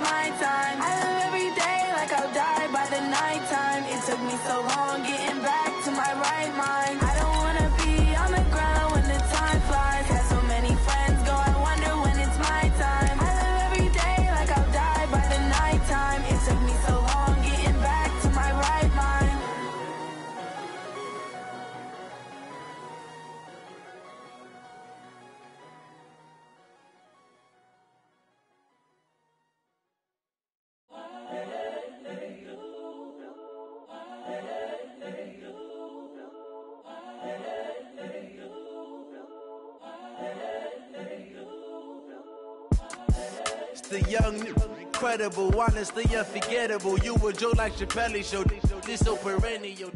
my time. I live every day like I'll die by the nighttime. It took me so long getting back to my right mind. I don't wanna be on the ground when the time flies. Had so many friends go, I wonder when it's my time. I live every day like I'll die by the nighttime. It took me so long getting back to my right mind. The young, incredible, honestly unforgettable. You were Joe like Chappelle show. This so perennial.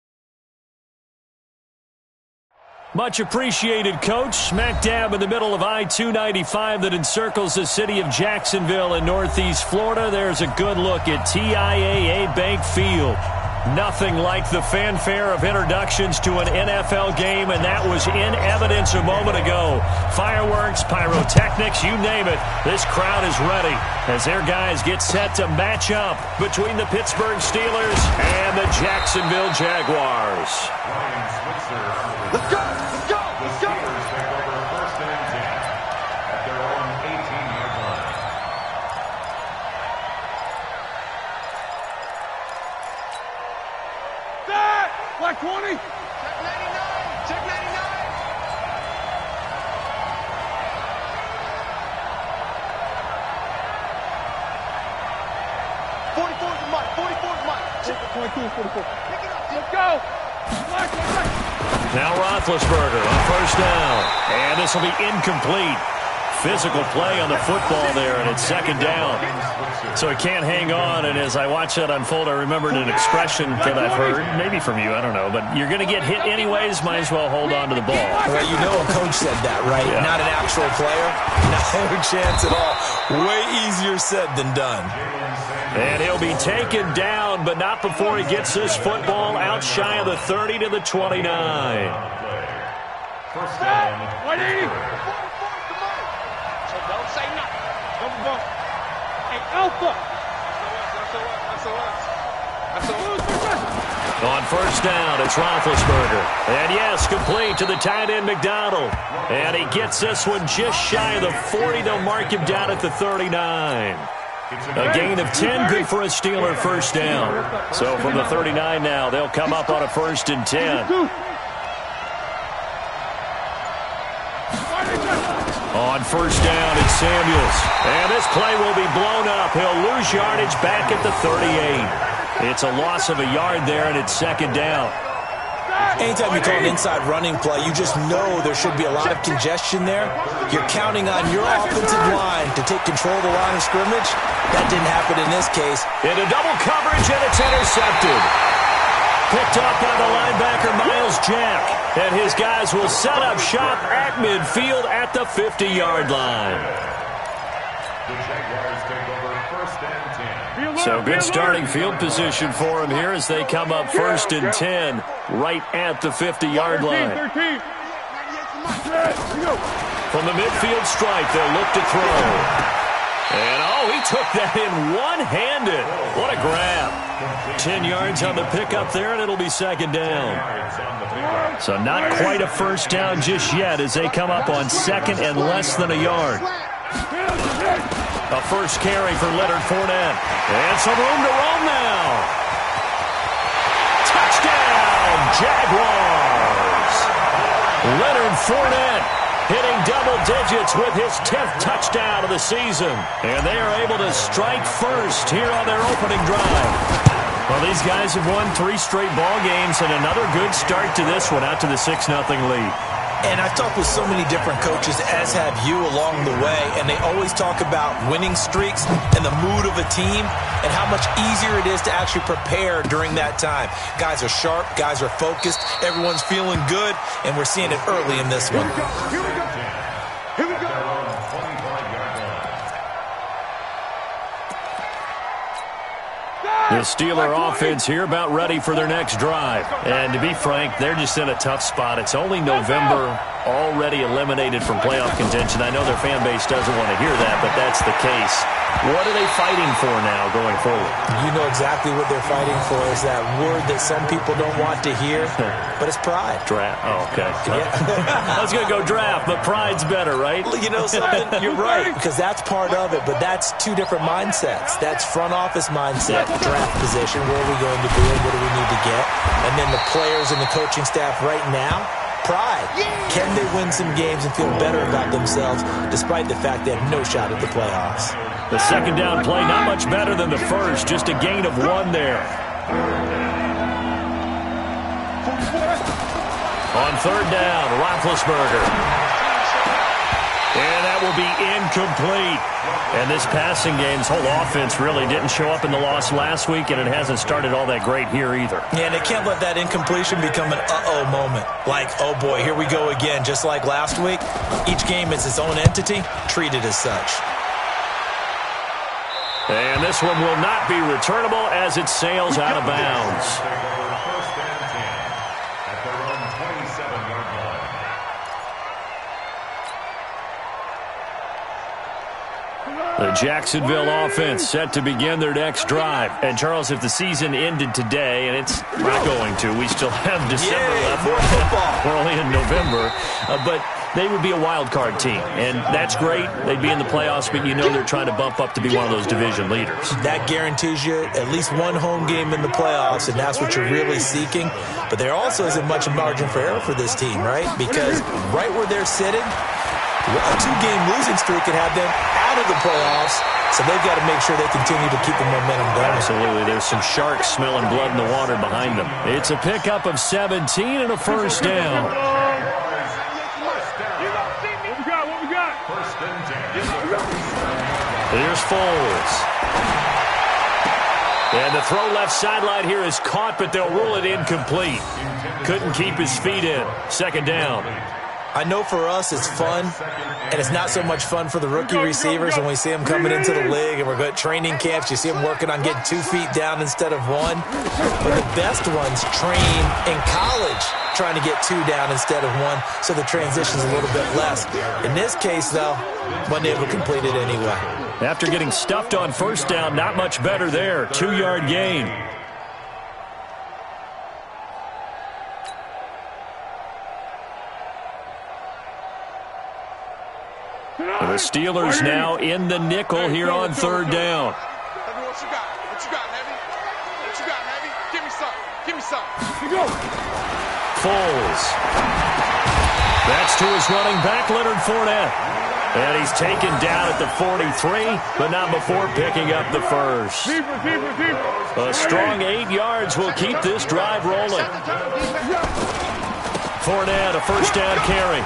Much appreciated, Coach. Smack dab in the middle of I-295 that encircles the city of Jacksonville in Northeast Florida. There's a good look at TIAA Bank Field. Nothing like the fanfare of introductions to an NFL game, and that was in evidence a moment ago. Fireworks, pyrotechnics, you name it. This crowd is ready as their guys get set to match up between the Pittsburgh Steelers and the Jacksonville Jaguars. Let's go! Let's go! Let's go! The Steelers take over first and 10 at their own 18-yard line. Black 20. Check 99. Check 99. 44 is Mike. 44 is Mike. 22 is 44. Pick it up. Let's go. Now Roethlisberger on first down. And this will be incomplete. Physical play on the football there, and it's second down. So he can't hang on, and as I watch that unfold, I remembered an expression that I've heard, maybe from you, I don't know, but you're going to get hit anyways, might as well hold on to the ball. Well, you know a coach said that, right? Yeah. Not an actual player. No chance at all. Way easier said than done. And he'll be taken down, but not before he gets this football out shy of the 30 to the 29. First down. 180. Don't say nothing. Double bump. Hey, Alpha. On first down, it's Roethlisberger. And yes, complete to the tight end McDonald. And he gets this one just shy of the 40. They'll mark him down at the 39. A gain of 10, good for a Steeler first down. So from the 39 now, they'll come up on a first and 10. On first down, it's Samuels. And this play will be blown up. He'll lose yardage back at the 38. It's a loss of a yard there, and it's second down. Anytime you call an inside running play, you just know there should be a lot of congestion there. You're counting on your offensive line to take control of the line of scrimmage. That didn't happen in this case. Into double coverage, and it's intercepted. Picked up by the linebacker, Miles Jack. And his guys will set up shop at midfield at the 50-yard line. The Jaguars take over first and 10. So good starting field position for him here as they come up first and 10 right at the 50-yard line. 13. From the midfield stripe, they'll look to throw. And, he took that in one-handed. What a grab. 10 yards on the pickup there, and it'll be second down. So not quite a first down just yet as they come up on second and less than a yard. A first carry for Leonard Fournette. And some room to roam now. Touchdown, Jaguars. Leonard Fournette hitting double digits with his 10th touchdown of the season. And they are able to strike first here on their opening drive. Well, these guys have won 3 straight ball games and another good start to this one out to the 6-0 lead. And I've talked with so many different coaches, as have you, along the way, and they always talk about winning streaks and the mood of a team and how much easier it is to actually prepare during that time. Guys are sharp, guys are focused, everyone's feeling good, and we're seeing it early in this one. Here we go. Here we go. The Steeler offense here about ready for their next drive. And to be frank, they're just in a tough spot. It's only November. already eliminated from playoff contention. I know their fan base doesn't want to hear that, but that's the case. What are they fighting for now going forward? You know exactly what they're fighting for is that word that some people don't want to hear, but it's pride. Draft. Oh, okay. Yeah. I was going to go draft, but pride's better, right? You know something? You're right, because that's part of it, but that's two different mindsets. That's front office mindset, draft position, where are we going to be and what do we need to get? And then the players and the coaching staff right now, pride. Can they win some games and feel better about themselves despite the fact they have no shot at the playoffs? The second down play, not much better than the first. Just a gain of 1 there. On third down, Roethlisberger. And that will be incomplete. And this passing game's whole offense really didn't show up in the loss last week, and it hasn't started all that great here either. Yeah, and they can't let that incompletion become an uh-oh moment. Like, oh boy, here we go again. Just like last week, each game is its own entity, treated as such. And this one will not be returnable as it sails out of bounds. First and 10 at their own 27-yard line. The Jacksonville offense set to begin their next drive. And, Charles, if the season ended today, and it's not going to, we still have December left. More football. We're only in November. But they would be a wild card team, and that's great. They'd be in the playoffs, but you know they're trying to bump up to be one of those division leaders. That guarantees you at least one home game in the playoffs, and that's what you're really seeking. But there also isn't much margin for error for this team, right? Because right where they're sitting, a 2-game losing streak could have them out of the playoffs, so they've got to make sure they continue to keep the momentum going. Absolutely. There's some sharks smelling blood in the water behind them. It's a pickup of 17 and a first down. Here's Foles. And the throw left sideline here is caught, but they'll rule it incomplete. Couldn't keep his feet in. Second down. I know for us it's fun, and it's not so much fun for the rookie receivers when we see them coming into the league and we're going to training camps. You see them working on getting 2 feet down instead of 1. But the best ones train in college trying to get 2 down instead of 1, so the transition's a little bit less. In this case, though, wasn't able to complete it anyway. After getting stuffed on first down, not much better there. 2-yard gain. The Steelers now in the nickel here on third down. Heavy, what you got? What you got, Heavy? What you got, Heavy? Give me some. Give me some. Foles. That's to his running back, Leonard Fournette. And he's taken down at the 43, but not before picking up the first. A strong 8 yards will keep this drive rolling. Fournette, a first down carry.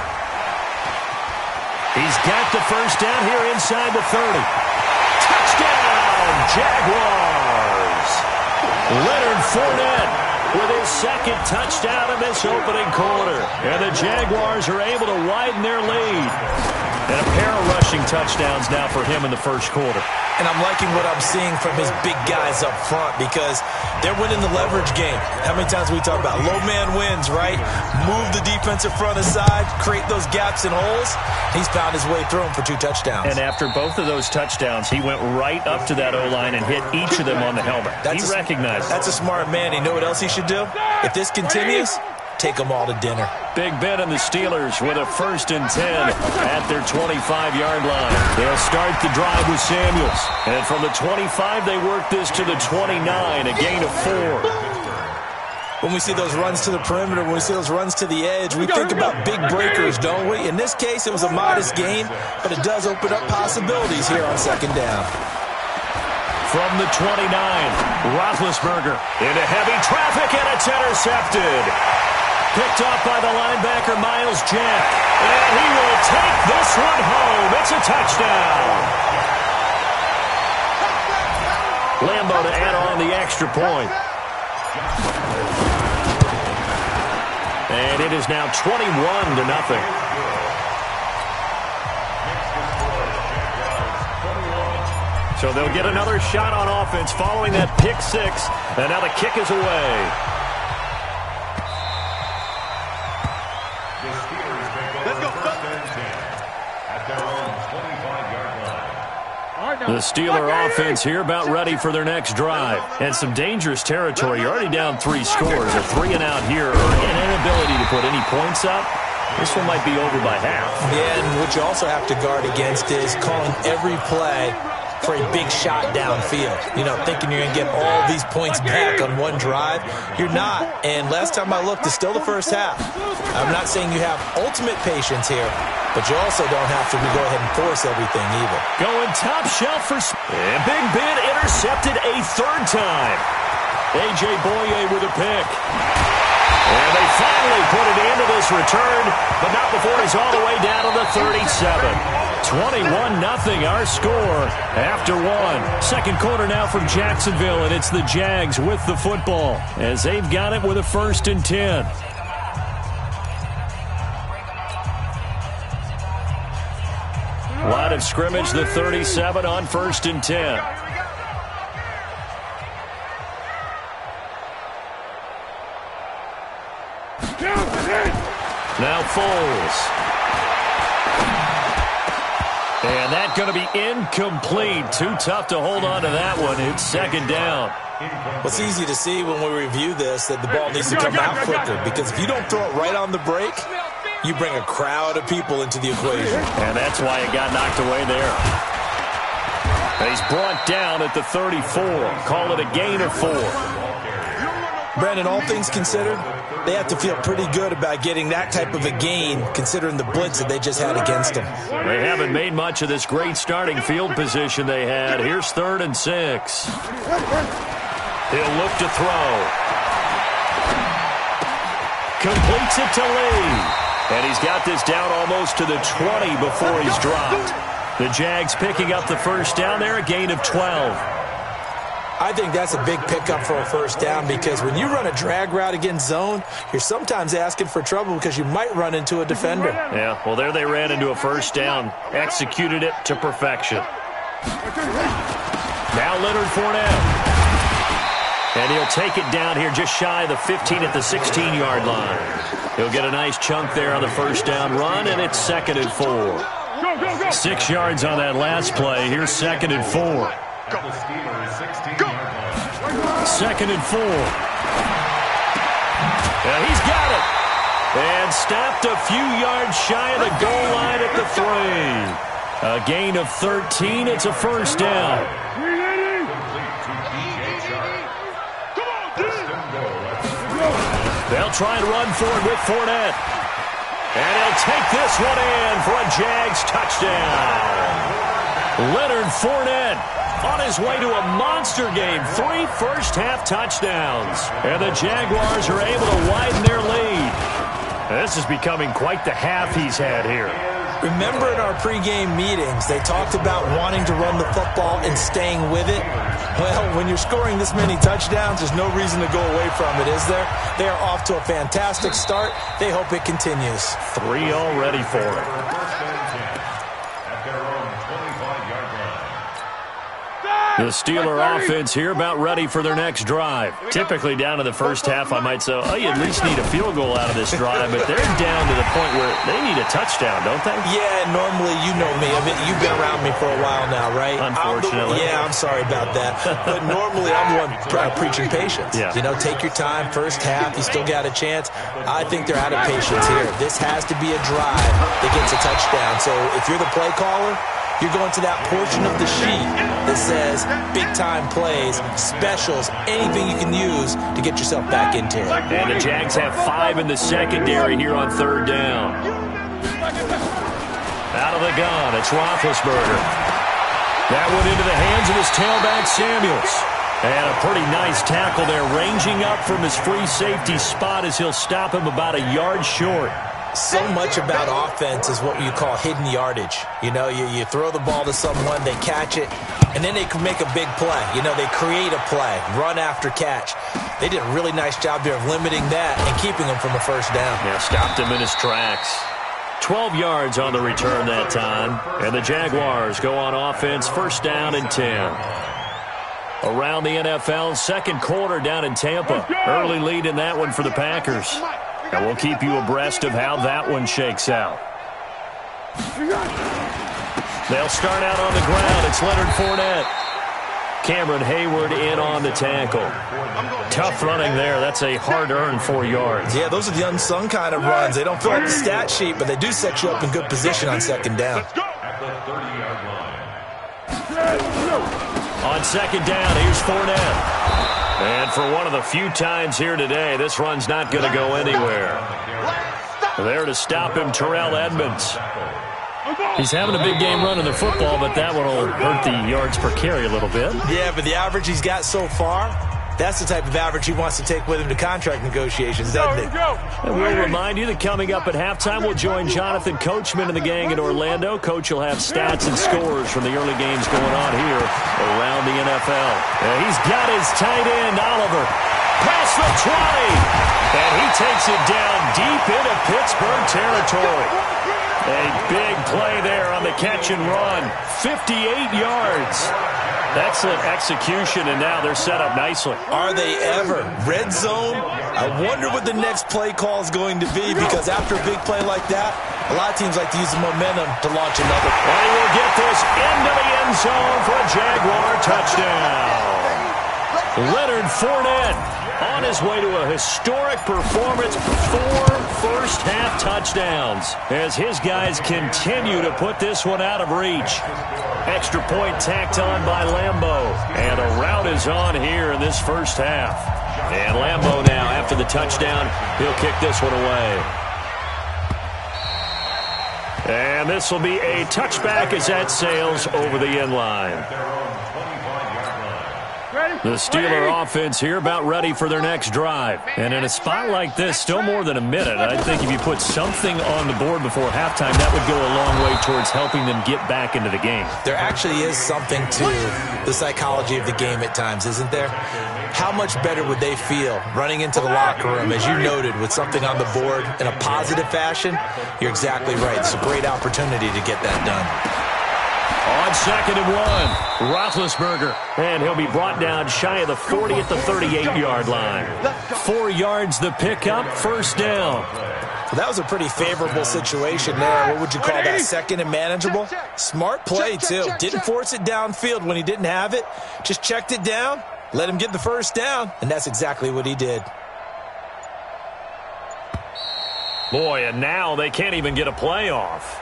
He's got the first down here inside the 30. Touchdown, Jaguars! Leonard Fournette with his second touchdown of this opening quarter. And the Jaguars are able to widen their lead. And a pair of rushing touchdowns now for him in the first quarter. And I'm liking what I'm seeing from his big guys up front because they're winning the leverage game. How many times we talk about low man wins, right? Move the defensive front aside, create those gaps and holes. He's found his way through them for 2 touchdowns. And after both of those touchdowns, he went right up to that O-line and hit each of them on the helmet. He recognized That's a smart man. You know what else he should do? If this continues, take them all to dinner. Big Ben and the Steelers with a 1st and 10 at their 25-yard line. They'll start the drive with Samuels. And from the 25, they work this to the 29, a gain of 4. When we see those runs to the perimeter, when we see those runs to the edge, we think about big breakers, don't we? In this case, it was a modest gain, but it does open up possibilities here on second down. From the 29, Roethlisberger into heavy traffic, and it's intercepted. Picked off by the linebacker, Myles Jack. And he will take this one home. It's a touchdown. Lambo to add on the extra point. And it is now 21-0. So they'll get another shot on offense following that pick 6. And now the kick is away. The Steeler offense here about ready for their next drive. And some dangerous territory. You're already down 3 scores. A 3-and-out here, an inability to put any points up. This one might be over by half. Yeah, and what you also have to guard against is calling every play for a big shot downfield. You know, thinking you're going to get all these points back on one drive. You're not. And last time I looked, it's still the first half. I'm not saying you have ultimate patience here, but you also don't have to go ahead and force everything either. Going top shelf for... And Big Ben intercepted a 3rd time. A.J. Boye with a pick. And they finally put it into this return, but not before he's all the way down to the 37. 21-0 our score after 1. Second quarter now from Jacksonville, and it's the Jags with the football as they've got it with a 1st and 10. Line of scrimmage, the 37 on 1st and 10. Now Foles. And that's going to be incomplete. Too tough to hold on to that one. It's 2nd down. Well, it's easy to see when we review this that the ball needs to come out quicker, because if you don't throw it right on the break, you bring a crowd of people into the equation. And that's why it got knocked away there. He's brought down at the 34. Call it a gain of 4. Brandon, all things considered, they have to feel pretty good about getting that type of a gain, considering the blitz that they just had against them. They haven't made much of this great starting field position they had. Here's 3rd and 6. He'll look to throw. Completes it to Lee. And he's got this down almost to the 20 before he's dropped. The Jags picking up the 1st down there, a gain of 12. I think that's a big pickup for a 1st down, because when you run a drag route against zone, you're sometimes asking for trouble because you might run into a defender. Yeah, well, there they ran into a 1st down. Executed it to perfection. Now Leonard Fournette. And he'll take it down here just shy of the 15 at the 16-yard line. He'll get a nice chunk there on the 1st down run, and it's 2nd and 4. 6 yards on that last play. Here's 2nd and 4. Go. 2nd and 4. And he's got it. And stopped a few yards shy of the goal line at the 3. A gain of 13. It's a 1st down. They'll try and run for it with Fournette. And he'll take this one in for a Jags touchdown. Leonard Fournette on his way to a monster game. 3 first-half touchdowns. And the Jaguars are able to widen their lead. This is becoming quite the half he's had here. Remember in our pregame meetings, they talked about wanting to run the football and staying with it. Well, when you're scoring this many touchdowns, there's no reason to go away from it, is there? They are off to a fantastic start. They hope it continues. 3 already for it. The Steeler offense here about ready for their next drive. Typically down to the 1st half, I might say, oh, you at least need a field goal out of this drive, but they're down to the point where they need a touchdown, don't they? Yeah, normally, you know me. I mean, you've been around me for a while now, right? Unfortunately. I'm sorry about that. But normally, I'm the one preaching patience. Yeah. You know, take your time. 1st half, you still got a chance. I think they're out of patience here. This has to be a drive that gets a touchdown. So if you're the play caller, you're going to that portion of the sheet that says big-time plays, specials, anything you can use to get yourself back into it. And the Jags have 5 in the secondary here on 3rd down. Out of the gun, it's Roethlisberger. That one into the hands of his tailback, Samuels. And a pretty nice tackle there, ranging up from his free safety spot as he'll stop him about a yard short. So much about offense is what you call hidden yardage. You know, you throw the ball to someone, they catch it, and then they can make a big play. You know, they create a play, run after catch. They did a really nice job there of limiting that and keeping him from a 1st down. Yeah, stopped him in his tracks. 12 yards on the return that time. And the Jaguars go on offense, 1st down and 10. Around the NFL, 2nd quarter down in Tampa. Early lead in that one for the Packers. And we'll keep you abreast of how that one shakes out. They'll start out on the ground. It's Leonard Fournette. Cameron Hayward in on the tackle. Tough running there. That's a hard-earned 4 yards. Yeah, those are the unsung kind of runs. They don't fill out the stat sheet, but they do set you up in good position on second down. On second down, here's Fournette. And for one of the few times here today, this run's not going to go anywhere. There to stop him, Terrell Edmonds. He's having a big game running the football, but that one will hurt the yards per carry a little bit. Yeah, but the average he's got so far, that's the type of average he wants to take with him to contract negotiations, doesn't it? And we'll remind you that coming up at halftime, we'll join Jonathan Coachman and the gang in Orlando. Coach will have stats and scores from the early games going on here around the NFL. And he's got his tight end, Oliver, past the 20. And he takes it down deep into Pittsburgh territory. A big play there on the catch and run. 58 yards. That's an execution, and now they're set up nicely. Are they ever? Red zone? I wonder what the next play call is going to be, because after a big play like that, a lot of teams like to use the momentum to launch another. And he will get this into the end zone for a Jaguar touchdown. Leonard Fournette on his way to a historic performance, 4 first-half touchdowns, as his guys continue to put this one out of reach. Extra point tacked on by Lambeau, and a rout is on here in this first half. And Lambeau now, after the touchdown, he'll kick this one away. And this will be a touchback as that sails over the end line. The Steeler offense here about ready for their next drive. And in a spot like this, still more than a minute, I think if you put something on the board before halftime, that would go a long way towards helping them get back into the game. There actually is something to the psychology of the game at times, isn't there? How much better would they feel running into the locker room, as you noted, with something on the board in a positive fashion? You're exactly right. It's a great opportunity to get that done. On second and 1, Roethlisberger, and he'll be brought down shy of the 40 at the 38-yard line. 4 yards the pickup, first down. Well, that was a pretty favorable situation there. What would you call that, second and manageable? Smart play, too. Didn't force it downfield when he didn't have it. Just checked it down, let him get the first down, and that's exactly what he did. Boy, and now they can't even get a play off.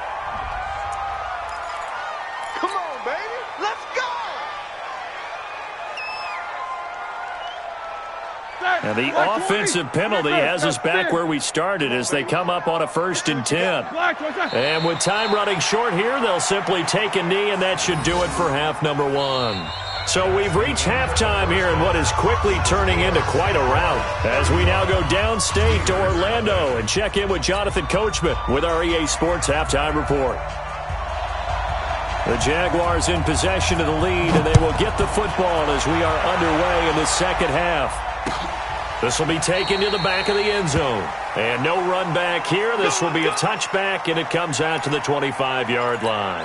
And the offensive penalty has us back where we started as they come up on a 1st and 10. And with time running short here, they'll simply take a knee, and that should do it for half number 1. So we've reached halftime here in what is quickly turning into quite a rout, as we now go downstate to Orlando and check in with Jonathan Coachman with our EA Sports Halftime Report. The Jaguars in possession of the lead, and they will get the football as we are underway in the second half. This will be taken to the back of the end zone. And no run back here. This will be a touchback, and it comes out to the 25-yard line.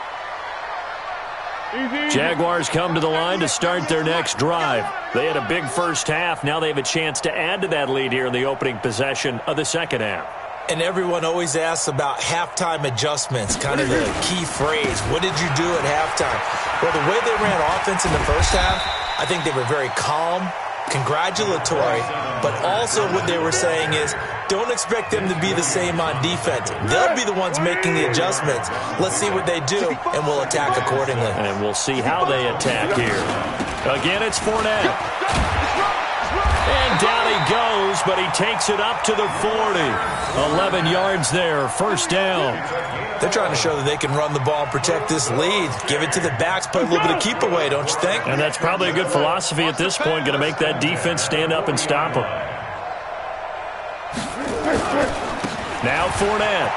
Jaguars come to the line to start their next drive. They had a big first half. Now they have a chance to add to that lead here in the opening possession of the second half. And everyone always asks about halftime adjustments, kind of the key phrase. What did you do at halftime? Well, the way they ran offense in the first half, I think they were very calm, congratulatory, but also what they were saying is, don't expect them to be the same on defense. They'll be the ones making the adjustments. Let's see what they do, and we'll attack accordingly. And we'll see how they attack here. Again, it's Fournette. And down he goes, but he takes it up to the 40. 11 yards there, first down. They're trying to show that they can run the ball and protect this lead. Give it to the backs, play a little bit of keep away, don't you think? And that's probably a good philosophy at this point, going to make that defense stand up and stop them. Now Fournette.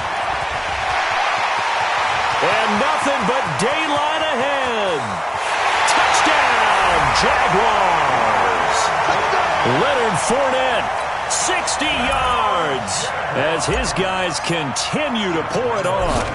And nothing but daylight ahead. Touchdown, Jaguars. Leonard Fournette, 60 yards, as his guys continue to pour it on.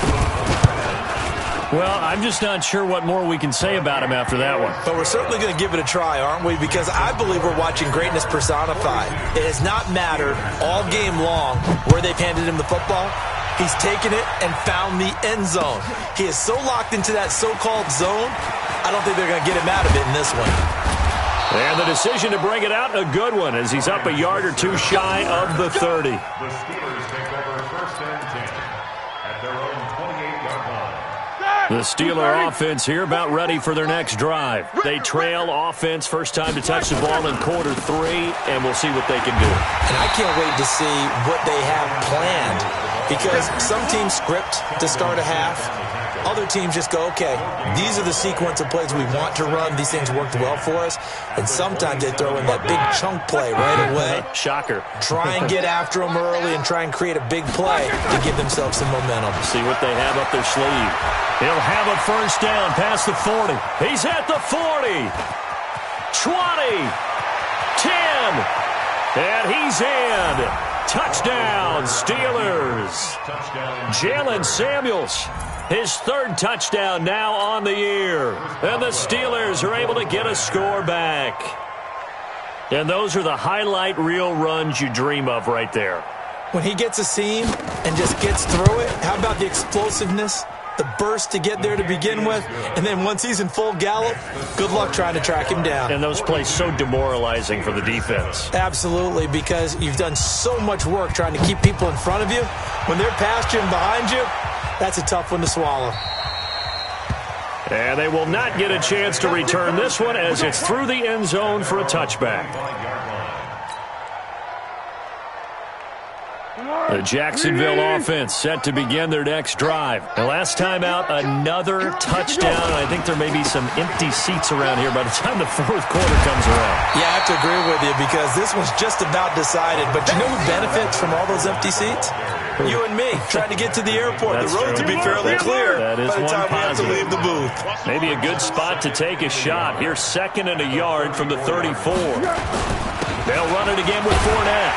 Well, I'm just not sure what more we can say about him after that one. But we're certainly going to give it a try, aren't we? Because I believe we're watching greatness personified. It has not mattered all game long where they've handed him the football. He's taken it and found the end zone. He is so locked into that so-called zone, I don't think they're going to get him out of it in this one. And the decision to bring it out, a good one, as he's up a yard or two shy of the 30. The Steelers take over 1st and 10 at their own 28-yard line. The Steeler offense here about ready for their next drive. They trail offense, first time to touch the ball in quarter 3, and we'll see what they can do. And I can't wait to see what they have planned, because some teams script to start a half. Other teams just go, okay, these are the sequence of plays we want to run. These things worked well for us. And sometimes they throw in that big chunk play right away. Shocker. Try and get after them early and try and create a big play to give themselves some momentum. See what they have up their sleeve. He'll have a first down past the 40. He's at the 40. 20. 10. And he's in. Touchdown, Steelers. Jalen Samuels. His 3rd touchdown now on the year. And the Steelers are able to get a score back. And those are the highlight reel runs you dream of right there. When he gets a seam and just gets through it, how about the explosiveness, the burst to get there to begin with, and then once he's in full gallop, good luck trying to track him down. And those plays so demoralizing for the defense. Absolutely, because you've done so much work trying to keep people in front of you. When they're past you and behind you, that's a tough one to swallow. And they will not get a chance to return this one as it's through the end zone for a touchback. The Jacksonville offense set to begin their next drive. The last time out, another touchdown. I think there may be some empty seats around here by the time the 4th quarter comes around. Yeah, I have to agree with you because this one's just about decided. But you know who benefits from all those empty seats? You and me, trying to get to the airport. That's the roads true. will be fairly clear that is by the time we have to positive. leave the booth. Maybe a good spot to take a shot. Here's 2nd and a yard from the 34. They'll run it again with Fournette.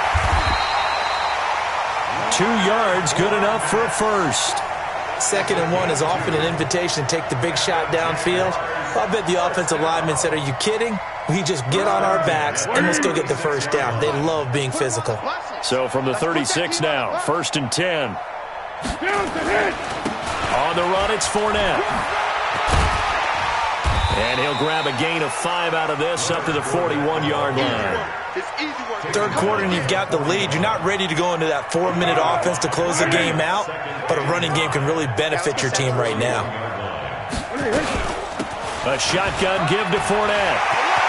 2 yards, good enough for a first. 2nd and 1 is often an invitation to take the big shot downfield. I bet the offensive lineman said, are you kidding? We just get on our backs and let's go get the first down. They love being physical. So from the 36 now, 1st and 10. On the run, it's Fournette. And he'll grab a gain of 5 out of this up to the 41-yard line. 3rd quarter and you've got the lead. You're not ready to go into that 4-minute offense to close the game out, but a running game can really benefit your team right now. A shotgun give to Fournette.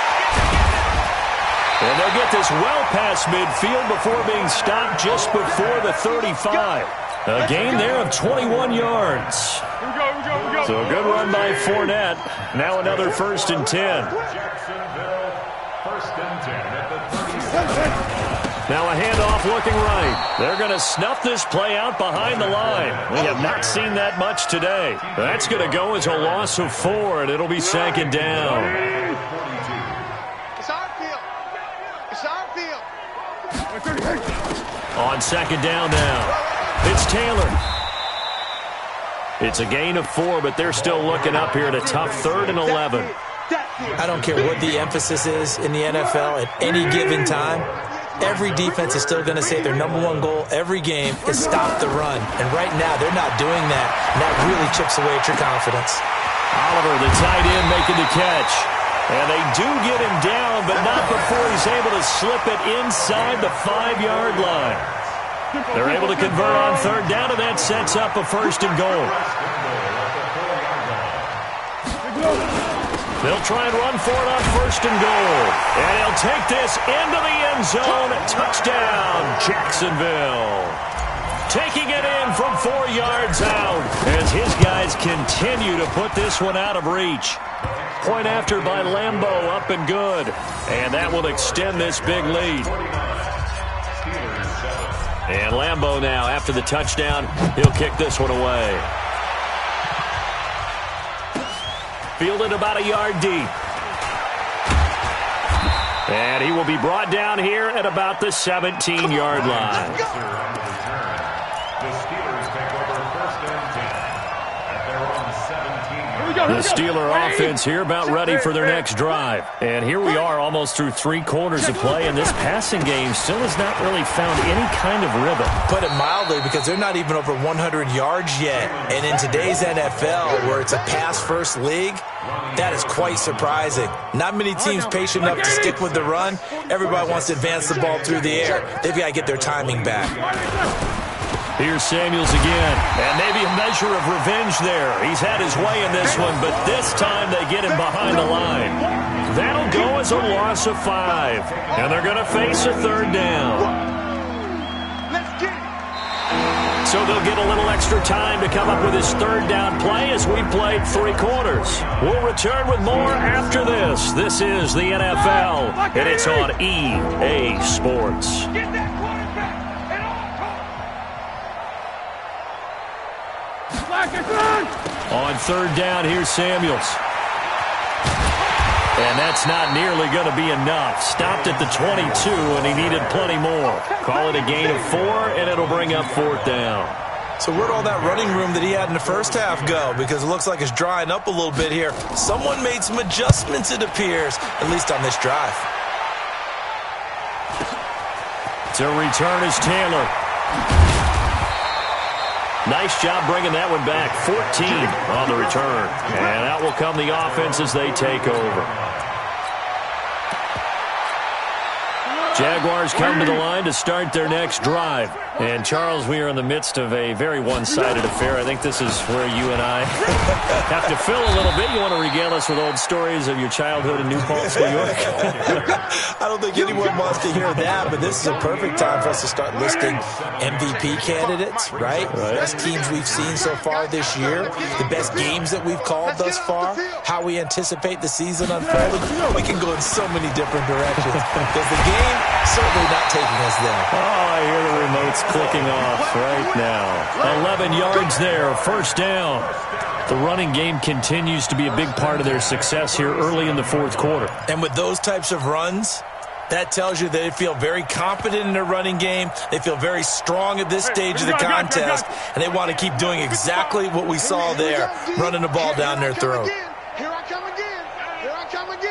And they'll get this well past midfield before being stopped just before the 35. A gain there of 21 yards. So a good run by Fournette. Now another 1st and 10. Jacksonville, 1st and 10 at the 37. Now a handoff looking right. They're going to snuff this play out behind the line. We have not seen that much today. That's going to go as a loss of 4, and it'll be 2nd down. It's our field. It's our field. On 2nd down now, it's Taylor. It's a gain of 4, but they're still looking up here at a tough 3rd and 11. I don't care what the emphasis is in the NFL at any given time. Every defense is still going to say their #1 goal every game is stop the run. And right now, they're not doing that, and that really chips away at your confidence. Oliver, the tight end, making the catch. And they do get him down, but not before he's able to slip it inside the 5-yard line. They're able to convert on 3rd down, and that sets up a 1st and goal. They'll try and run for it on 1st and goal. And he'll take this into the end zone. Touchdown, Jacksonville. Taking it in from 4 yards out as his guys continue to put this one out of reach. Point after by Lambeau, up and good. And that will extend this big lead. And Lambeau now, after the touchdown, he'll kick this one away. Fielded about a yard deep. And he will be brought down here at about the 17-yard line. The Steelers take over 1st and 10 at their own 17-yard The Steeler offense here about ready for their next drive. And here we are almost through 3 quarters of play, and this passing game still has not really found any kind of rhythm. Put it mildly, because they're not even over 100 yards yet. And in today's NFL, where it's a pass-first league, that is quite surprising. Not many teams patient enough to stick with the run. Everybody wants to advance the ball through the air. They've got to get their timing back. Here's Samuels again, and maybe a measure of revenge there. He's had his way in this one, but this time they get him behind the line. That'll go as a loss of 5, and they're going to face a 3rd down. So they'll get a little extra time to come up with his 3rd down play as we played 3 quarters. We'll return with more after this. This is the NFL, and it's on EA Sports. On 3rd down, here's Samuels. And that's not nearly going to be enough. Stopped at the 22, and he needed plenty more. Call it a gain of 4, and it'll bring up 4th down. So where'd all that running room that he had in the first half go? Because it looks like it's drying up a little bit here. Someone made some adjustments, it appears, at least on this drive. To return is Taylor. Nice job bringing that one back. 14 on the return. And out will come the offense as they take over. Jaguars come to the line to start their next drive. And, Charles, we are in the midst of a very one-sided affair. I think this is where you and I have to fill a little bit. You want to regale us with old stories of your childhood in New Paltz, New York? I don't think anyone wants to hear that, but this is a perfect time for us to start listing MVP candidates, right? Best teams we've seen so far this year, the best games that we've called thus far, how we anticipate the season unfolding. We can go in so many different directions because the game certainly not taking us there. Oh, I hear the remotes clicking off right now. 11 yards there, 1st down. The running game continues to be a big part of their success here early in the 4th quarter. And with those types of runs, that tells you they feel very confident in their running game. They feel very strong at this stage of the contest, and they want to keep doing exactly what we saw there, running the ball down their throat. Here I come again. Here I come again.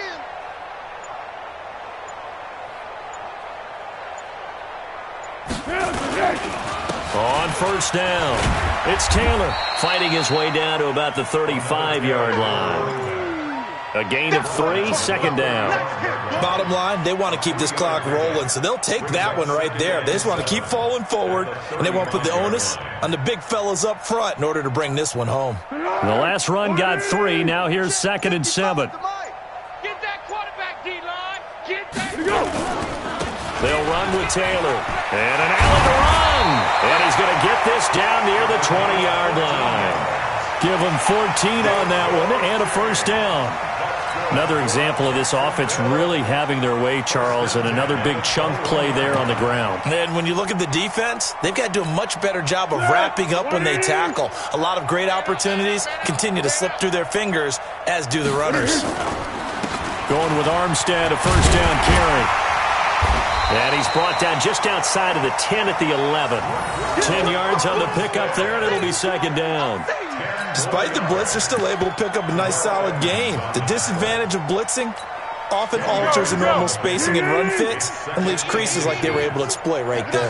On 1st down, it's Taylor fighting his way down to about the 35-yard line. A gain of 3, 2nd down. Bottom line, they want to keep this clock rolling, so they'll take that one right there. They just want to keep falling forward, and they won't put the onus on the big fellas up front in order to bring this one home. The last run got 3. Now here's 2nd and 7. Get that quarterback, D-line. Get that. They'll run with Taylor. And an Allen run. And he's going to get this down near the 20-yard line. Give him 14 on that one and a 1st down. Another example of this offense really having their way, Charles, and another big chunk play there on the ground. And when you look at the defense, they've got to do a much better job of wrapping up when they tackle. A lot of great opportunities continue to slip through their fingers, as do the runners. Going with Armstead, a 1st down carry. And he's brought down just outside of the 10 at the 11. 10 yards on the pickup there, and it'll be 2nd down. Despite the blitz, they're still able to pick up a nice, solid gain. The disadvantage of blitzing often alters the normal spacing and run fits and leaves creases like they were able to exploit right there.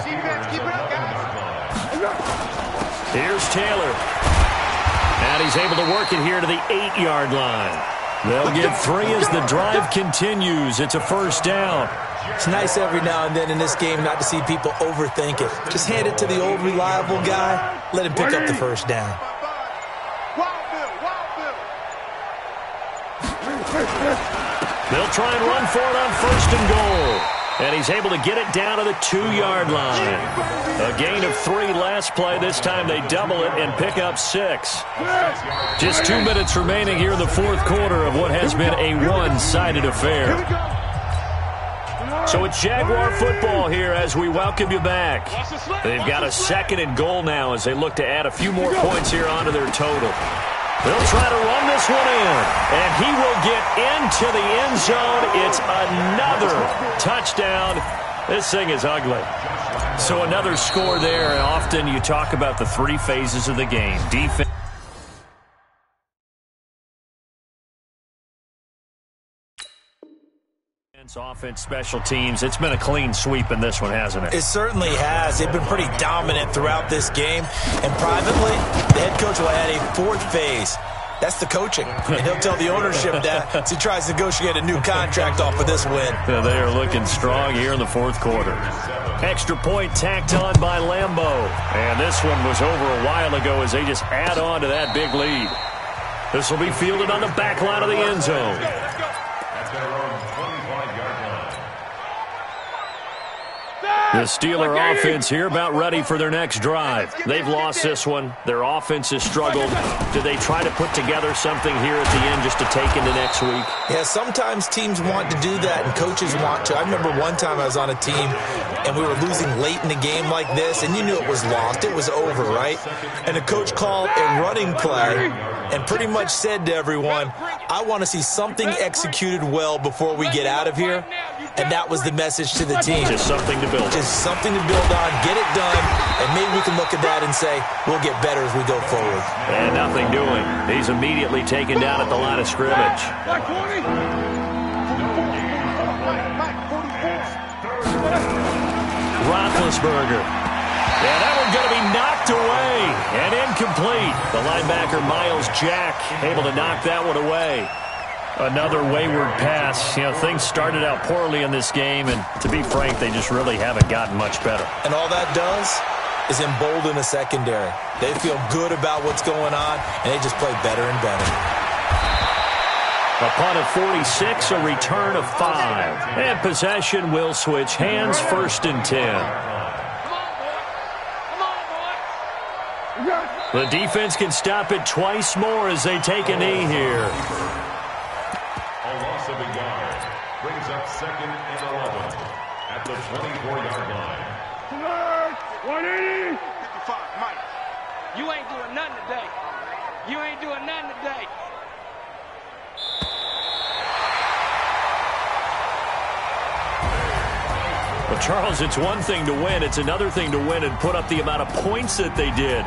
Here's Taylor. And he's able to work it here to the 8-yard line. They'll get 3 as the drive continues. It's a 1st down. It's nice every now and then in this game not to see people overthink it. Just hand it to the old reliable guy. Let him pick up the 1st down. They'll try and run for it on 1st and goal. And he's able to get it down to the 2-yard line. A gain of 3 last play. This time they double it and pick up 6. Just 2 minutes remaining here in the 4th quarter of what has been a one-sided affair. So it's Jaguar football here as we welcome you back. They've got a 2nd and goal now as they look to add a few more points here onto their total. They'll try to run this one in, and he will get into the end zone. It's another touchdown. This thing is ugly. So another score there, and often you talk about the 3 phases of the game. Defense. Offense, special teams. It's been a clean sweep in this one, hasn't it? It certainly has. They've been pretty dominant throughout this game. And privately, the head coach will add a fourth phase. That's the coaching. And he'll tell the ownership that as he tries to negotiate a new contract off of this win. Yeah, they are looking strong here in the fourth quarter. Extra point tacked on by Lambeau. And this one was over a while ago as they just add on to that big lead. This will be fielded on the back line of the end zone. The Steeler offense here about ready for their next drive. They've lost this one. Their offense has struggled. Do they try to put together something here at the end just to take into next week? Yeah, sometimes teams want to do that and coaches want to. I remember one time I was on a team and we were losing late in the game like this, and you knew it was lost. It was over, right? And the coach called a running play and pretty much said to everyone, I want to see something executed well before we get out of here. And that was the message to the team. Just something to build on. Just something to build on, get it done, and maybe we can look at that and say, we'll get better as we go forward. And nothing doing. He's immediately taken down at the line of scrimmage. Roethlisberger. Yeah, that one's going to be knocked away and incomplete. The linebacker, Miles Jack, able to knock that one away. Another wayward pass. You know, things started out poorly in this game, and to be frank, they just really haven't gotten much better. And all that does is embolden the secondary. They feel good about what's going on, and they just play better and better. A punt of 46, a return of 5. And possession will switch hands, 1st and 10. The defense can stop it twice more as they take a knee here. A loss of a yard brings up 2nd and 11 at the 24-yard line. 180. 55, Mike. You ain't doing nothing today. You ain't doing nothing today. Well, Charles, it's one thing to win. It's another thing to win and put up the amount of points that they did.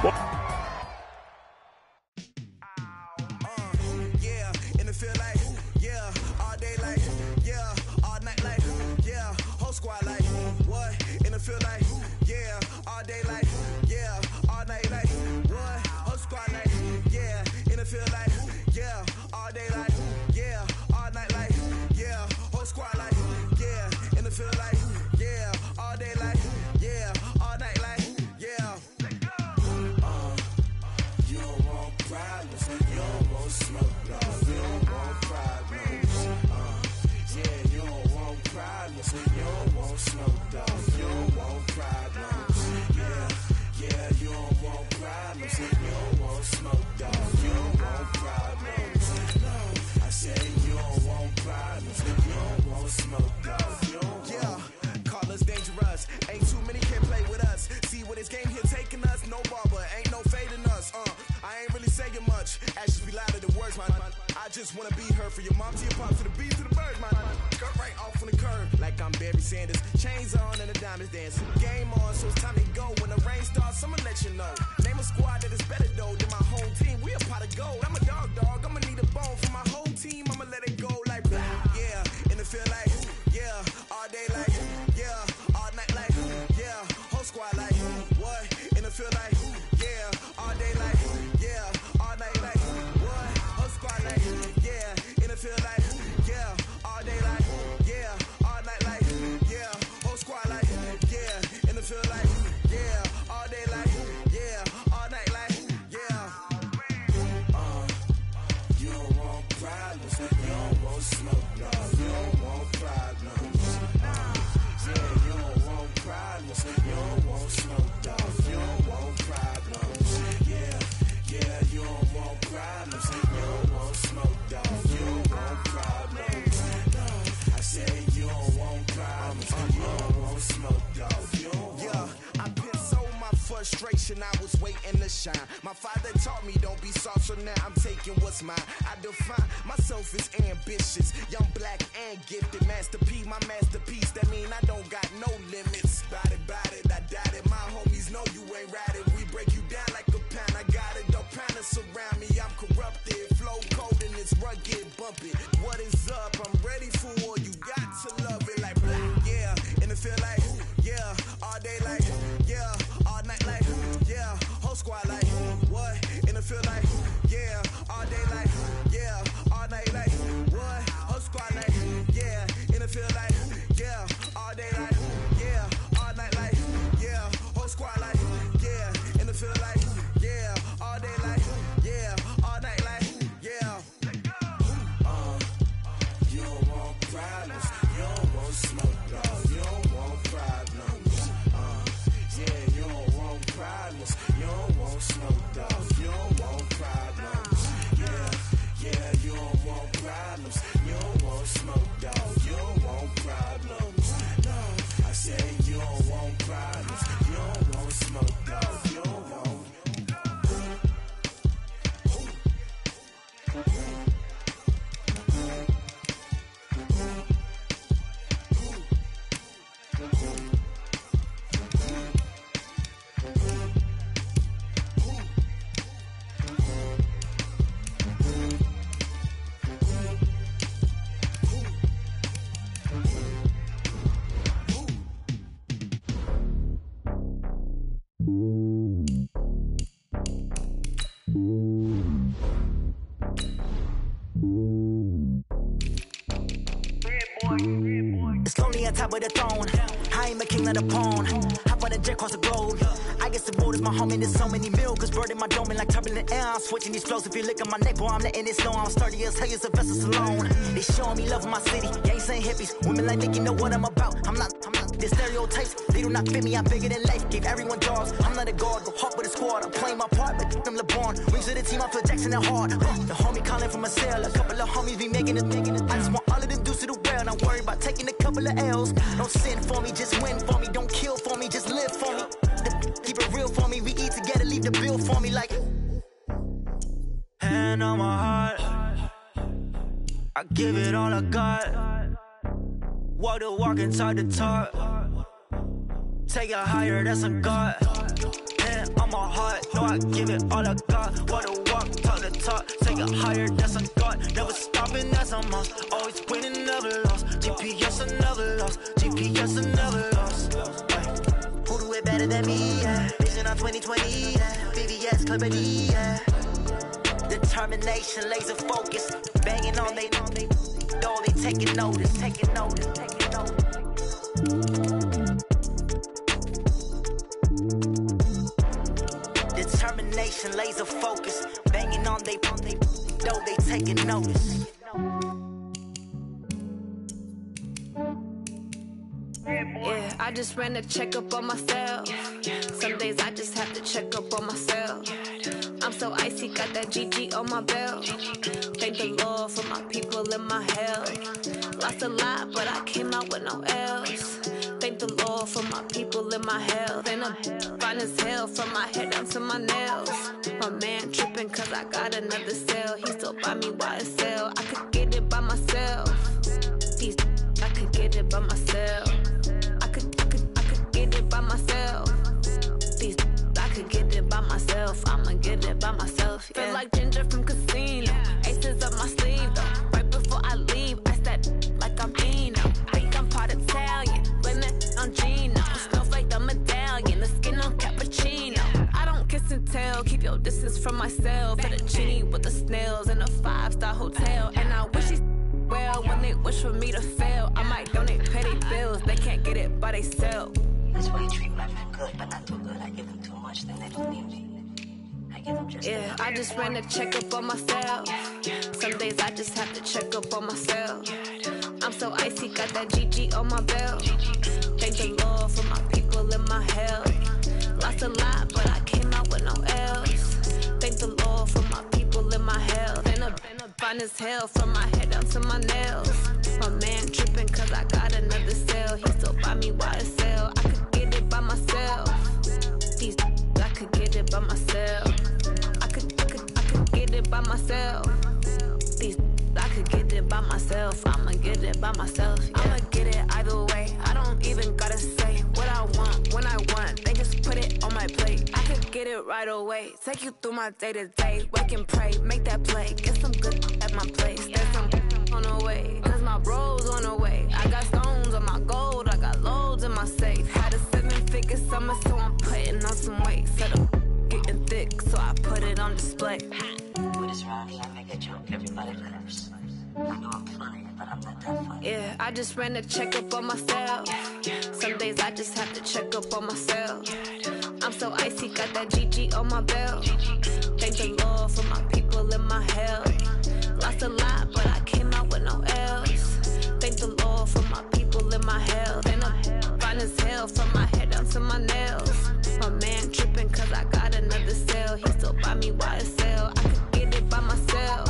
I was waiting to shine. My father taught me don't be soft, so now I'm taking what's mine. I define myself as ambitious, young, black, and gifted. Master P, my masterpiece. That mean I don't got no limits. Bout it, I doubt it. My homies know you ain't ratted. We break you down like a pound. I got it, don't pound us around me. I'm corrupted, flow cold and it's rugged, bump it. What is up? I'm ready for all you got. It's lonely on top of the throne. I ain't a king of the pawn. Hop on a jet across the globe. I guess the world is my home and there's so many milkers birding my dome and like turbulent air. I'm switching these flows. If you look at my neck, boy, I'm letting it snow. I'm sturdy as hell, a vessel alone. They showing me love in my city. Yeah, ain't saying hippies. Women like Nick, you know what I'm about. I'm not the stereotypes. They do not fit me. I'm bigger than life. Gave everyone jobs. I'm not a guard. Go hard with a squad. I'm playing my part, but them LeBron. Rings to the team. I feel Jackson and hard. The homie calling from a cell. A couple of homies be making it. I just want all of them dudes to the well. Not worry about taking a couple of L's. Don't sin for me, just win for me. Don't kill for me, just live for me. Keep it real for me. We eat together, leave the bill for me like. Hand on my heart, I give it all I got. Walk the walk and talk the talk. Take it higher, that's a God. Hand on my heart, no, I give it all I got. Walk the walk, talk the talk. Take it higher, that's a God. Never stopping, that's a must. Always winning, never lost. GPS, I never lost. GPS, I never lost. Who do it better than me? Yeah. Vision on 2020. Yeah. VVS, Clippity. Yeah. Determination, laser focus. Banging on they know they taking notice. Taking notice. Taking notice. Determination, laser focus. Banging on they know they taking notice. Yeah, I just ran a checkup on myself. Some days I just have to check up on myself. I'm so icy, got that GG on my belt. Thank the Lord for my people and my health. Lost a lot, but I came out with no else. Thank the Lord for my people and my health. And I'm fine as hell from my head down to my nails. My man tripping cause I got another cell. He still buy me YSL. I could get it by myself. I could get it by myself. I could get it by myself. I could get it by myself. I'ma get it by myself. Yeah. Feel like Ginger from Casino. Aces up my sleeve though. Right before I leave, I said like I'm Dino. Think I'm part Italian. Blame that on Gino. Snowflake the medallion. The skin on cappuccino. I don't kiss and tell. Keep your distance from myself. Fettuccine with the snails in a 5-star hotel. And I wish he well when they wish for me to fail. I might donate petty bills. They can't get it by themselves. That's why you treat my men good, but not too good. I give them too much, then they don't need me. I give them just yeah, I just ran a checkup on myself. Some days I just have to check up on myself. I'm so icy, got that GG on my belt. Thank the Lord for my people and my health. Lost a lot, but I came out with no else. Thank the Lord for my people and my health. And I'm fine as hell from my head down to my nails. My man tripping cause I got another cell. He still buy me YSL. I could get it by myself. I could get it by myself. I could get it by myself. I could get it by myself. I'ma get it by myself. Yeah. I'ma get it either way. I don't even gotta say what I want when I want. They just put it on my plate. I could get it right away. Take you through my day to day. Wake and pray, make that play. Get some good at my place. There's some on the way. Cause my bros on the way. I got stones on my gold. I got loads in my safe. Had a 7-figure summer, so I'm putting on some weight. Set up getting thick, so I put it on display. Put this around here, I make a joke. Everybody laughs. I know I'm funny, but I'm not that funny. Yeah, I just ran a checkup on myself. Some days I just have to check up on myself. I'm so icy, got that GG on my belt. Thank the Lord for my people and my health. Lost a lot, but I came out with no else. Thank the Lord for my people and my health. And I'm fine as hell from my head down to my nails. My man tripping cause I got another cell. He still buy me YSL. I could get it by myself.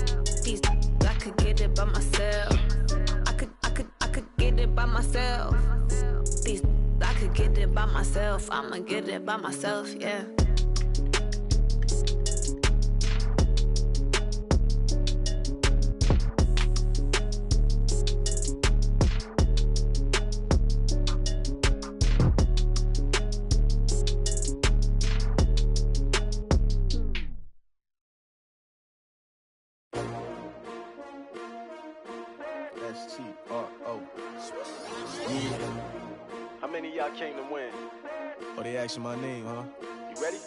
I could get it by myself. I could get it by myself. I could get it by myself. I'ma get it by myself, yeah. STRO. Yeah. How many of y'all came to win? Oh, they asking my name, huh? You ready?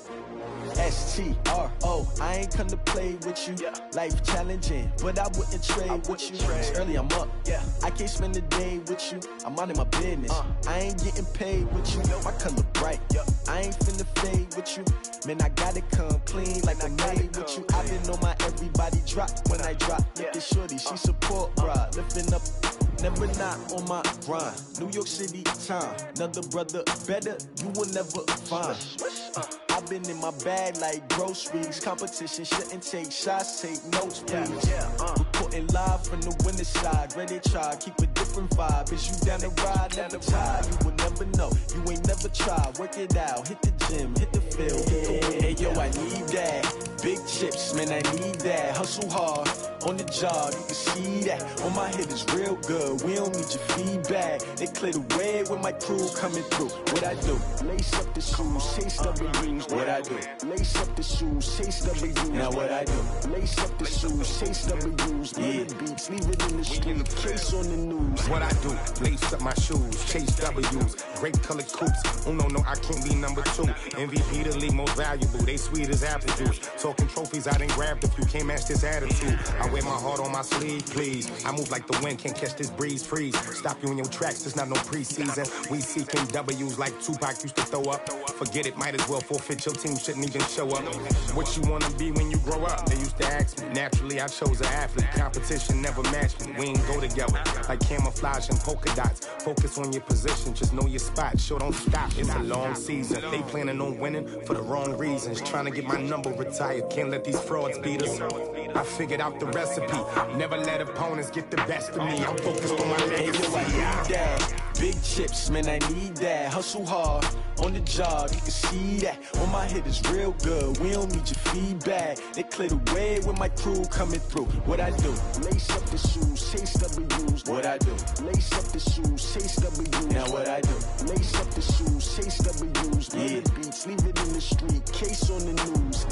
STRO, I ain't come to play with you. Life challenging, but I wouldn't trade with you. It's early, I'm up. I can't spend the day with you. I'm out of my business. I ain't getting paid with you. My color bright. I ain't finna fade with you. Man, I gotta come clean like I made with you. I been on my everybody drop when I drop. Look at shorty, she support, bruh. Lifting up, never not on my grind. New York City time, another brother better, you will never find. I've been in my bag like groceries. Competition shouldn't take shots, take notes, please. Reporting live from the winter side. Ready to try, keep a different vibe. Is you down the ride, never tired. You will never know, you ain't never tried. Work it out, hit the gym, hit the field. Hey yo, I need that. Big chips, man, I need that. Hustle hard, on the job, you can see that. On my head is real good, we don't need your feedback. They clear the way with my crew coming through. What I do? Lace up the shoes, chase W's. What I do? Lace up the shoes, chase W's. Now what I do? Lace up the shoes, chase W's. Yeah. Beats, leave it in the street, case on the news. What I do? Lace up my shoes, chase W's. Great colored coops. Oh no, I can't be number 2. MVP the league most valuable. They sweet as apple juice. Talking trophies, I done grabbed a few. Can't match this attitude. I wear my heart on my sleeve, please. I move like the wind, can't catch this breeze, freeze. Stop you in your tracks, there's not no preseason. We seeking W's like Tupac used to throw up. Forget it, might as well forfeit. Your team shouldn't even show up. What you wanna be when you grow up? They used to ask me. Naturally, I chose an athlete. Competition never matched me. We ain't go together. Like camouflage and polka dots. Focus on your position, just know your spot. Sure, don't stop. It's a long season. They planning on winning for the wrong reasons. Trying to get my number retired. Can't let these frauds beat us. I figured out the recipe. Never let opponents get the best of me. I'm focused on my legacy. I need that. Big chips, man, I need that. Hustle hard, on the job, you can see that. On my head is real good, we don't need your feedback. They clear the way with my crew coming through. What I do? Lace up the shoes, chase W's. What I do? Lace up the shoes, chase W's. Now what I do? Lace up the shoes, chase W's. Yeah. Beats, leave it in the street, case on the news.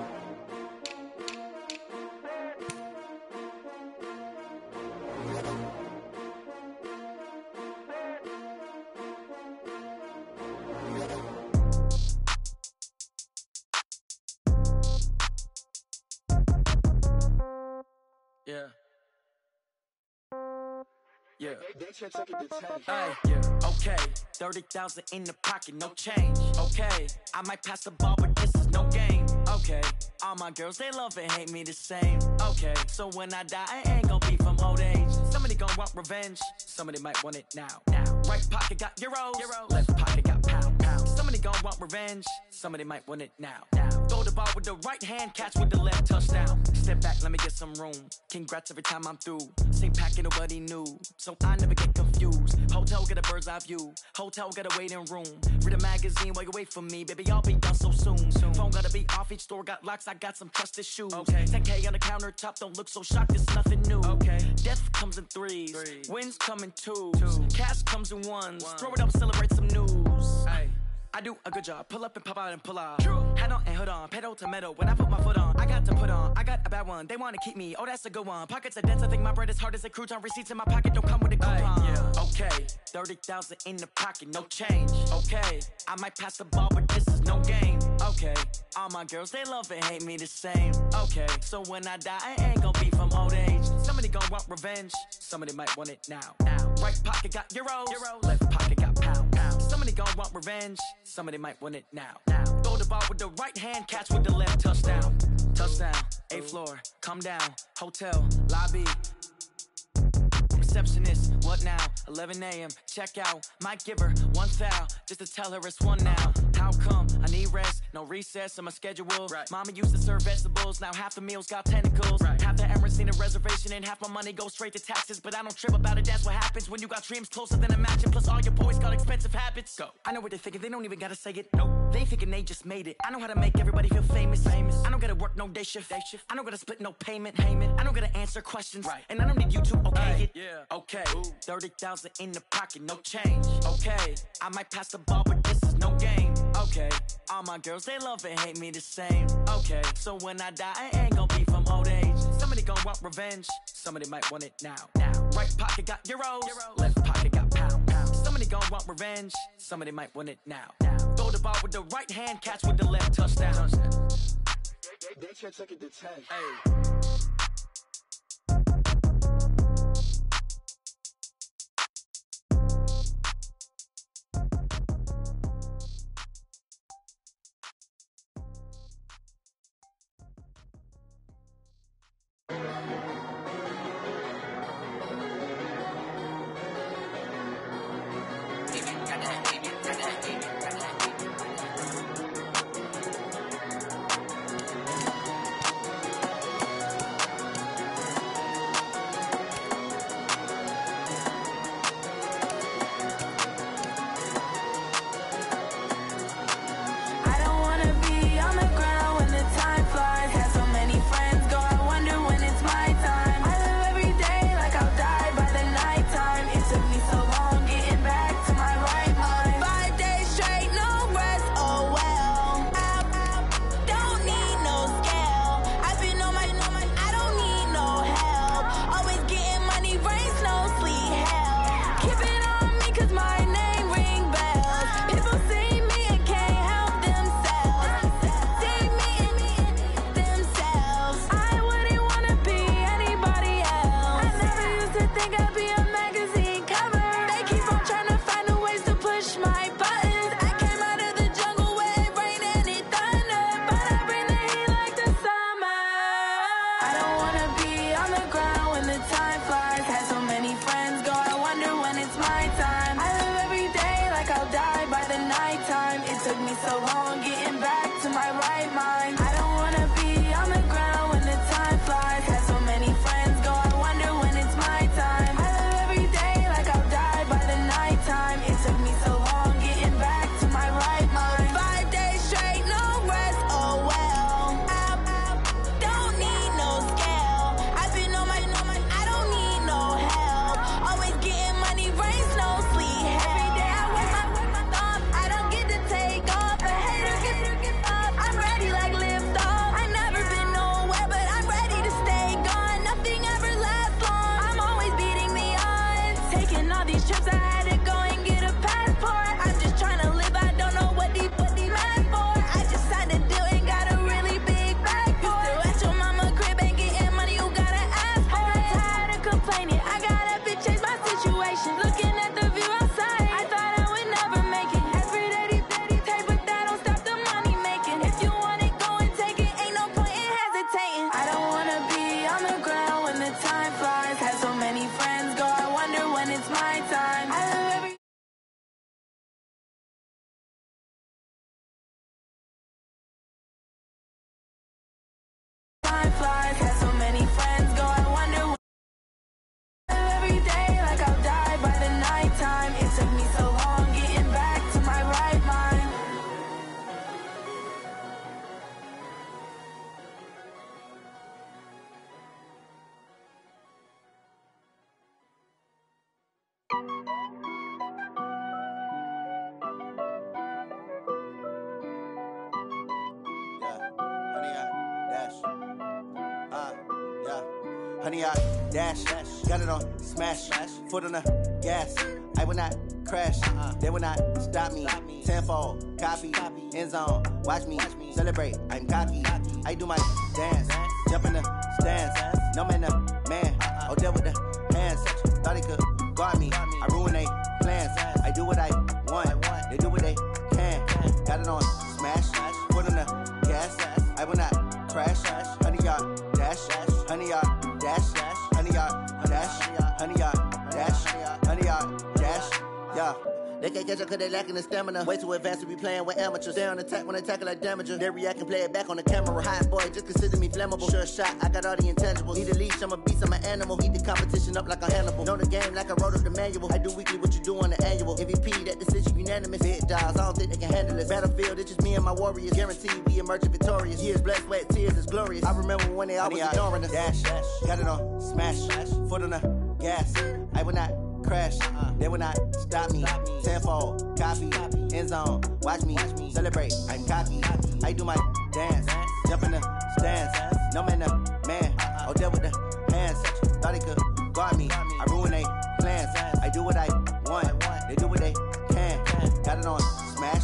Yeah. Hey, yeah. Okay, 30,000 in the pocket, no change. Okay, I might pass the ball, but this is no game. Okay, all my girls, they love and hate me the same. Okay, so when I die, I ain't gonna be from old age. Somebody gon' want revenge, somebody might want it now. Right pocket got euros, left pocket got pound. Somebody gon' want revenge, somebody might want it now. Throw the ball with the right hand, catch with the left, touchdown. Step back, let me get some room. Congrats every time I'm through. Same packet, nobody knew, so I never get confused. Hotel got a bird's eye view, hotel got a waiting room. Read a magazine while you wait for me, baby, I'll be done so soon. Phone gotta be off, each store got locks, I got some trusted shoes. 10K on the countertop, don't look so shocked, it's nothing new. Death comes in threes, wins come in twos. Cash comes in ones, throw it up, celebrate some news. I do a good job, pull up and pop out and pull out. Head on and hood on, pedal to metal. When I put my foot on, I got to put on. I got a bad one, they wanna keep me, oh that's a good one. Pockets are dense, I think my bread is hard as a crouton. Receipts in my pocket don't come with a coupon. Okay, 30,000 in the pocket, no change. Okay, I might pass the ball, but this is no game. Okay, all my girls, they love and hate me the same. Okay, so when I die, I ain't gonna be from old age. Somebody gon' want revenge, somebody might want it now. Right pocket got euros, left pocket got pound. Somebody gon' want revenge, somebody might want it now. Throw the ball with the right hand, catch with the left, touchdown. Touchdown, 8th floor, come down, hotel, lobby. Receptionist, what now? 11 a.m., check out. Might give her one foul, just to tell her it's one now. How come? I need rest, no recess in my schedule. Mama used to serve vegetables, now half the meals got tentacles. Half the Emirates need a reservation and half my money goes straight to taxes. But I don't trip about it, that's what happens when you got dreams closer than a match. And plus all your boys got expensive habits. Go. I know what they're thinking, they don't even gotta say it. Nope. They thinking they just made it. I know how to make everybody feel famous. I don't gotta work no day shift. I don't gotta split no payment. I don't gotta answer questions. And I don't need you to okay it. Okay, 30,000 in the pocket, no change. Okay, I might pass the ball, but this is no game. Okay, all my girls, they love and hate me the same. Okay, so when I die, I ain't gonna be from old age. Somebody gon' want revenge, somebody might want it now. Right pocket got euros, left pocket got pound. Somebody gon' want revenge, somebody might want it now. Throw the ball with the right hand, catch with the left, touchdown. They can't take it to 10. Hey. Honey, I dash, got it on smash, foot on the gas. I will not crash, they will not stop me. Tenfold, copy, end zone, watch me celebrate. I'm cocky, I do my dance, jump in the stands. No man, man, oh there with the hands. Thought he could guard me, I ruin they plans. I do what I want, they do what they can. Got it on smash, foot on the gas. I will not crash, honey, y'all dash, honey, y'all dash, honey, y'all dash, honey, y'all dash, honey, y'all dash, yeah. They can't catch up cause they lacking the stamina. Way too advanced to be playing with amateurs. Stay on attack when they tackle like damager. They react and play it back on the camera. Hot boy, just consider me flammable. Sure shot, I got all the intangibles. Need a leash, I'm a beast, I'm an animal. Eat the competition up like a Hannibal. Know the game like I wrote up the manual. I do weekly what you do on the annual. MVP, that decision unanimous. Big dogs, I don't think they can handle this. Battlefield, it's just me and my warriors. Guaranteed we emerge victorious. Years, blood, sweat, tears, it's glorious. I remember when they always ignoring us. Dash, got it on smash, foot on the gas. I will not crash, they will not stop me. Tenfold, copy, end zone, watch me celebrate. I'm cocky, I do my dance, jump in the stands. No man, man, oh there with the hands. Thought he could guard me, I ruin they plans. I do what I want, they do what they can. Got it on smash,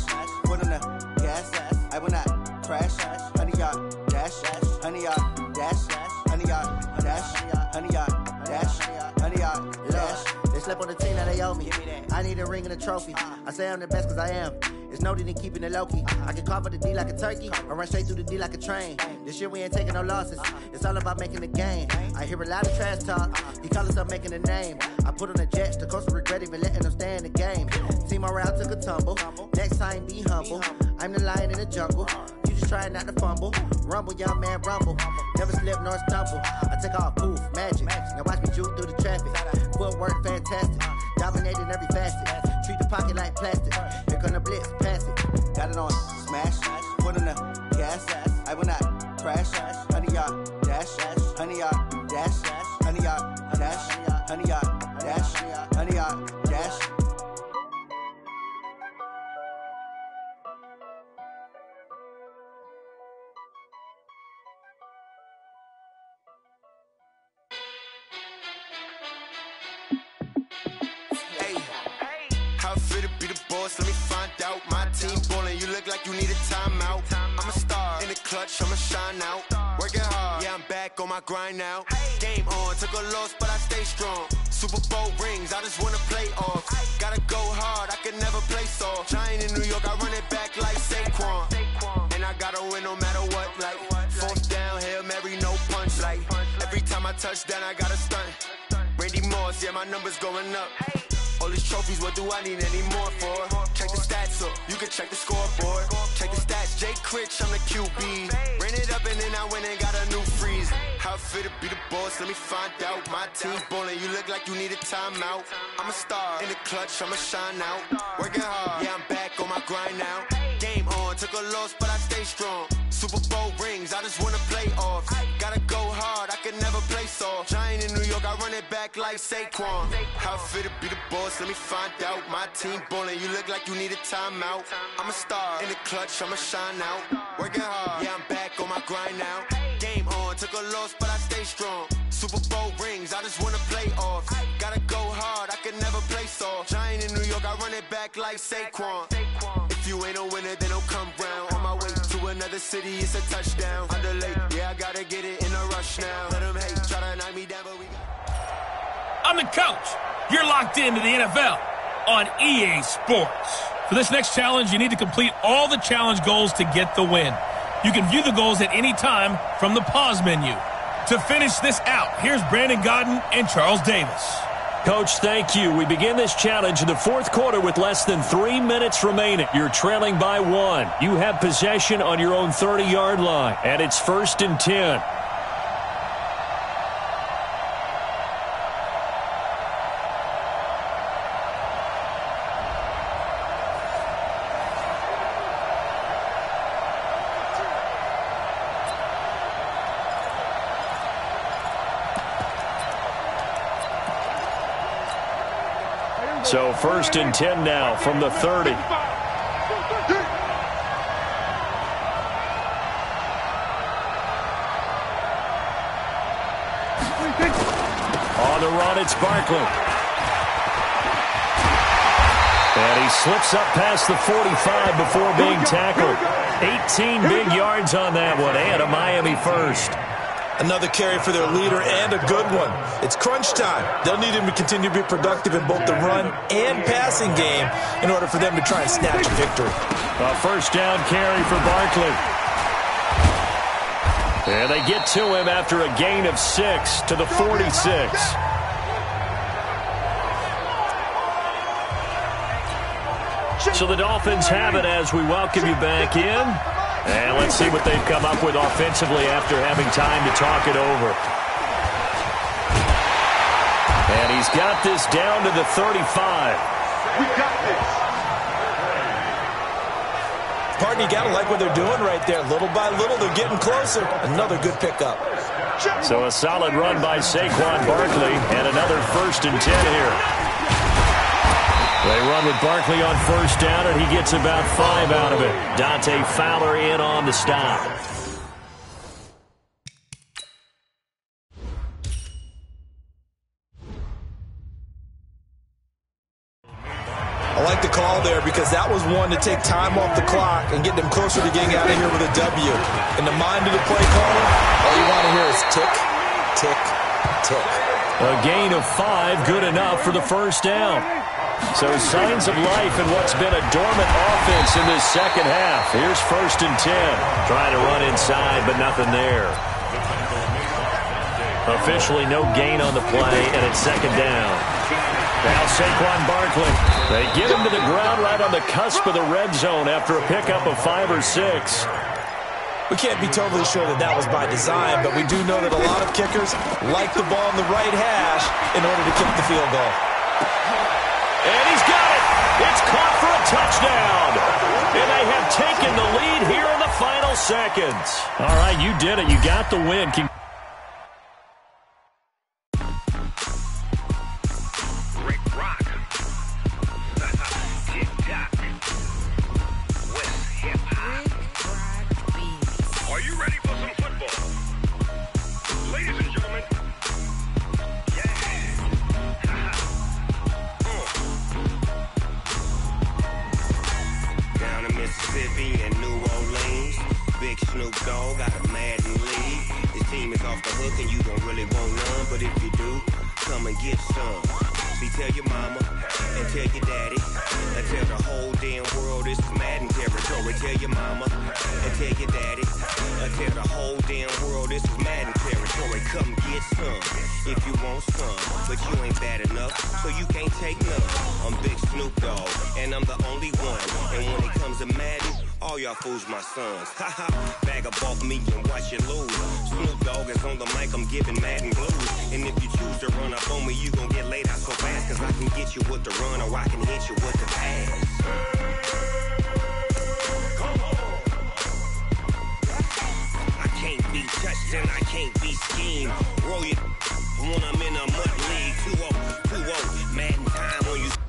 foot on the gas. I will not crash. 100 yard dash. 100 yard dash. 100 yard dash. 100 yard dash. 100 yard dash. They slept on the team, now they owe me. I need a ring and a trophy. I say I'm the best cause I am. It's no need in keeping it low-key. I can cover the D like a turkey or run straight through the D like a train. This year we ain't taking no losses. It's all about making the game. I hear a lot of trash talk. He call himself making a name. I put on the Jets. The coach will regret even letting them stay in the game. Team morale took a tumble. Next time be humble. I'm the lion in the jungle. You just trying not to fumble. Rumble, young man, rumble. Never slip nor stumble. I take off, poof, magic. Now watch me juke through the traffic. Footwork fantastic. Dominating every facet. Treat the pocket like plastic. Here come the blitz, pass it. Got it on smash. Put on the gas. I will not crash. 100 yard dash. 100 yard dash. 100 yard dash. 100 yard dash. 100 yard dash. Let me find out. My team ballin', you look like you need a timeout. I'm a star in the clutch, I'ma shine out. Working hard, yeah, I'm back on my grind now. Game on, took a loss, but I stay strong. Super Bowl rings, I just wanna play off. Gotta go hard, I can never play soft. Giant in New York, I run it back like Saquon. And I gotta win no matter what, like fourth down, Hail Mary, no punch. Like every time I touch down, I gotta stunt. Randy Moss, yeah, my numbers going up. All these trophies, what do I need any more for? Check the stats up, you can check the scoreboard. Check the stats, Jake Critch, I'm the QB. Ran it up and then I went and got a new freeze. How it fit to be the boss, let me find out. My team ballin', you look like you need a timeout. I'm a star in the clutch, I'ma shine out. Working hard, yeah, I'm back on my grind now. Game on, took a loss, but I stay strong. Super Bowl rings, I just wanna play off. Gotta go hard, I can never play soft. Giant in New York, I run it back like Saquon. How it fit to be the boss, let me find out. My team ballin', you look like you need a timeout. I'm a star in the clutch, I'ma shine out. Working hard, yeah, I'm back on my grind now. Game on, took a loss, but I stay strong. Super Bowl rings, I just wanna play off. Gotta go hard, I can never play soft. Giant in New York, I run it back like Saquon. If you ain't a winner, then don't come round. On my way to another city, it's a touchdown. Under late, yeah, I gotta get it in a rush now. Let them hate, try to knock me down, but we got... I'm the coach. You're locked into the NFL on EA Sports. For this next challenge, you need to complete all the challenge goals to get the win. You can view the goals at any time from the pause menu. To finish this out, here's Brandon Gaudin and Charles Davis. Coach, thank you. We begin this challenge in the fourth quarter with less than 3 minutes remaining. You're trailing by 1. You have possession on your own 30-yard line, and it's 1st and 10. So 1st and 10 now from the 30. On the run, it's Barkley. And he slips up past the 45 before being tackled. 18 big yards on that one, and a Miami first. Another carry for their leader and a good one. It's crunch time. They'll need him to continue to be productive in both the run and passing game in order for them to try and snatch a victory. A first down carry for Barkley. And they get to him after a gain of 6 to the 46. So the Dolphins have it as we welcome you back in. And let's see what they've come up with offensively after having time to talk it over. And he's got this down to the 35. We got this. Partner, you got to like what they're doing right there. Little by little, they're getting closer. Another good pickup. So a solid run by Saquon Barkley and another 1st and 10 here. They run with Barkley on first down, and he gets about 5 out of it. Dante Fowler in on the stop. I like the call there because that was one to take time off the clock and get them closer to getting out of here with a W. In the mind of the play caller, all you want to hear is tick, tick, tick. A gain of 5, good enough for the first down. So signs of life in what's been a dormant offense in this second half. Here's 1st and 10. Trying to run inside, but nothing there. Officially no gain on the play, and it's 2nd down. Now Saquon Barkley. They get him to the ground right on the cusp of the red zone after a pickup of 5 or 6. We can't be totally sure that that was by design, but we do know that a lot of kickers like the ball in the right hash in order to kick the field goal. And he's got it. It's caught for a touchdown. And they have taken the lead here in the final seconds. All right, you did it. You got the win. Bag up off me and watch you lose. Snoop Dogg is on the mic, I'm giving Madden blues. And if you choose to run up on me, you gon' get laid out so fast. Cause I can get you with the run or I can hit you with the pass. I can't be touched and I can't be schemed. Roll you when I'm in a mud league. 2-0, 2-0, Madden time on you.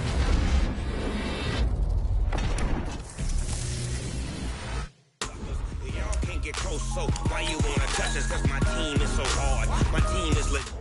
Close, so why you wanna touch us? Cause my team is so hard. My team is lit.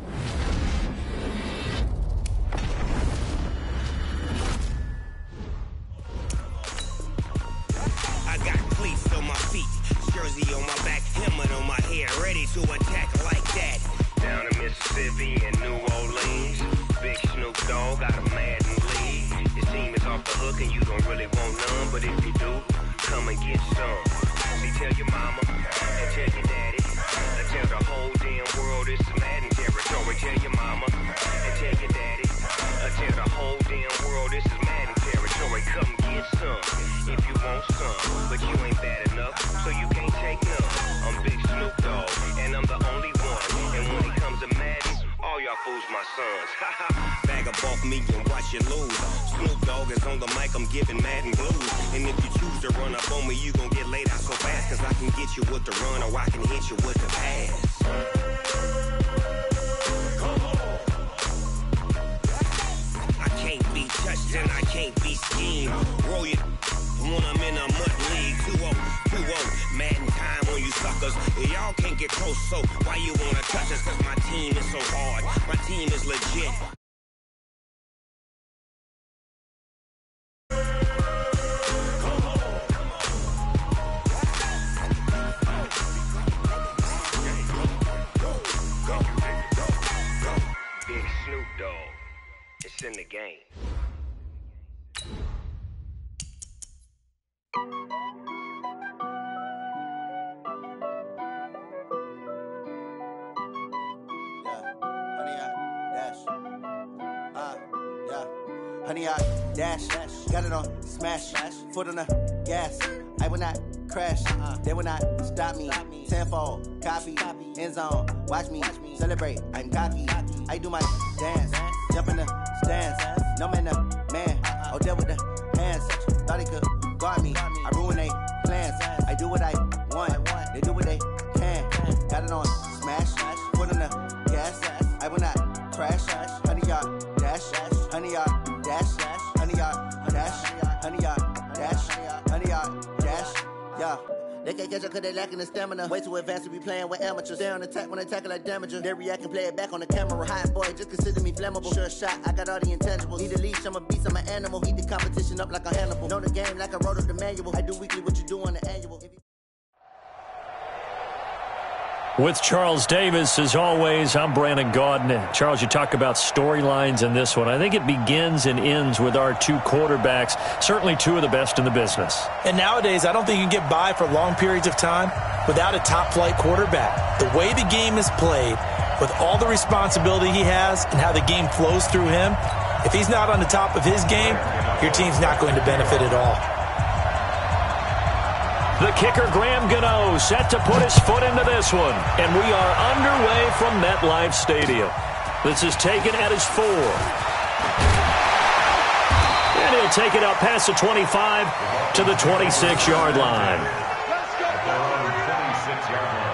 I got cleats on my feet, jersey on my back, helmet on my head, ready to attack like that. Down in Mississippi and New Orleans, Big Snoop Dogg got a Madden lead. Your team is off the hook and you don't really want none, but if you do, come and get some. Tell your mama and tell your daddy. And tell the whole damn world it's Madden territory. Tell your mama and tell your daddy. And tell the whole damn world this is Madden territory. Come get some if you want some, but you ain't bad enough, so you can't take none. I'm Big Snoop Dogg, and I'm the only one. And when it comes to Madden, all y'all fools my sons. Bag up off me and watch you lose. Snoop Dogg is on the mic, I'm giving Madden blues. And if you choose to run up on me, you gon' get laid out so fast. Cause I can get you with the run or I can hit you with the pass. I can't be touched and I can't be schemed. Roll you when I'm in a mud league. 2-0, 2-0, Madden time on you suckers. Y'all can't get close, so why you wanna touch us? Cause my team is so hard. My team is legit. It's in the game. Honey, I dash, got it on smash, foot on the gas. I will not crash, they will not stop me. Tenfold, copy, end zone, watch me celebrate. I'm cocky, I do my dance, jump in the stands. No man, the man, oh, deal with the hands. Thought he could guard me, I ruin they plans. I do what I want, they do what they can. Got it on smash, foot on the gas. I will not crash, honey, y'all dash, honey, y'all dash, honey, y'all dash, honey, y'all dash, honey, y'all dash, yeah. They can't catch up cause they lacking the stamina. Way too advanced to be playing with amateurs. Stay on attack when they tackle like damager. They react and play it back on the camera. Hot boy, just consider me flammable. Sure shot, I got all the intangibles. Need a leash, I'm a beast, I'm an animal. Heat the competition up like a Hannibal. Know the game like I wrote up the manual. I do weekly what you do on the annual. With Charles Davis, as always, I'm Brandon Gaudin. Charles, you talk about storylines in this one. I think it begins and ends with our two quarterbacks, certainly two of the best in the business. And nowadays, I don't think you can get by for long periods of time without a top-flight quarterback. The way the game is played, with all the responsibility he has and how the game flows through him, if he's not on the top of his game, your team's not going to benefit at all. The kicker, Graham Gano, set to put his foot into this one. And we are underway from MetLife Stadium. This is taken at his 4. And he'll take it out past the 25 to the 26-yard line. Let's go. At their own 26-yard line.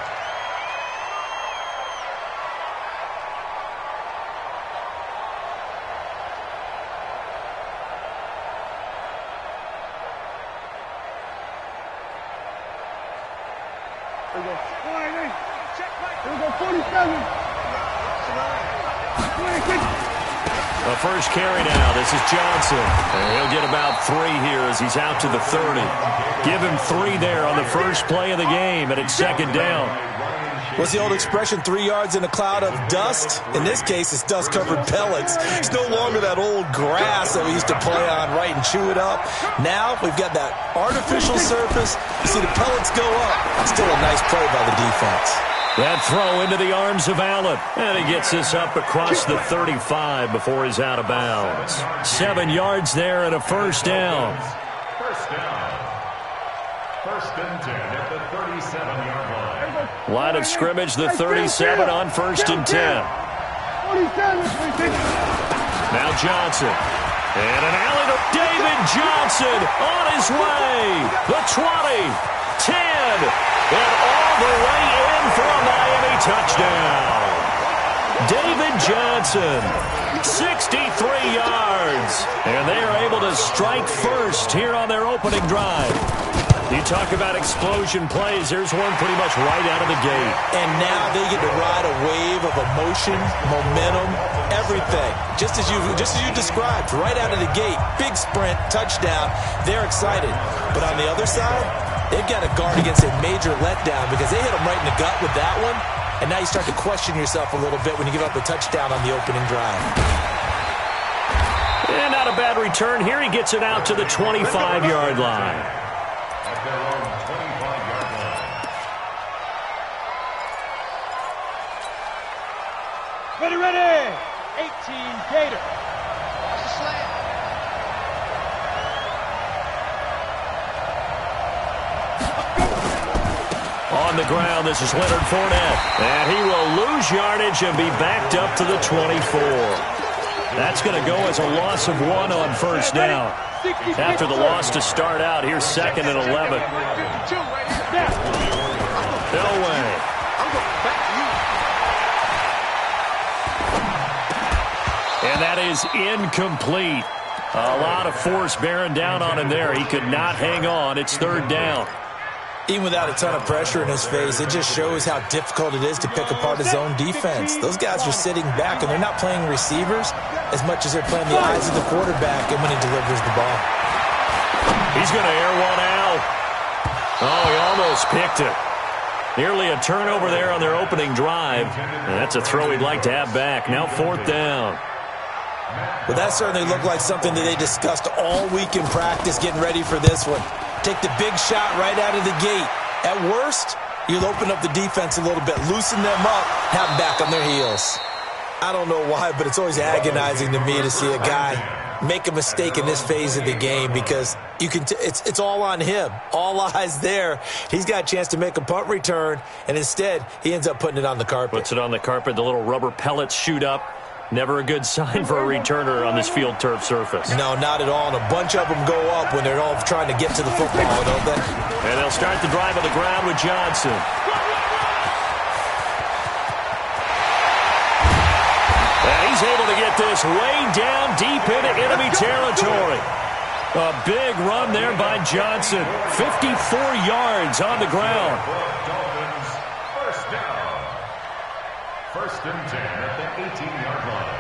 The first carry now. This is Johnson. And he'll get about 3 here as he's out to the 30. Give him 3 there on the first play of the game, and it's second down. What's the old expression, 3 yards in a cloud of dust? In this case, it's dust-covered pellets. It's no longer that old grass that we used to play on, right, and chew it up. Now we've got that artificial surface. You see the pellets go up. Still a nice play by the defense. That throw into the arms of Allen. And he gets this up across the 35 before he's out of bounds. 7 yards there and a first down. First down. First and 10 at the 37-yard line. Line of scrimmage, the 37 on first and 10. Now Johnson. And an alley to David Johnson on his way. The 20, 10, and all the way in for a Miami touchdown. David Johnson, 63 yards. And they are able to strike first here on their opening drive. You talk about explosion plays. There's one pretty much right out of the gate. And now they get to ride a wave of emotion, momentum, everything. Just as you described, right out of the gate. Big sprint, touchdown. They're excited. But on the other side, they've got to guard against a major letdown because they hit them right in the gut with that one. And now you start to question yourself a little bit when you give up a touchdown on the opening drive. And not a bad return here. He gets it out to the 25-yard line. At their own 25-yard line. Ready. 18 Gator. That's a slam. On the ground, this is Leonard Fournette. And he will lose yardage and be backed up to the 24. That's going to go as a loss of 1 on first down. After the loss to start out, here's second and 11. Elway. And that is incomplete. A lot of force bearing down on him there. He could not hang on. It's third down. Even without a ton of pressure in his face, it just shows how difficult it is to pick apart his own defense. Those guys are sitting back, and they're not playing receivers as much as they're playing the eyes of the quarterback and when he delivers the ball. He's going to air one out. Oh, he almost picked it. Nearly a turnover there on their opening drive. And that's a throw he'd like to have back. Now fourth down. But that certainly looked like something that they discussed all week in practice getting ready for this one. Take the big shot right out of the gate. At worst, you'll open up the defense a little bit, loosen them up, have them back on their heels. I don't know why, but it's always agonizing to me to see a guy make a mistake in this phase of the game because you can. It's all on him. All eyes there. He's got a chance to make a punt return, and instead he ends up putting it on the carpet. Puts it on the carpet. The little rubber pellets shoot up. Never a good sign for a returner on this field turf surface. No, not at all. And a bunch of them go up when they're all trying to get to the football, don't they? And they'll start the drive on the ground with Johnson. And he's able to get this way down deep into enemy territory. A big run there by Johnson. 54 yards on the ground. Dolphins, first down. First and 10 at the 18-yard line.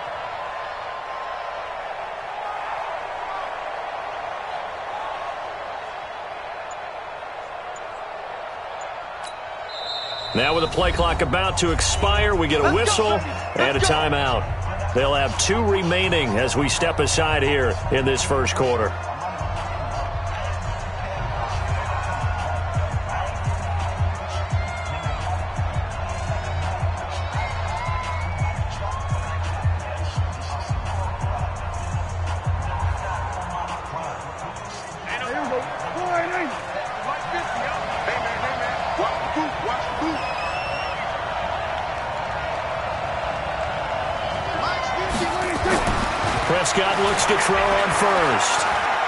Now with the play clock about to expire, we get a whistle and a timeout. They'll have 2 remaining as we step aside here in this first quarter. Prescott looks to throw on first.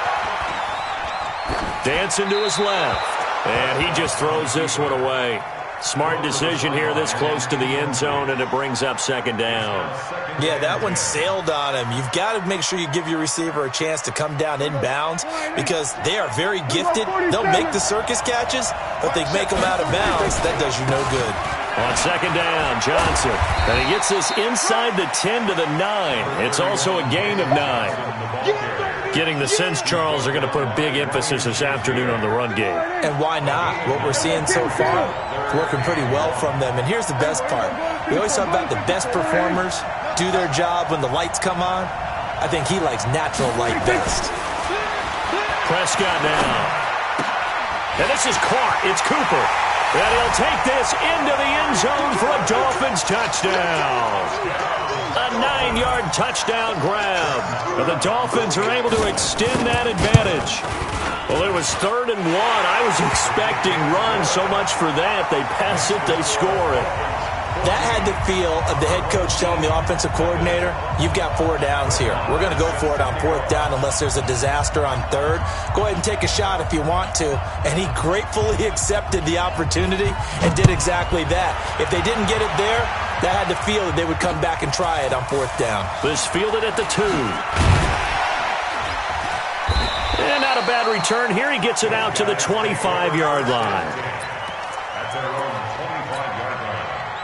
Dancing to his left. And he just throws this one away. Smart decision here this close to the end zone, and it brings up second down. Yeah, that one sailed on him. You've got to make sure you give your receiver a chance to come down inbounds because they are very gifted. They'll make the circus catches, but they make them out of bounds. That does you no good. On second down, Johnson. And he gets this inside the 10 to the 9. It's also a gain of 9. Getting the sense, Charles, are going to put a big emphasis this afternoon on the run game. And why not? What we're seeing so far, working pretty well from them. And here's the best part. We always talk about the best performers do their job when the lights come on. I think he likes natural light best. Prescott now. And this is caught. It's Cooper. And he'll take this into the end zone for a Dolphins touchdown. A 9-yard touchdown grab. And the Dolphins are able to extend that advantage. Well, it was 3rd and 1. I was expecting runs so much for that. They pass it, they score it. That had the feel of the head coach telling the offensive coordinator, you've got 4 downs here. We're going to go for it on 4th down unless there's a disaster on 3rd. Go ahead and take a shot if you want to. And he gratefully accepted the opportunity and did exactly that. If they didn't get it there, that had the feel that they would come back and try it on 4th down. This fielded at the 2. And not a bad return here. He gets it out to the 25-yard line. That's their own 25-yard line.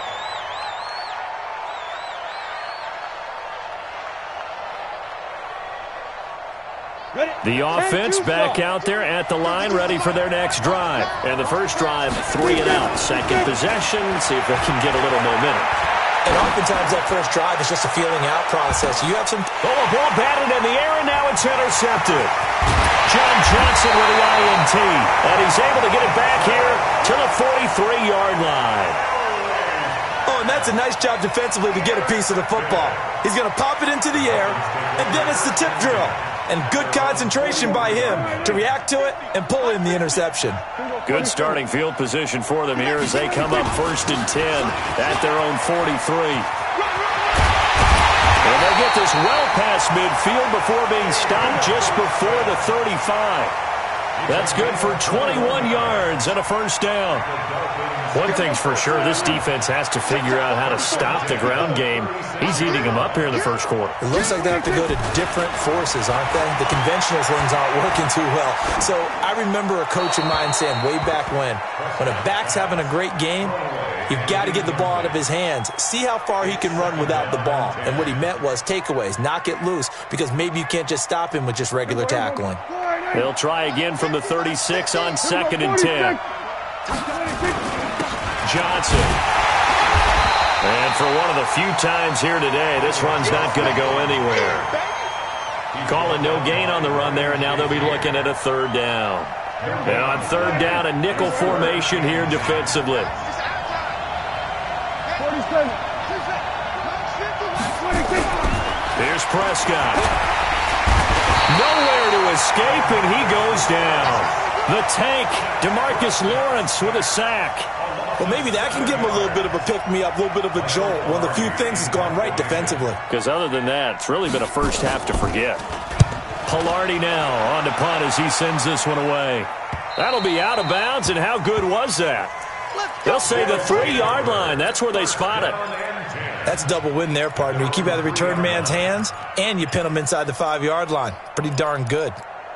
The offense back out there at the line, ready for their next drive. And the first drive, 3 and out. Second possession, see if they can get a little momentum. And oftentimes that first drive is just a feeling out process. You have some... Oh, a ball batted in the air, and now it's intercepted. John Johnson with the INT. And he's able to get it back here to the 43-yard line. Oh, and that's a nice job defensively to get a piece of the football. He's going to pop it into the air, and then it's the tip drill. And good concentration by him to react to it and pull in the interception. Good starting field position for them here as they come up 1st and 10 at their own 43. And they get this well past midfield before being stopped just before the 35. That's good for 21 yards and a first down. One thing's for sure, this defense has to figure out how to stop the ground game. He's eating them up here in the first quarter. It looks like they have to go to different forces, aren't they? The conventional things aren't working too well. So I remember a coach of mine saying way back when a back's having a great game, you've got to get the ball out of his hands. See how far he can run without the ball. And what he meant was takeaways, knock it loose, because maybe you can't just stop him with just regular tackling. They'll try again from the 36 on 2nd and 10. Johnson. And for one of the few times here today, this run's not going to go anywhere. Calling no gain on the run there, and now they'll be looking at a 3rd down. And on 3rd down, a nickel formation here defensively. Here's Prescott. Nowhere to escape, and he goes down. The tank, DeMarcus Lawrence with a sack. Well, maybe that can give him a little bit of a pick-me-up, a little bit of a jolt. One of the few things has gone right defensively. Because other than that, it's really been a first half to forget. Pilardi now on to punt as he sends this one away. That'll be out of bounds, and how good was that? They'll say the 3-yard line. That's where they spot it. That's a double win there, partner. You keep out of the return man's hands, and you pin him inside the 5-yard line. Pretty darn good.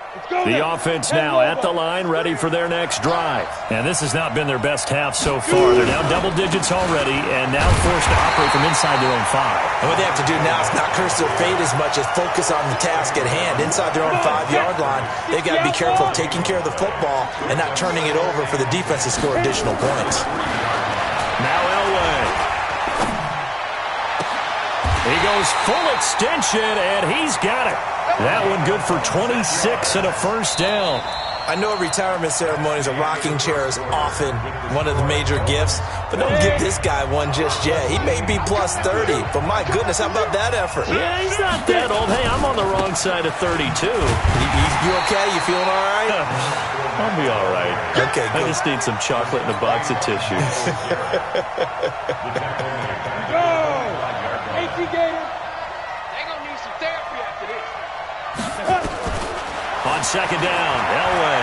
The offense now at the line, ready for their next drive. And this has not been their best half so far. They're down double digits already and now forced to operate from inside their own 5. And what they have to do now is not curse their fate as much as focus on the task at hand. Inside their own 5-yard line, they've got to be careful of taking care of the football and not turning it over for the defense to score additional points. Now Elway. He goes full extension, and he's got it. That one good for 26 and a first down. I know at retirement ceremonies, a rocking chair is often one of the major gifts, but don't give this guy one just yet. He may be plus 30, but my goodness, how about that effort? Yeah, he's not that old. Hey, I'm on the wrong side of 32. You okay? You feeling all right? I'll be all right. Okay, good. I just need some chocolate and a box of tissues. Go! AT Gator. They're going to need some therapy after this. On second down, Elway.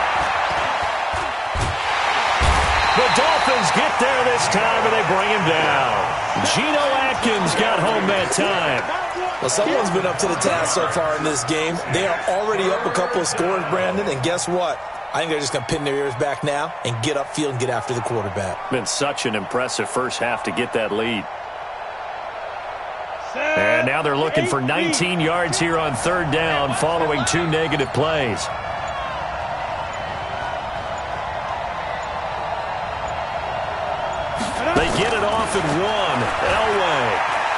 The Dolphins get there this time, and they bring him down. Geno Atkins got home that time. Well, someone's been up to the task so far in this game. They are already up a couple of scores, Brandon, and guess what? I think they're just going to pin their ears back now and get upfield and get after the quarterback. Been such an impressive first half to get that lead. And now they're looking for 19 yards here on third down following 2 negative plays. They get it off at 1. Elway.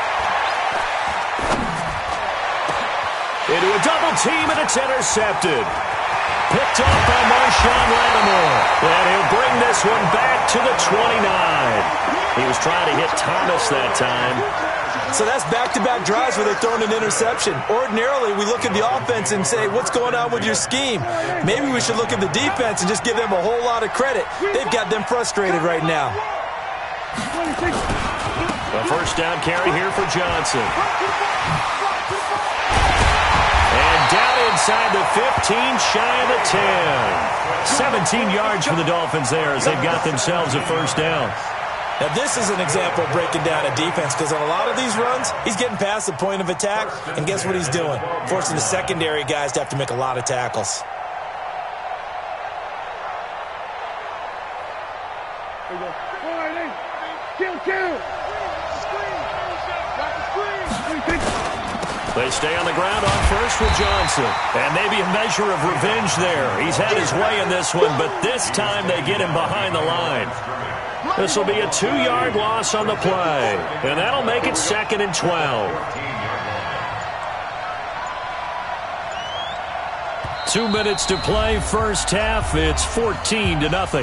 Into a double team, and it's intercepted. Picked off by Marshawn Lattimore. And he'll bring this one back to the 29. He was trying to hit Thomas that time. So that's back-to-back drives where they're throwing an interception. Ordinarily, we look at the offense and say, what's going on with your scheme? Maybe we should look at the defense and just give them a whole lot of credit. They've got them frustrated right now. A first down carry here for Johnson. And down inside the 15, shy of the 10. 17 yards for the Dolphins there as they've got themselves a first down. Now, this is an example of breaking down a defense because on a lot of these runs, he's getting past the point of attack, and guess what he's doing? Forcing the secondary guys to have to make a lot of tackles. They stay on the ground on first with Johnson. And maybe a measure of revenge there. He's had his way in this one, but this time they get him behind the line. This will be a 2-yard loss on the play. And that'll make it 2nd and 12. 2 minutes to play first half. It's 14-0.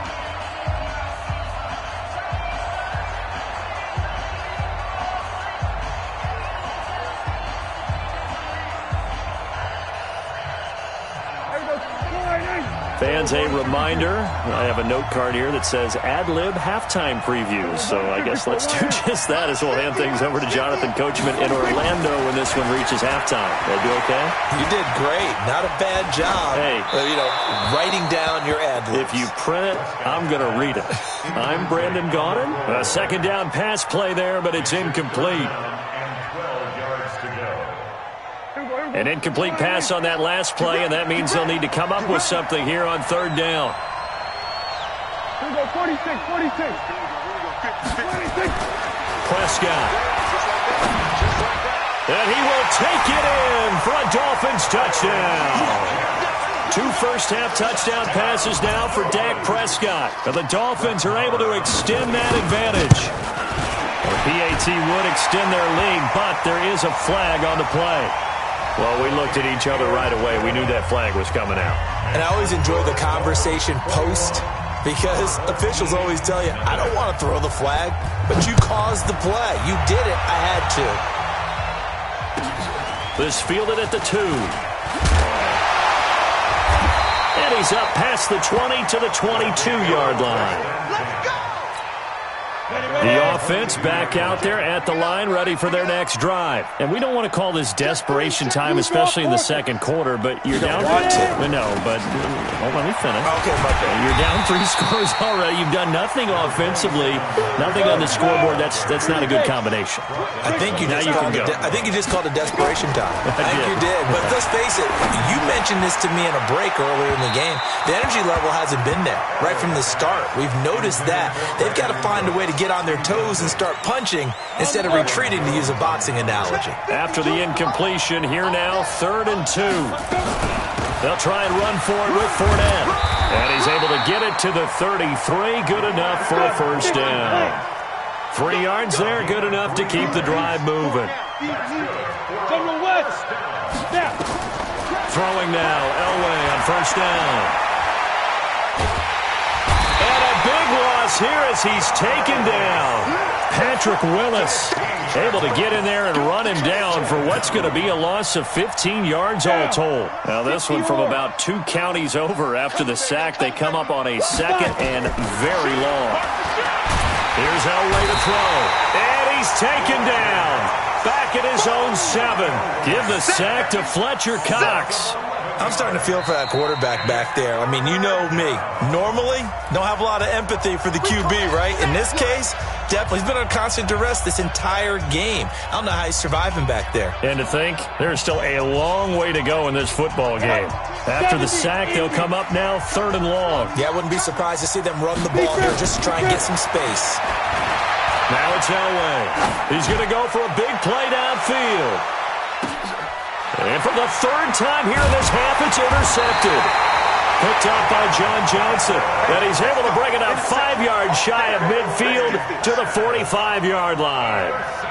Fans, a reminder, I have a note card here that says ad-lib halftime previews. So I guess let's do just that as we'll hand things over to Jonathan Coachman in Orlando when this one reaches halftime. That do okay? You did great. Not a bad job. Hey. Writing down your ad-libs. If you print it, I'm going to read it. I'm Brandon Gaudin. A second down pass play there, but it's incomplete. An incomplete pass on that last play, and that means they'll need to come up with something here on third down. 46. Prescott. And he will take it in for a Dolphins touchdown. 2 first-half touchdown passes now for Dak Prescott. And the Dolphins are able to extend that advantage. The PAT would extend their lead, but there is a flag on the play. Well, we looked at each other right away. We knew that flag was coming out. And I always enjoy the conversation post because officials always tell you, I don't want to throw the flag, but you caused the play. You did it. I had to. This fielded at the 2. And he's up past the 20 to the 22-yard line. The offense back out there at the line, ready for their next drive. And we don't want to call this desperation time, especially in the second quarter, but you're down. No, but let me finish. Okay, my bad. You're down 3 scores already. You've done nothing offensively, nothing on the scoreboard. That's not a good combination. I think you just called it desperation time. I think you did. But let's face it, you mentioned this to me in a break earlier in the game. The energy level hasn't been there right from the start. We've noticed that. They've got to find a way to get on their toes and start punching instead of retreating, to use a boxing analogy. After the incompletion, here now, 3rd and 2. They'll try and run for it with Fournette. And he's able to get it to the 33. Good enough for a first down. 3 yards there, good enough to keep the drive moving. Throwing now, Elway on first down. And a big loss here as he's taken down. Patrick Willis able to get in there and run him down for what's going to be a loss of 15 yards all told. Now this one from about 2 counties over after the sack. They come up on a 2nd and very long. Here's Elway to throw. And he's taken down. Back at his own 7. Give the sack to Fletcher Cox. I'm starting to feel for that quarterback back there. I mean, you know me. Normally, don't have a lot of empathy for the QB, right? In this case, definitely. He's been on constant duress this entire game. I don't know how he's surviving back there. And to think, there's still a long way to go in this football game. After the sack, they'll come up now 3rd and long. Yeah, I wouldn't be surprised to see them run the ball here just to try and get some space. Now it's Elway. He's going to go for a big play downfield. And for the 3rd time here in this half, it's intercepted. Picked up by John Johnson. And he's able to bring it up 5 yards shy of midfield to the 45-yard line.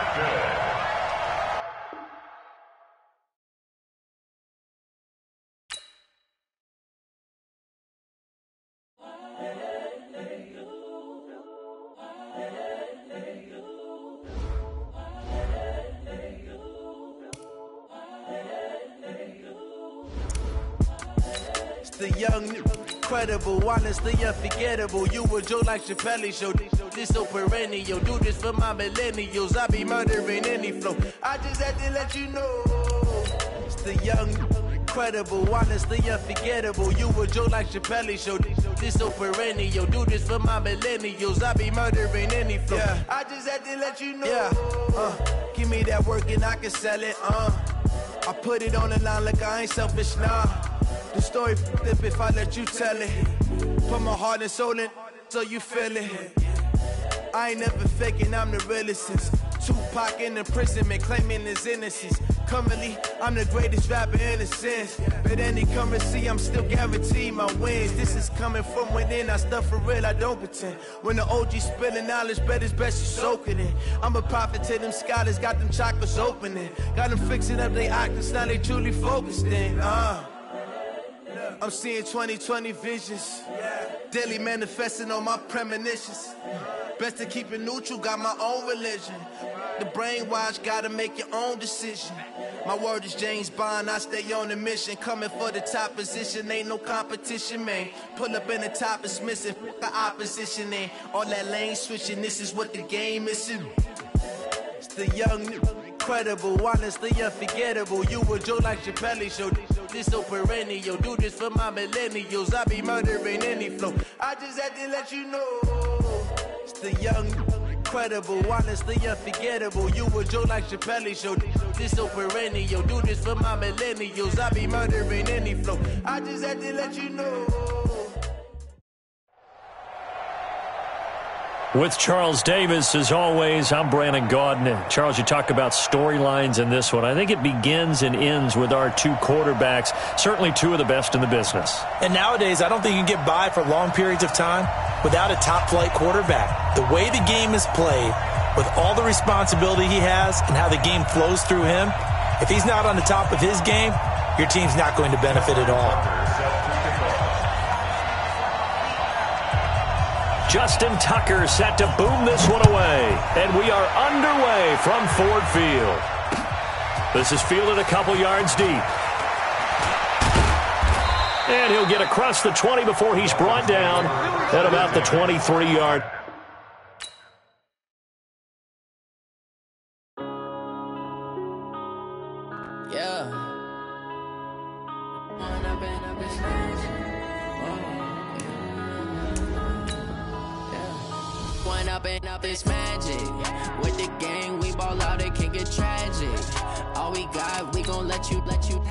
The young, incredible, honestly unforgettable. You a Joe like Chappelle show. This so perennial. Do this for my millennials. I be murdering any flow. I just had to let you know. It's the young, incredible, honestly unforgettable. You a Joe like Chappelle show. This so perennial. Do this for my millennials. I be murdering any flow. Yeah. I just had to let you know. Yeah. Give me that work and I can sell it. I put it on the line like I ain't selfish, nah. The story flip if I let you tell it. Put my heart and soul in so you feel it. I ain't never faking, I'm the realest since Tupac in imprisonment, claiming his innocence. Currently, I'm the greatest rapper in a sense. But any currency, I'm still guaranteed my wins. This is coming from within, I stuff for real, I don't pretend. When the OG spilling knowledge, bet it's best you soak it in. I'm a prophet to them scholars, got them chakras opening. Got them fixing up they octaves, now they truly focused in. I'm seeing 2020 visions. Daily manifesting on my premonitions. Best to keep it neutral, got my own religion. The brainwash, gotta make your own decision. My word is James Bond, I stay on a mission. Coming for the top position, ain't no competition, man. Pull up in the top, it's missing, the opposition, ain't all that lane switching, this is what the game is. It's the young, incredible, honestly unforgettable. You a Joe like Chappelle show. This so perennial. Do this for my millennials. I be murdering any flow. I just had to let you know. It's the young, incredible, honestly unforgettable. You a Joe like Chappelle show. This so perennial. Do this for my millennials. I be murdering any flow. I just had to let you know. With Charles Davis, as always, I'm Brandon Gaudin. Charles, you talk about storylines in this one. I think it begins and ends with our 2 quarterbacks, certainly 2 of the best in the business. And nowadays, I don't think you can get by for long periods of time without a top-flight quarterback. The way the game is played, with all the responsibility he has and how the game flows through him, if he's not on the top of his game, your team's not going to benefit at all. Justin Tucker set to boom this one away. And we are underway from Ford Field. This is fielded a couple yards deep. And he'll get across the 20 before he's brought down at about the 23-yard Yeah. When I've been up this magic. When up and up this magic. With the gang, we ball out, it can get tragic. All we got, we gon' let you.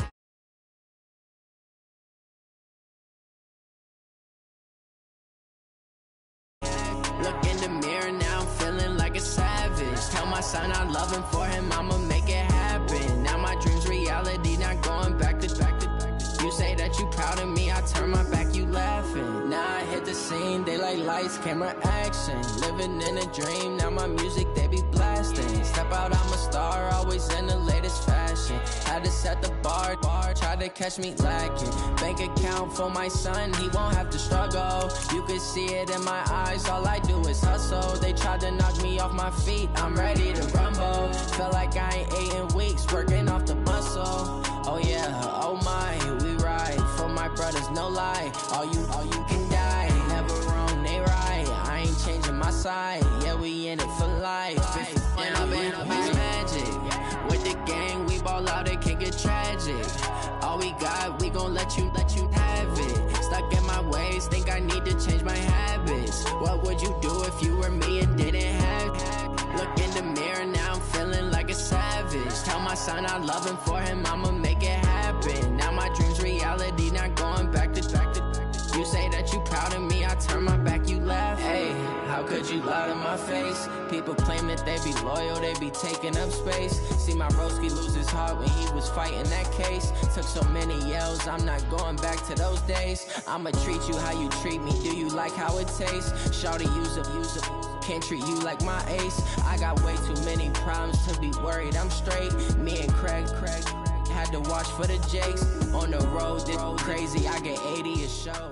Look in the mirror, now I'm feeling like a savage. Tell my son I love him, for him I'ma make it happen. Now my dream's reality, not going back to. You say that you proud of me, I turn my back, you laughing. Now I hit the scene, they like lights, camera, action. Living in a dream, now my music, they be blasting. Step out, I'm a star, always in the latest fashion. Had to set the bar, try to catch me lacking. Bank account for my son, he won't have to struggle. You can see it in my eyes, all I do is hustle. They tried to knock me off my feet, I'm ready to rumble. Felt like I ain't ate in weeks, working off the muscle. Oh yeah, oh my, we ride for my brothers, no lie. All you can die, never wrong, they right. I ain't changing my side, yeah, we in it for life. When I've been up is magic. With the gang, we ball out, it can get tragic. All we got, we gon' let you have it. Stuck in my ways, think I need to change my habits. What would you do if you were me and didn't have it? Look in the mirror, now I'm feeling like a savage. Tell my son I love him, for him I'ma make it happen. Now my dream's reality, not going back to. You say that you proud of me, I turn my back, you laugh. Hey, how could you lie to my face? People claim that they be loyal, they be taking up space. See my broski lose his heart when he was fighting that case. Took so many yells, I'm not going back to those days. I'ma treat you how you treat me, do you like how it tastes? Shawty, use up. Can't treat you like my ace. I got way too many problems to be worried, I'm straight. Me and Craig had to watch for the Jakes. On the road, this crazy, I get 80 a show.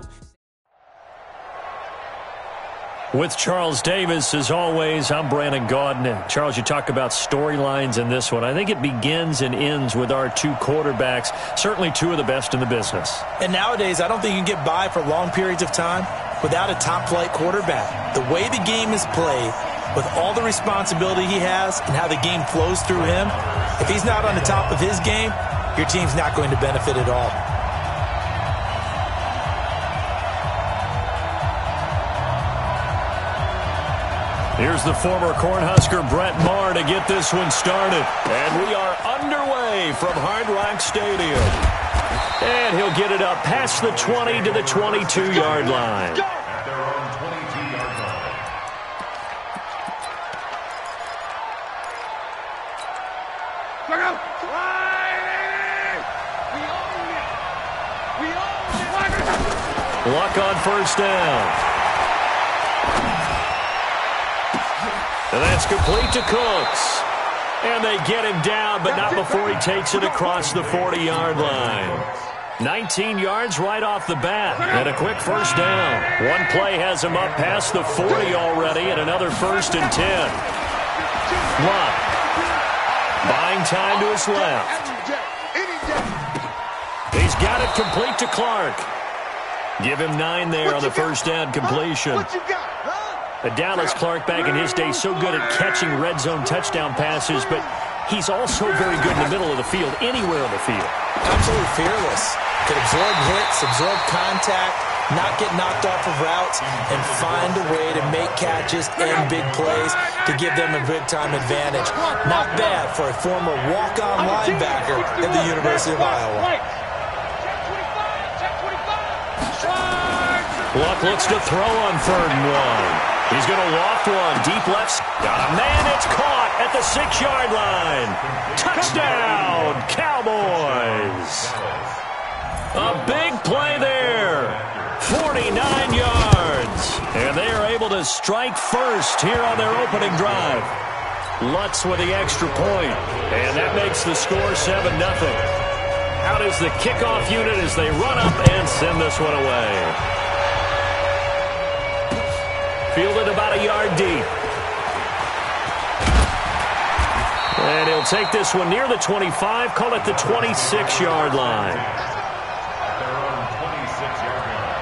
With Charles Davis, as always, I'm Brandon Gaudin. Charles, you talk about storylines in this one. I think it begins and ends with our two quarterbacks, certainly two of the best in the business. And nowadays, I don't think you can get by for long periods of time without a top-flight quarterback. The way the game is played, with all the responsibility he has and how the game flows through him, if he's not on the top of his game, your team's not going to benefit at all. Here's the former Cornhusker Brett Maher to get this one started. And we are underway from Hard Rock Stadium. And he'll get it up past the 20 to the 22-yard line. At their own 22-yard line. Look out! We own it! Luck on first down. And that's complete to Cooks. And they get him down, but not before he takes it across the 40-yard line. 19 yards right off the bat, and a quick first down. One play has him up past the 40 already, and another 1st and 10. Luck buying time to his left. He's got it complete to Clark. Give him 9 there on the first down completion. Dallas Clark back in his day so good at catching red zone touchdown passes, but he's also very good in the middle of the field, anywhere on the field. Absolutely fearless. Could absorb hits, absorb contact, not get knocked off of routes, and find a way to make catches and big plays to give them a big-time advantage. Not bad for a former walk-on linebacker at the University of Iowa. Luck looks to throw on 3rd and 1. He's going to loft one, deep left. Man, it's caught at the 6-yard line. Touchdown, Cowboys. A big play there. 49 yards. And they are able to strike first here on their opening drive. Lutz with the extra point. And that makes the score 7-0. Out is the kickoff unit as they run up and send this one away. Fielded about a yard deep. And he'll take this one near the 25, call it the 26-yard line. At their own 26-yard line.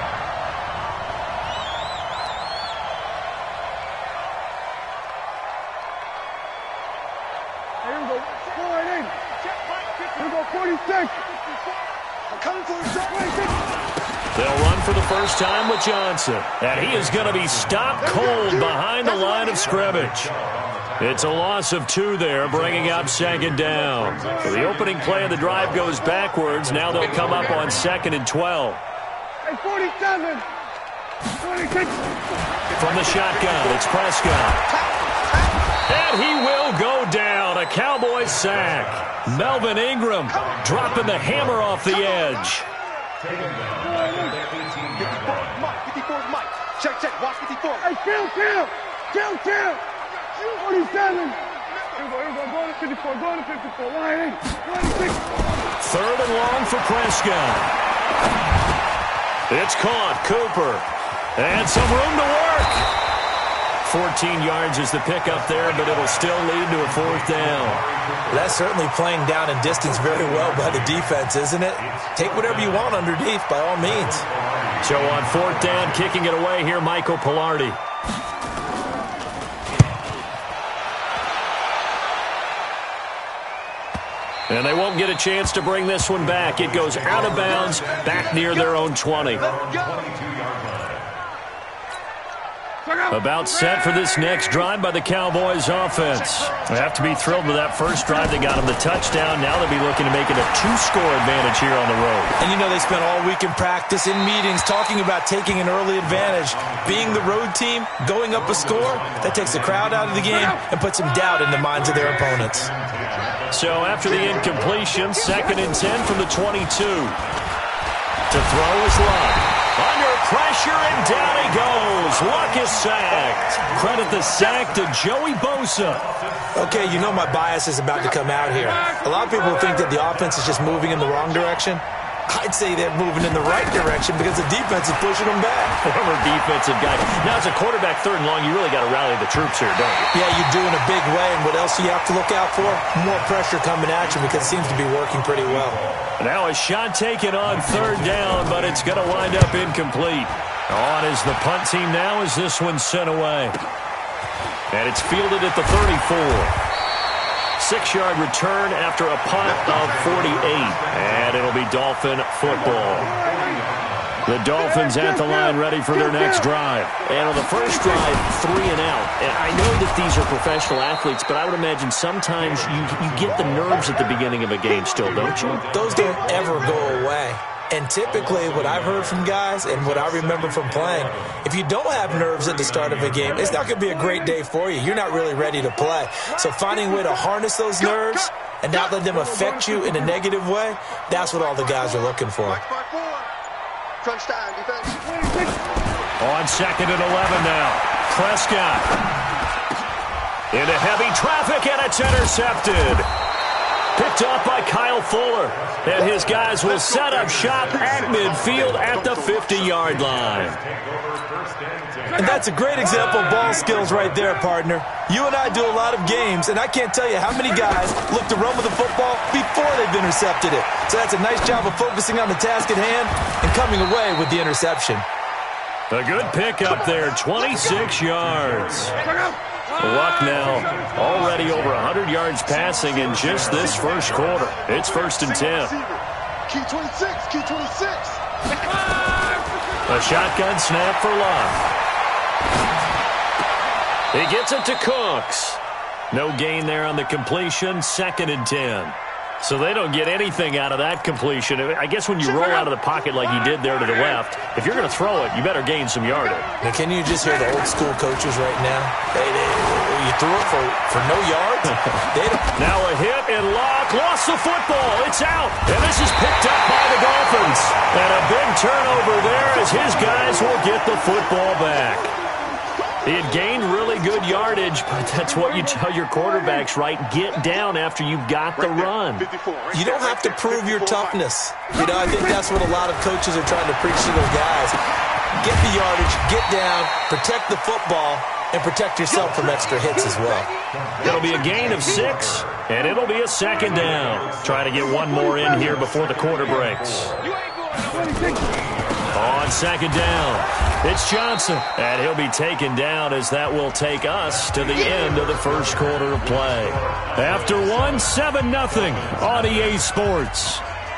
Here we go. 48. Here we go, 48. They'll run for the first time with Johnson. And he is going to be stopped cold behind the line of scrimmage. It's a loss of 2 there, bringing up second down. So the opening play of the drive goes backwards. Now they'll come up on 2nd and 12. Hey, 47. 46. From the shotgun, it's Prescott. And he will go down. A Cowboys sack. Melvin Ingram dropping the hammer off the edge. 54 Mike. Check. Watch 54. Hey, kill. 47. Here we go. Go to 54. Line 26. 3rd and long for Prescott. It's caught. Cooper. And some room to work. 14 yards is the pickup there, but it'll still lead to a 4th down. That's certainly playing down in distance very well by the defense, isn't it? Take whatever you want underneath, by all means. So on 4th down, kicking it away here, Michael Pilardi. And they won't get a chance to bring this one back. It goes out of bounds, back near their own 20. About set for this next drive by the Cowboys offense. They have to be thrilled with that first drive. They got them the touchdown. Now they'll be looking to make it a 2-score advantage here on the road. And you know they spent all week in practice, in meetings, talking about taking an early advantage. Being the road team, going up a score, that takes the crowd out of the game and puts some doubt in the minds of their opponents. So after the incompletion, 2nd and 10 from the 22. To throw is Luck. Under pressure, and down he goes. Luck is sacked. Credit the sack to Joey Bosa. Okay, you know my bias is about to come out here. A lot of people think that the offense is just moving in the wrong direction. I'd say they're moving in the right direction because the defense is pushing them back. Former defensive guy. Now, as a quarterback 3rd and long, you really got to rally the troops here, don't you? Yeah, you do in a big way. And what else do you have to look out for? More pressure coming at you because it seems to be working pretty well. Now a shot taken on 3rd down, but it's going to wind up incomplete. On is the punt team now as this one's sent away. And it's fielded at the 34. 6-yard return after a punt of 48. And it'll be Dolphin football. The Dolphins at the line ready for their next drive. And on the first drive, 3 and out. And I know that these are professional athletes, but I would imagine sometimes you get the nerves at the beginning of a game still, don't you? Those don't ever go away. And typically what I've heard from guys and what I remember from playing, if you don't have nerves at the start of a game, it's not going to be a great day for you. You're not really ready to play. So finding a way to harness those nerves and not let them affect you in a negative way, that's what all the guys are looking for. Crunch time, defense. On 2nd and 11 now. Prescott. Into heavy traffic, and it's intercepted. Picked off by Kyle Fuller. And his guys will set up shop at midfield at the 50-yard line. And that's a great example of ball skills right there, partner. You and I do a lot of games, and I can't tell you how many guys look to run with the football before they've intercepted it. So that's a nice job of focusing on the task at hand and coming away with the interception. A good pickup there, 26 yards. Luck now already over 100 yards passing in just this first quarter. It's 1st and 10. Key 26, key 26. A shotgun snap for Luck. He gets it to Cooks. No gain there on the completion, 2nd and 10. So they don't get anything out of that completion. I guess when you roll out of the pocket like he did there to the left, if you're going to throw it, you better gain some yardage. Now, can you just hear the old school coaches right now? You threw it for no yards? Now a hit, and Luck lost the football. It's out, and this is picked up by the Dolphins. And a big turnover there as his guys will get the football back. He had gained really good yardage, but that's what you tell your quarterbacks, right? Get down after you've got the run. You don't have to prove your toughness. You know, I think that's what a lot of coaches are trying to preach to their guys. Get the yardage, get down, protect the football, and protect yourself from extra hits as well. It'll be a gain of 6, and it'll be a 2nd down. Trying to get one more in here before the quarter breaks. You ain't going On second down, it's Johnson, and he'll be taken down as that will take us to the end of the first quarter of play. After 7-0 on EA Sports.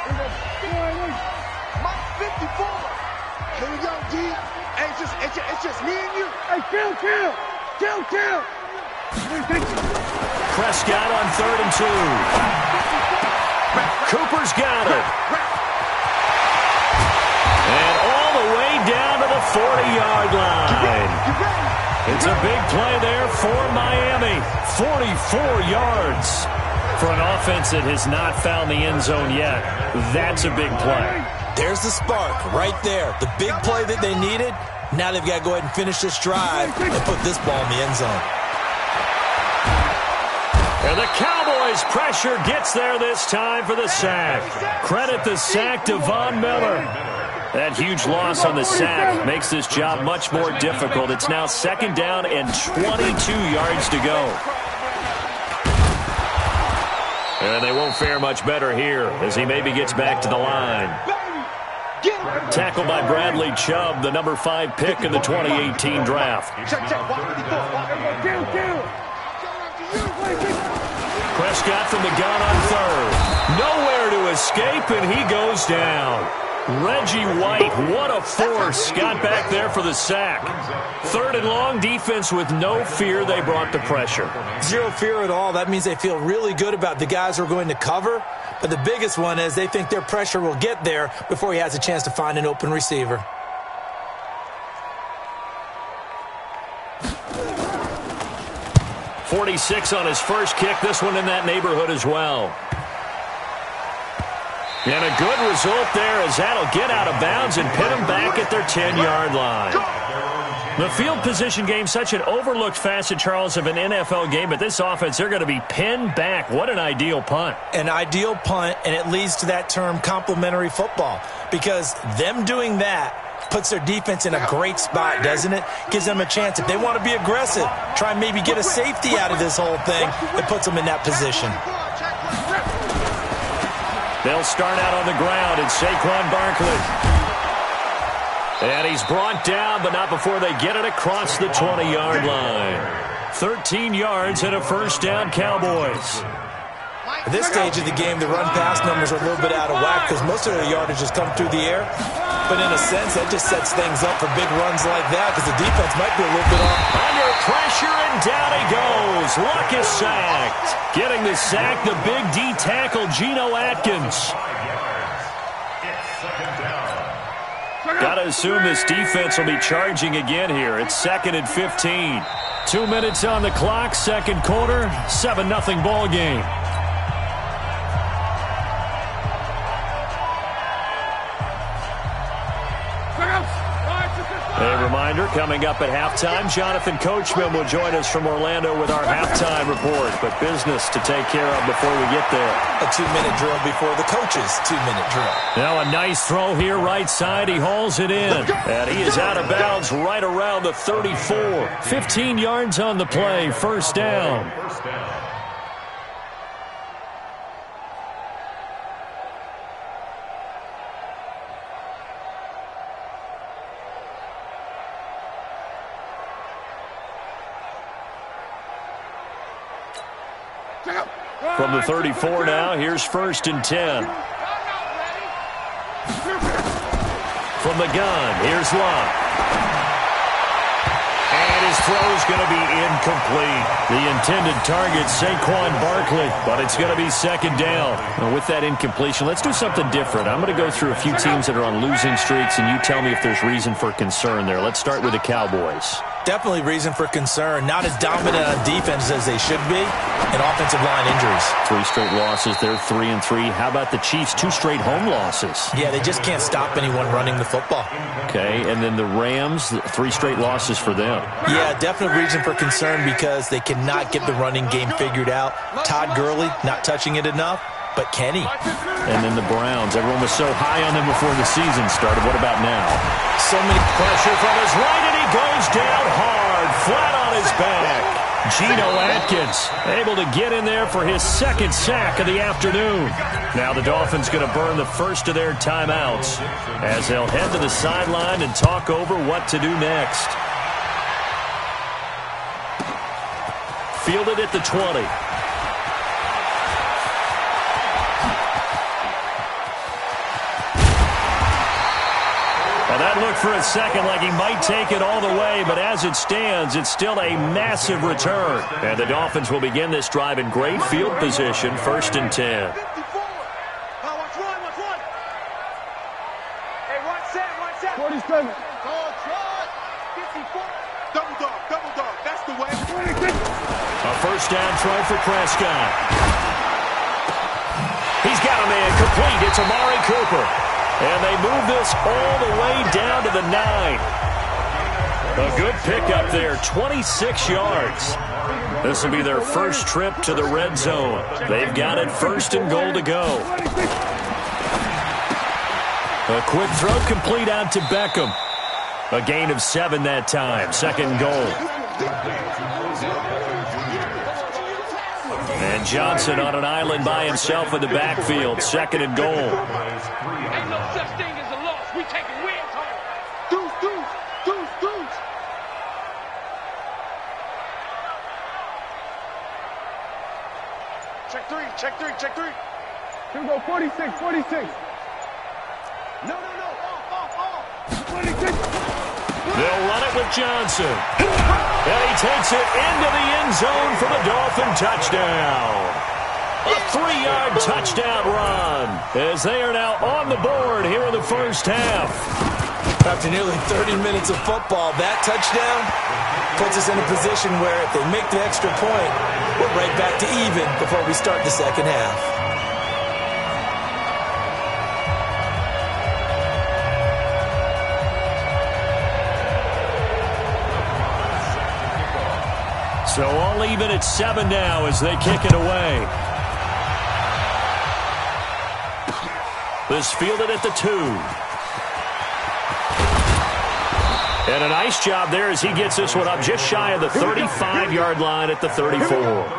Here we go, D. Hey, it's just me and you. Hey, kill. Prescott on 3rd and 2. Cooper's got it. And all the way down to the 40-yard line. It's a big play there for Miami. 44 yards for an offense that has not found the end zone yet. That's a big play. There's the spark right there. The big play that they needed. Now they've got to go ahead and finish this drive and put this ball in the end zone. And the Cowboys' pressure gets there this time for the sack. Credit the sack to Von Miller. That huge loss on the sack makes this job much more difficult. It's now 2nd down and 22 yards to go. And they won't fare much better here as he maybe gets back to the line. Tackled by Bradley Chubb, the number 5 pick in the 2018 draft. Prescott from the gun on 3rd. Nowhere to escape, and he goes down. Reggie White, what a force, got back there for the sack. 3rd and long, defense with no fear. They brought the pressure. Zero fear at all. That means they feel really good about the guys who are going to cover. But the biggest one is they think their pressure will get there before he has a chance to find an open receiver. .46 on his first kick. This one in that neighborhood as well. And a good result there as that'll get out of bounds and pin them back at their 10-yard line. The field position game, such an overlooked facet, Charles, of an NFL game, but this offense, they're going to be pinned back. What an ideal punt. An ideal punt, and it leads to that term complementary football, because them doing that puts their defense in a great spot, doesn't it? Gives them a chance. If they want to be aggressive, try and maybe get a safety out of this whole thing, it puts them in that position. They'll start out on the ground. It's Saquon Barkley. And he's brought down, but not before they get it across the 20-yard line. 13 yards and a first down, Cowboys. At this stage of the game, the run-pass numbers are a little bit out of whack because most of their yardage has come through the air. But in a sense, that just sets things up for big runs like that because the defense might be a little bit off. Under pressure, and down he goes. Luck is sacked. Getting the sack, the big D tackle, Geno Atkins. Got to assume this defense will be charging again here. It's 2nd and 15. 2 minutes on the clock, second quarter, 7-0 ball game. A reminder, coming up at halftime, Jonathan Coachman will join us from Orlando with our halftime report. But business to take care of before we get there. A 2-minute drill before the coach's 2-minute drill. Now a nice throw here, right side. He hauls it in. And he is out of bounds right around the 34. 15 yards on the play, first down. From the 34 now, here's 1st and 10. From the gun, here's Luck. And his throw's going to be incomplete. The intended target, Saquon Barkley, but it's going to be 2nd down. Now, with that incompletion, let's do something different. I'm going to go through a few teams that are on losing streaks, and you tell me if there's reason for concern there. Let's start with the Cowboys. Definitely reason for concern. Not as dominant on defense as they should be, and offensive line injuries. 3 straight losses. They're 3-3. How about the Chiefs? 2 straight home losses. Yeah, they just can't stop anyone running the football. Okay, and then the Rams, 3 straight losses for them. Yeah, definite reason for concern because they cannot get the running game figured out. Todd Gurley not touching it enough, but can he? And then the Browns. Everyone was so high on them before the season started. What about now? So many pressure from his right, and he goes down hard. flat on his back. Geno Atkins able to get in there for his second sack of the afternoon. Now the Dolphins going to burn the first of their timeouts as they'll head to the sideline and talk over what to do next. Fielded at the 20. Well, that looked for a second like he might take it all the way, but as it stands, it's still a massive return. And the Dolphins will begin this drive in great field position, 1st and 10. Watch one. Hey, watch set. 47. 54. Double dog. That's the way. A first down throw for Prescott. He's got a man complete. It's Amari Cooper. And they move this all the way down to the 9. A good pickup there, 26 yards. This will be their first trip to the red zone. They've got it 1st and goal to go. A quick throw complete out to Beckham. A gain of 7 that time, 2nd goal. And Johnson on an island by himself in the backfield, 2nd and goal. Ain't no such thing as a loss. We taking wins home. Deuce. Check three. Here we go, 46. No. Off. 46. They'll run it with Johnson. And he takes it into the end zone for the Dolphin touchdown. A 3-yard touchdown run as they are now on the board here in the first half. After nearly 30 minutes of football, that touchdown puts us in a position where if they make the extra point, we're right back to even before we start the second half. So all even at 7 now as they kick it away. This fielded at the 2. And a nice job there as he gets this one up just shy of the 35-yard line at the 34.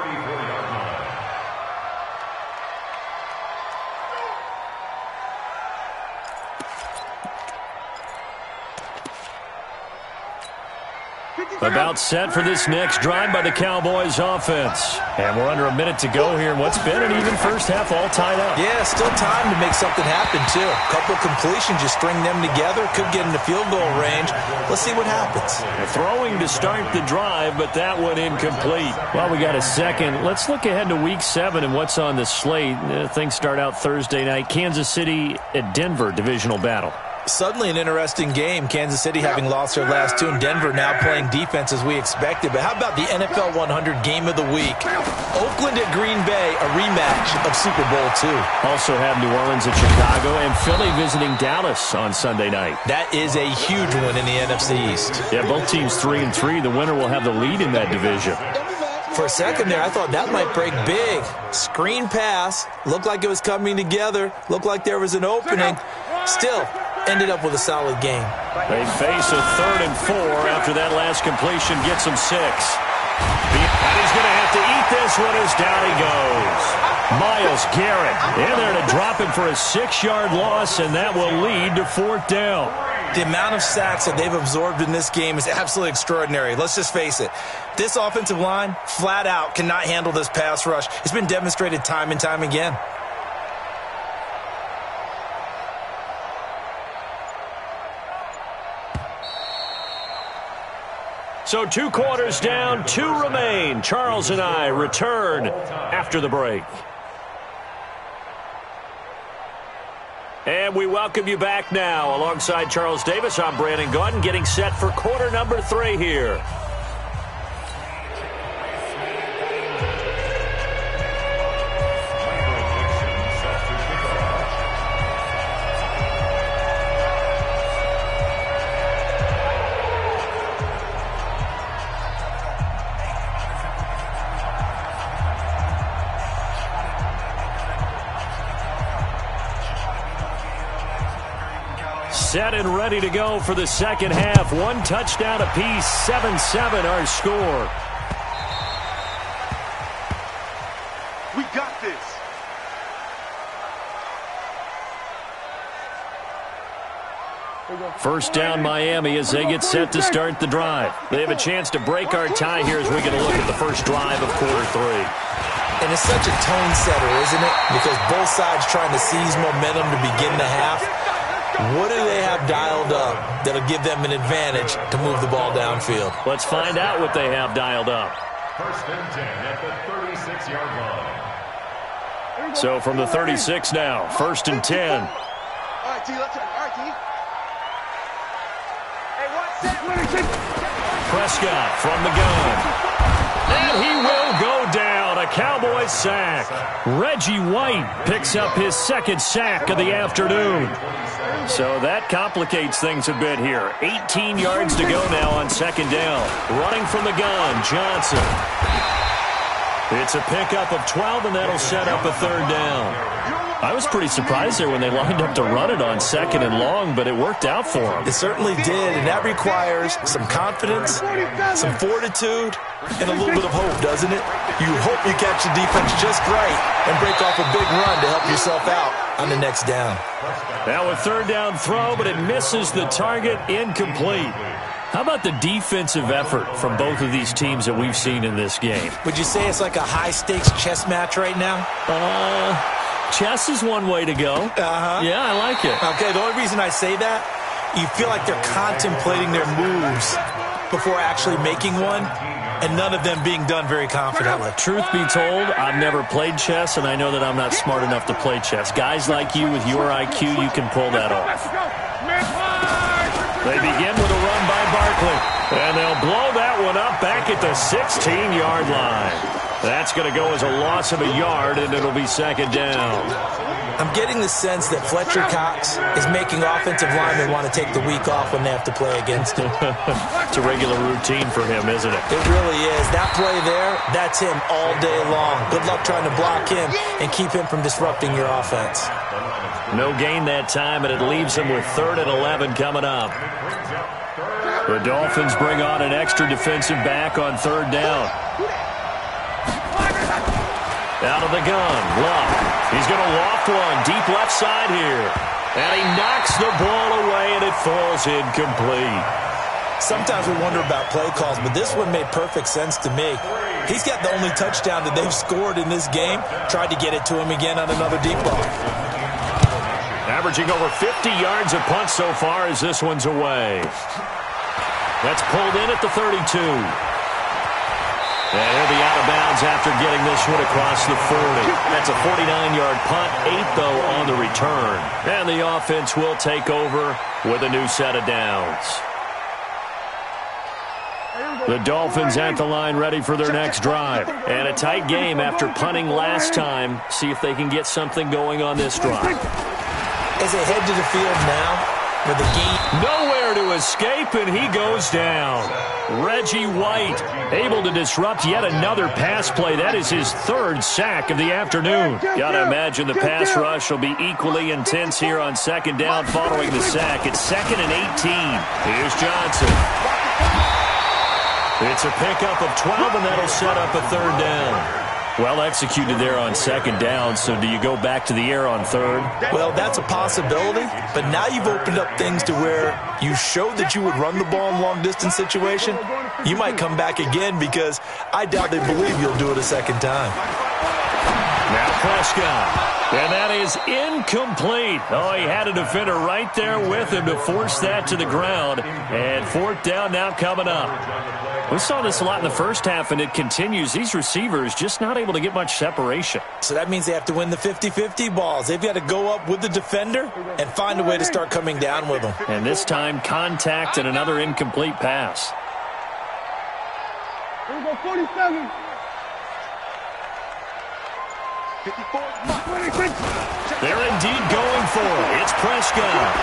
About set for this next drive by the Cowboys offense. And we're under a minute to go here in what's been an even first half, all tied up. Yeah, still time to make something happen, too. A couple completions, just string them together. Could get into field goal range. Let's see what happens. Throwing to start the drive, but that one incomplete. Well, we got a second. Let's look ahead to Week 7 and what's on the slate. Things start out Thursday night. Kansas City at Denver, divisional battle. Suddenly an interesting game. Kansas City having lost their last 2, and Denver now playing defense as we expected. But how about the NFL 100 game of the week? Oakland at Green Bay, a rematch of Super Bowl II. Also have New Orleans at Chicago and Philly visiting Dallas on Sunday night. That is a huge one in the NFC East. Yeah, both teams 3-3. The winner will have the lead in that division. For a second there, I thought that might break big. Screen pass. Looked like it was coming together. Looked like there was an opening. Still, ended up with a solid game. They face a 3rd and 4 after that last completion gets them 6. And he's going to have to eat this one as down he goes. Myles Garrett in there to drop him for a 6-yard loss, and that will lead to 4th down. The amount of sacks that they've absorbed in this game is absolutely extraordinary. Let's just face it. This offensive line, flat out, cannot handle this pass rush. It's been demonstrated time and time again. So 2 quarters down, 2 remain. Charles and I return after the break. And we welcome you back now. Alongside Charles Davis, I'm Brandon Gaudin, getting set for quarter number 3 here. set and ready to go for the second half. One touchdown apiece, 7-7 our score. We got this. First down Miami as they get set to start the drive. They have a chance to break our tie here as we get a look at the first drive of quarter 3. And it's such a tone setter, isn't it? Because both sides trying to seize momentum to begin the half. What do they have dialed up that'll give them an advantage to move the ball downfield? Let's find out what they have dialed up. First and 10 at the 36-yard line. So from the 36 now, first and 10. All right, T, let's turn. All right, T. Prescott from the gun. And he will go down. A Cowboys sack. Reggie White picks up his second sack of the afternoon. So that complicates things a bit here. 18 yards to go now on second down. Running from the gun, Johnson. It's a pickup of 12, and that'll set up a third down. I was pretty surprised there when they lined up to run it on second and long, but it worked out for them. It certainly did, and that requires some confidence, some fortitude, and a little bit of hope, doesn't it? You hope you catch the defense just right and break off a big run to help yourself out on the next down. Now a third down throw, but it misses the target, incomplete. How about the defensive effort from both of these teams that we've seen in this game? Would you say it's like a high-stakes chess match right now? Chess is one way to go. Yeah, I like it. Okay, the only reason I say that, you feel like they're contemplating their moves before actually making one, and none of them being done very confidently. Truth be told, I've never played chess, and I know that I'm not smart enough to play chess. Guys like you with your IQ, you can pull that off. They begin with a run by Barkley, and they'll blow that one up back at the 16-yard line. That's going to go as a loss of a yard, and it'll be second down. I'm getting the sense that Fletcher Cox is making offensive linemen want to take the week off when they have to play against him. It's a regular routine for him, isn't it? It really is. That play there, that's him all day long. Good luck trying to block him and keep him from disrupting your offense. No gain that time, and it leaves him with 3rd and 11 coming up. The Dolphins bring on an extra defensive back on third down. Out of the gun, Luck. He's going to loft one deep left side here. And he knocks the ball away, and it falls incomplete. Sometimes we wonder about play calls, but this one made perfect sense to me. He's got the only touchdown that they've scored in this game. Tried to get it to him again on another deep ball. Averaging over 50 yards a punt so far as this one's away. That's pulled in at the 32. And he'll be out of bounds after getting this one across the 40. That's a 49-yard punt, 8, though, on the return. And the offense will take over with a new set of downs. The Dolphins at the line ready for their next drive. And a tight game after punting last time. See if they can get something going on this drive. As they head to the field now, with the game nowhere to escape, and he goes down. Reggie White able to disrupt yet another pass play. That is his 3rd sack of the afternoon. Gotta imagine the pass rush will be equally intense here on second down following the sack. It's 2nd and 18. Here's Johnson. It's a pickup of 12, and that'll set up a third down. Well executed there on second down, so do you go back to the air on third? Well, that's a possibility, but now you've opened up things to where you showed that you would run the ball in long-distance situation. You might come back again because I doubt they believe you'll do it a second time. Now Prescott, and that is incomplete. Oh, he had a defender right there with him to force that to the ground, and 4th down now coming up. We saw this a lot in the first half, and it continues. These receivers just not able to get much separation. So that means they have to win the 50-50 balls. They've got to go up with the defender and find a way to start coming down with them. And this time, contact and another incomplete pass. Here we go, 47. 54. They're indeed going for it. It's Prescott.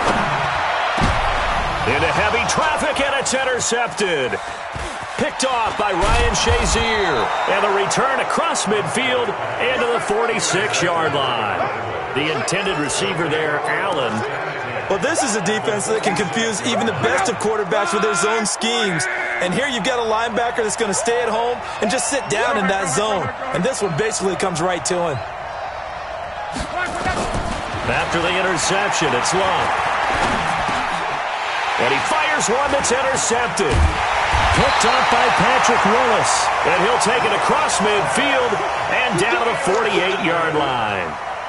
Into heavy traffic, and it's intercepted. Picked off by Ryan Shazier. And the return across midfield into the 46-yard line. The intended receiver there, Allen, Well, this is a defense that can confuse even the best of quarterbacks with their zone schemes. And here you've got a linebacker that's going to stay at home and just sit down in that zone. And this one basically comes right to him. After the interception, it's Love. And he fires one that's intercepted. Picked up by Patrick Willis. And he'll take it across midfield and down to the 48-yard line.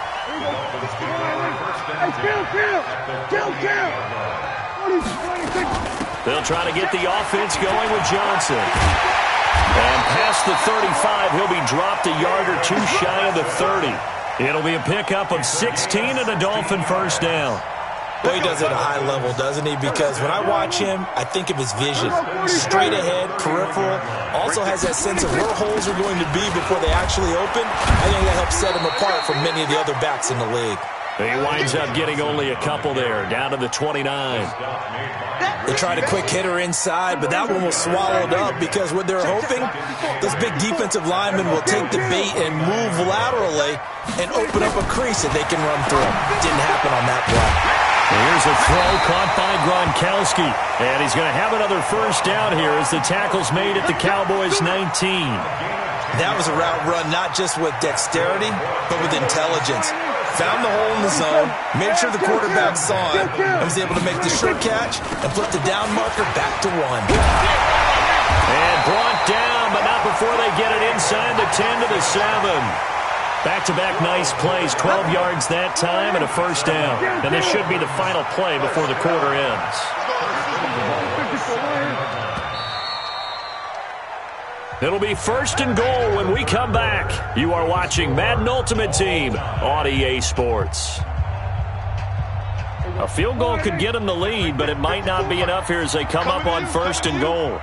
They'll try to get the offense going with Johnson. And past the 35, he'll be dropped a yard or two shy of the 30. It'll be a pickup of 16 and a Dolphin first down. Well, he does it at a high level, doesn't he? Because when I watch him, I think of his vision. Straight ahead, peripheral. Also has that sense of where holes are going to be before they actually open. I think that helps set him apart from many of the other backs in the league. He winds up getting only a couple there, down to the 29. They tried a quick hitter inside, but that one was swallowed up because what they're hoping, those big defensive linemen will take the bait and move laterally and open up a crease that they can run through. Didn't happen on that play. Here's a throw caught by Gronkowski. And he's going to have another first down here as the tackle's made at the Cowboys' 19. That was a route run not just with dexterity, but with intelligence. Found the hole in the zone, made sure the quarterback saw it, and was able to make the sure catch and flip the down marker back to 1. And brought down, but not before they get it inside the 10 to the 7. Back-to-back nice plays, 12 yards that time and a first down. And this should be the final play before the quarter ends. It'll be first and goal when we come back. You are watching Madden Ultimate Team on EA Sports. A field goal could get them the lead, but it might not be enough here as they come up on first and goal.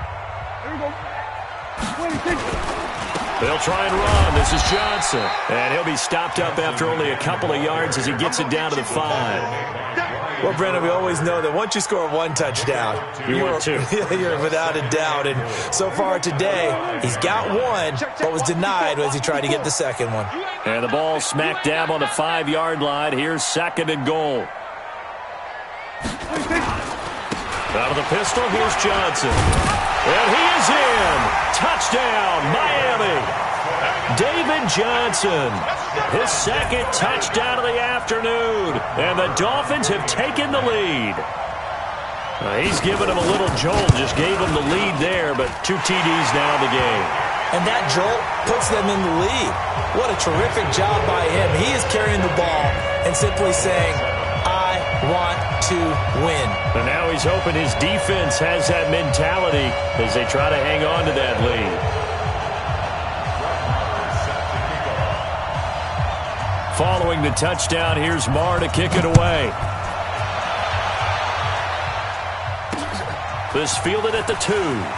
They'll try and run. This is Johnson. And he'll be stopped up after only a couple of yards as he gets it down to the 5. Well, Brendan, we always know that once you score one touchdown, you're without a doubt. And so far today, he's got one, but was denied as he tried to get the second one. And the ball smack dab on the 5-yard line. Here's second and goal. Out of the pistol, here's Johnson. And he is in. Touchdown, Miami. David Johnson, his second touchdown of the afternoon. And the Dolphins have taken the lead. He's given him a little jolt, just gave him the lead there, but 2 TDs now in the game. And that jolt puts them in the lead. What a terrific job by him. He is carrying the ball and simply saying, I want to win. And now he's hoping his defense has that mentality as they try to hang on to that lead. Following the touchdown, here's Marr to kick it away. This fielded at the 2.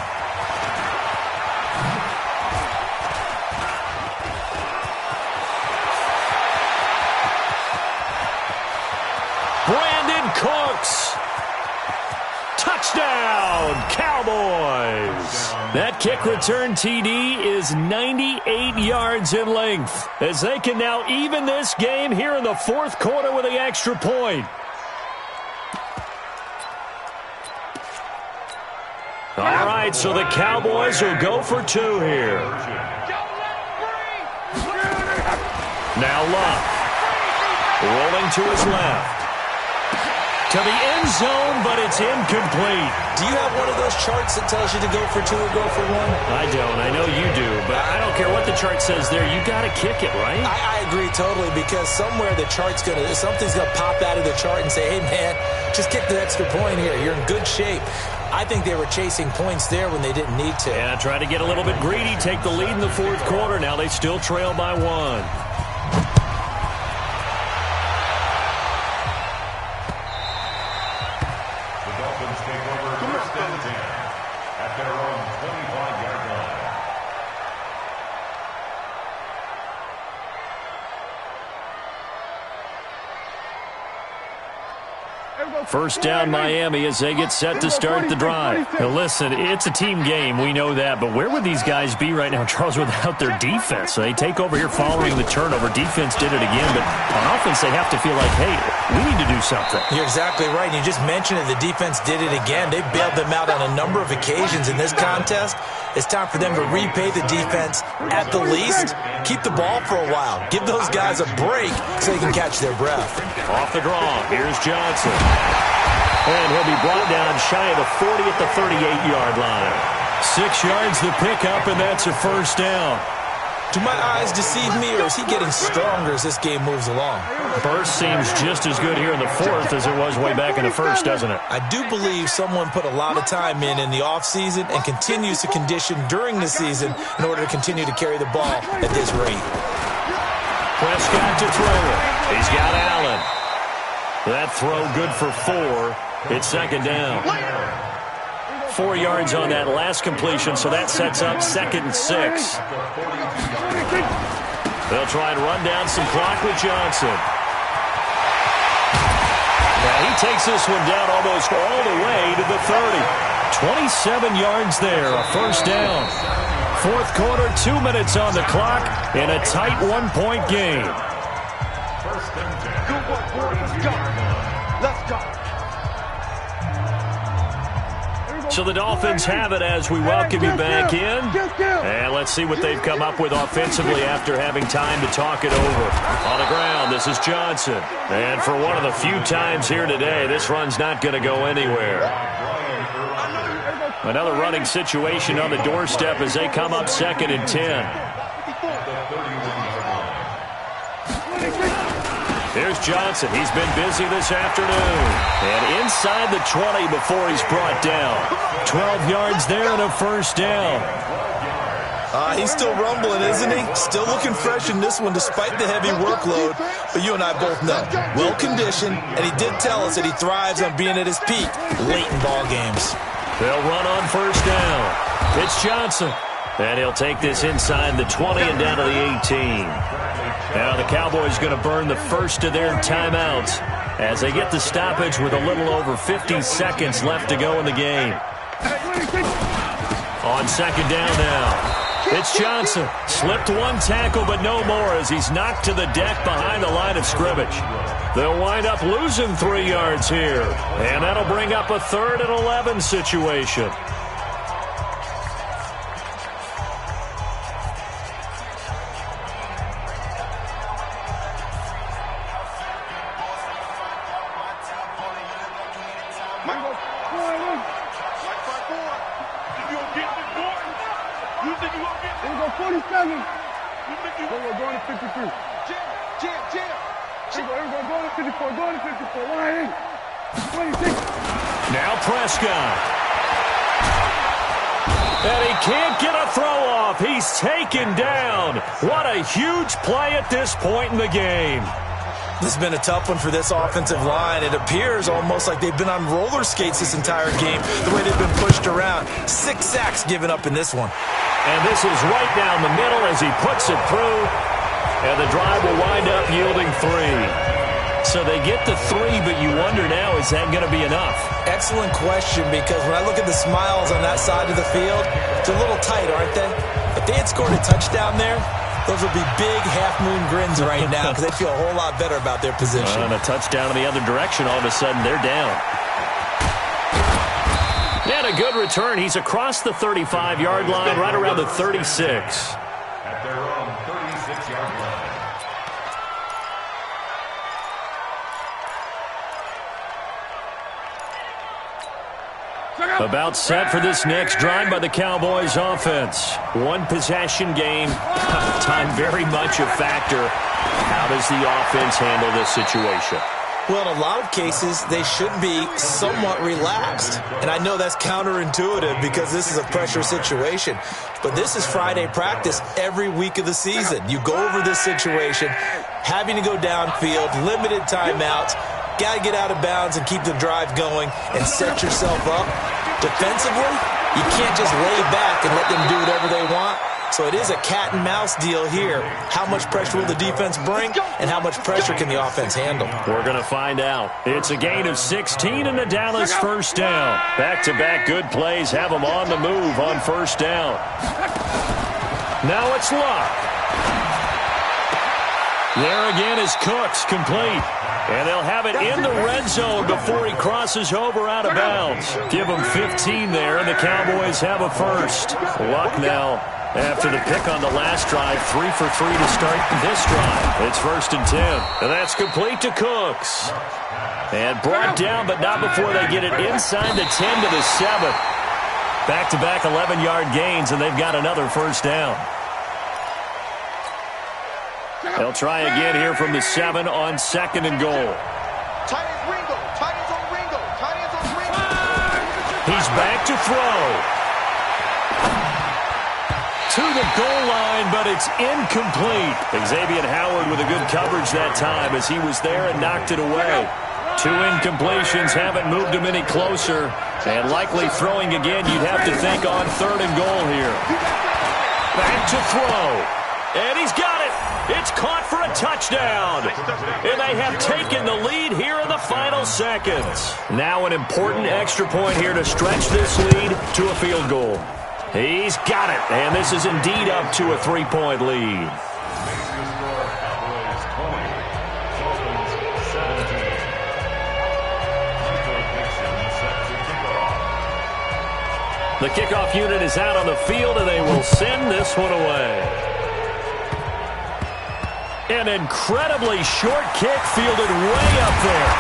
Brandon Cooks. Touchdown, Cowboys. That kick return TD is 98 yards in length as they can now even this game here in the fourth quarter with the extra point. All right, so the Cowboys will go for 2 here. Now Luck. Rolling to his left. To the end zone, but it's incomplete. Do you have one of those charts that tells you to go for 2 or go for 1? I don't. I know you do, but I don't care what the chart says there. You got to kick it, right? I agree totally because somewhere the chart's something's going to pop out of the chart and say, hey, man, just kick the extra point here. You're in good shape. I think they were chasing points there when they didn't need to. Yeah, try to get a little bit greedy, take the lead in the fourth quarter. Now they still trail by 1. First down Miami as they get set to start the drive. Now listen, it's a team game. We know that. But where would these guys be right now, Charles, without their defense? So they take over here following the turnover. Defense did it again. But on offense, they have to feel like, hey, we need to do something. You're exactly right. You just mentioned it. The defense did it again. They bailed them out on a number of occasions in this contest. It's time for them to repay the defense at the least. Keep the ball for a while. Give those guys a break so they can catch their breath. Off the draw, here's Johnson. And he'll be brought down shy of the 40 at the 38-yard line. 6 yards the pickup, and that's a first down. Do my eyes deceive me, or is he getting stronger as this game moves along? Burst seems just as good here in the fourth as it was way back in the first, doesn't it? I do believe someone put a lot of time in the offseason and continues to condition during the season in order to continue to carry the ball at this rate. Prescott to throw it. He's got Allen. That throw good for 4. It's second down. 4 yards on that last completion, so that sets up 2nd and 6. They'll try and run down some clock with Johnson. Now he takes this one down almost all the way to the 30. 27 yards there, a first down. Fourth quarter, 2 minutes on the clock in a tight 1-point game. Good work, boys. Let's go. Let's go. So the Dolphins have it as we welcome you back in. And let's see what they've come up with offensively after having time to talk it over. On the ground, this is Johnson. And for one of the few times here today, this run's not going to go anywhere. Another running situation on the doorstep as they come up 2nd and 10. Here's Johnson. He's been busy this afternoon. And inside the 20 before he's brought down. 12 yards there and a first down. He's still rumbling, isn't he? Still looking fresh in this one despite the heavy workload. But you and I both know, well-conditioned, and he did tell us that he thrives on being at his peak late in ball games. They'll run on first down. It's Johnson. And he'll take this inside the 20 and down to the 18. Now the Cowboys going to burn the first of their timeouts as they get the stoppage with a little over 50 seconds left to go in the game. On second down now, it's Johnson. Slipped one tackle, but no more as he's knocked to the deck behind the line of scrimmage. They'll wind up losing 3 yards here, and that'll bring up a 3rd and 11 situation. Now Prescott. And he can't get a throw off. He's taken down. What a huge play at this point in the game. This has been a tough one for this offensive line. It appears almost like they've been on roller skates this entire game, the way they've been pushed around. 6 sacks given up in this one. And this is right down the middle as he puts it through. And the drive will wind up yielding 3. So they get the 3, but you wonder now, is that going to be enough? Excellent question, because when I look at the smiles on that side of the field, they're a little tight, aren't they? If they had scored a touchdown there, those would be big half-moon grins right now because they feel a whole lot better about their position. And a touchdown in the other direction, all of a sudden they're down. And a good return. He's across the 35-yard line, right around the 36. At their own 36-yard line. About set for this next drive by the Cowboys offense. One possession game. Time very much a factor. How does the offense handle this situation? Well, in a lot of cases, they should be somewhat relaxed. And I know that's counterintuitive because this is a pressure situation. But this is Friday practice every week of the season. You go over this situation, having to go downfield, limited timeouts, got to get out of bounds and keep the drive going and set yourself up. Defensively, you can't just lay back and let them do whatever they want. So it is a cat and mouse deal here. How much pressure will the defense bring, and how much pressure can the offense handle? We're going to find out. It's a gain of 16 and the Dallas first down. Back-to-back good plays have them on the move on first down. Now it's Luck. There again is Cooks, complete. And they'll have it in the red zone before he crosses over out of bounds. Give them 15 there, and the Cowboys have a first. Luck now, after the pick on the last drive, 3 for 3 to start this drive. It's 1st and 10. And that's complete to Cooks. And brought down, but not before they get it inside the 10 to the 7. Back-to-back 11-yard gains, and they've got another first down. They'll try again here from the 7 on 2nd and goal. Tight ends Ringo. Tight ends on Ringo. Tight ends on Ringo. He's back to throw. To the goal line, but it's incomplete. Xavier Howard with a good coverage that time as he was there and knocked it away. 2 incompletions haven't moved him any closer. And likely throwing again, you'd have to think on 3rd and goal here. Back to throw. And he's got it. It's caught for a touchdown. And they have taken the lead here in the final seconds. Now an important extra point here to stretch this lead to a field goal. He's got it. And this is indeed up to a 3-point lead. The kickoff unit is out on the field, and they will send this one away. An incredibly short kick fielded way up there.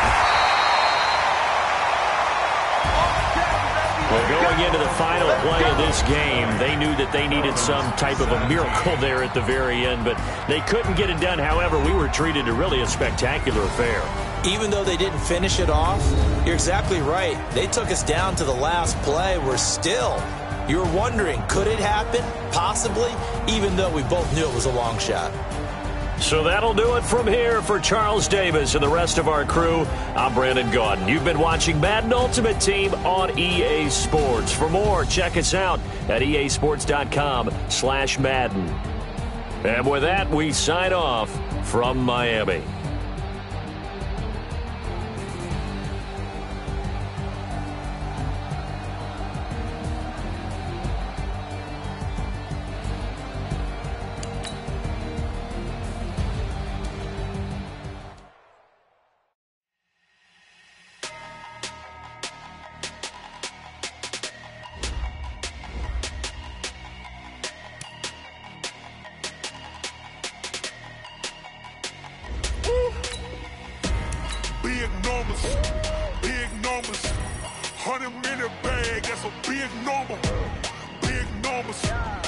Well, going into the final play of this game, they knew that they needed some type of a miracle there at the very end, but they couldn't get it done. However, we were treated to really a spectacular affair. Even though they didn't finish it off, you're exactly right. They took us down to the last play. We're still, you're wondering, could it happen? Possibly, even though we both knew it was a long shot. So that'll do it from here for Charles Davis and the rest of our crew. I'm Brandon Gaudin. You've been watching Madden Ultimate Team on EA Sports. For more, check us out at easports.com/Madden. And with that, we sign off from Miami. Big numbers, 100-minute bag, that's a big number. Big numbers,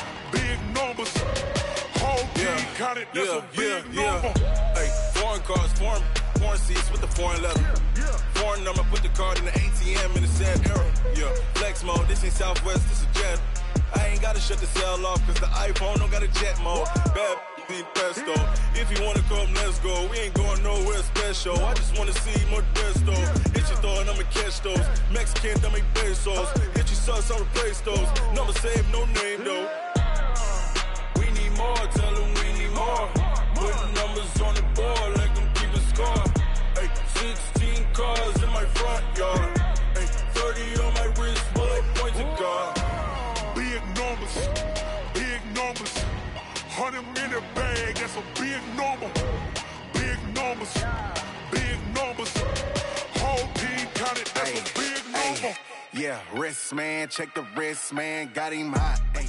whole team counted, that's a big number. Hey, foreign cars, foreign seats with the foreign leather. Foreign number, put the card in the ATM in the sad era. Yeah, flex mode, this ain't Southwest, this is Jet. I ain't gotta shut the cell off, cause the iPhone don't got a jet mode. Bad pesto. If you wanna come, let's go. We ain't going nowhere special. I just wanna see more desto. Hit your thought, I'ma catch those. Mexican, don't make pesos. Hit your sauce, I'll replace those. Number save, no name though. We need more, tell them we need more. Putting numbers on the board like I'm keeping score. Hey, 16 cars in my front yard. Hey, 30 on my wrist, bullet points to God. Big numbers, 100-minute bag, that's a big number. Big numbers, whole team counted, that's a big number. Yeah, wrist man, check the wrist man, got him hot. Ay.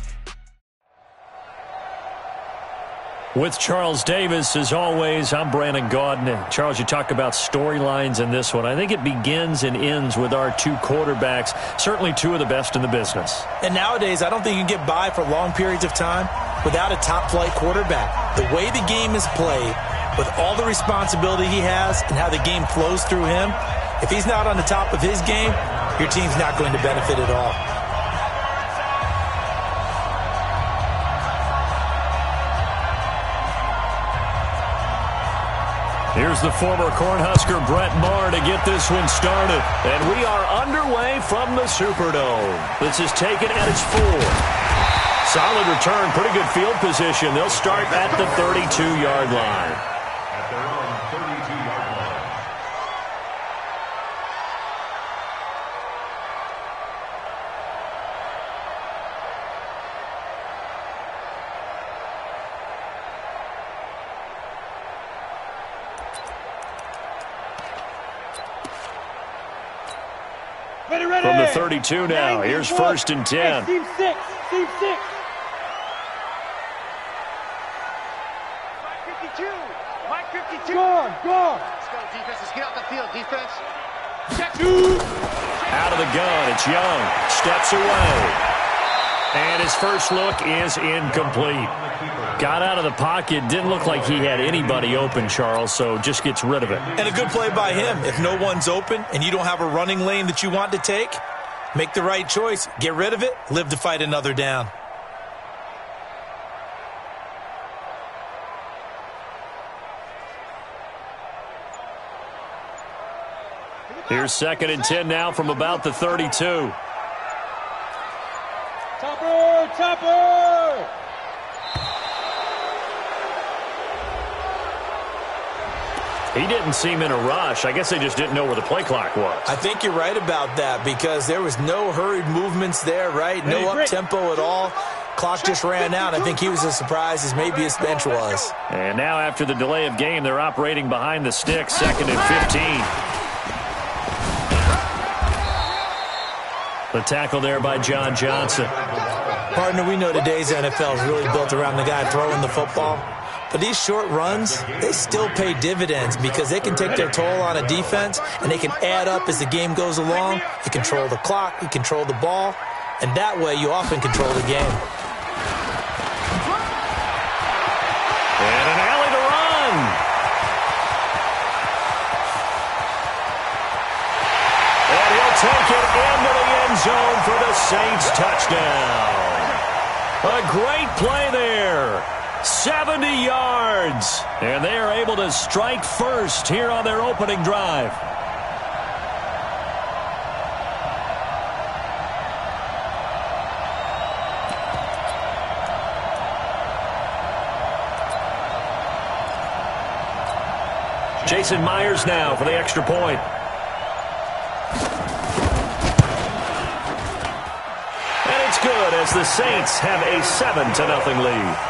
With Charles Davis, as always, I'm Brandon Gaudin. Charles, you talk about storylines in this one. I think it begins and ends with our two quarterbacks, certainly two of the best in the business. And nowadays, I don't think you can get by for long periods of time without a top-flight quarterback. The way the game is played, with all the responsibility he has and how the game flows through him, if he's not on the top of his game, your team's not going to benefit at all. Here's the former Cornhusker Brett Maher to get this one started. And we are underway from the Superdome. This is taken at its 4. Solid return, pretty good field position. They'll start at the 32-yard line. At their own 32-yard line. From the 32 now, here's 1st and 10. Team 6. Team 6. 52. Mike 52. Go on. Let's go, defense. Let's get out the field, defense. Out of the gun, it's Young. Steps away. And his first look is incomplete. Got out of the pocket. Didn't look like he had anybody open, Charles, so just gets rid of it. And a good play by him. If no one's open and you don't have a running lane that you want to take, make the right choice. Get rid of it. Live to fight another down. Here's 2nd and 10 now from about the 32. Topper! He didn't seem in a rush. I guess they just didn't know where the play clock was. I think you're right about that because there was no hurried movements there, right? No up-tempo at all. Clock just ran out. I think he was as surprised as maybe his bench was. And now after the delay of game, they're operating behind the stick, 2nd and 15. The tackle there by John Johnson. Partner, we know today's NFL is really built around the guy throwing the football. But these short runs, they still pay dividends because they can take their toll on a defense and they can add up as the game goes along. You control the clock, you control the ball, and that way you often control the game. And an alley to run. And he'll take it into the end zone for the Saints touchdown. A great play there. 70 yards. And they are able to strike first here on their opening drive. Jason Myers now for the extra point. And it's good as the Saints have a 7-0 lead.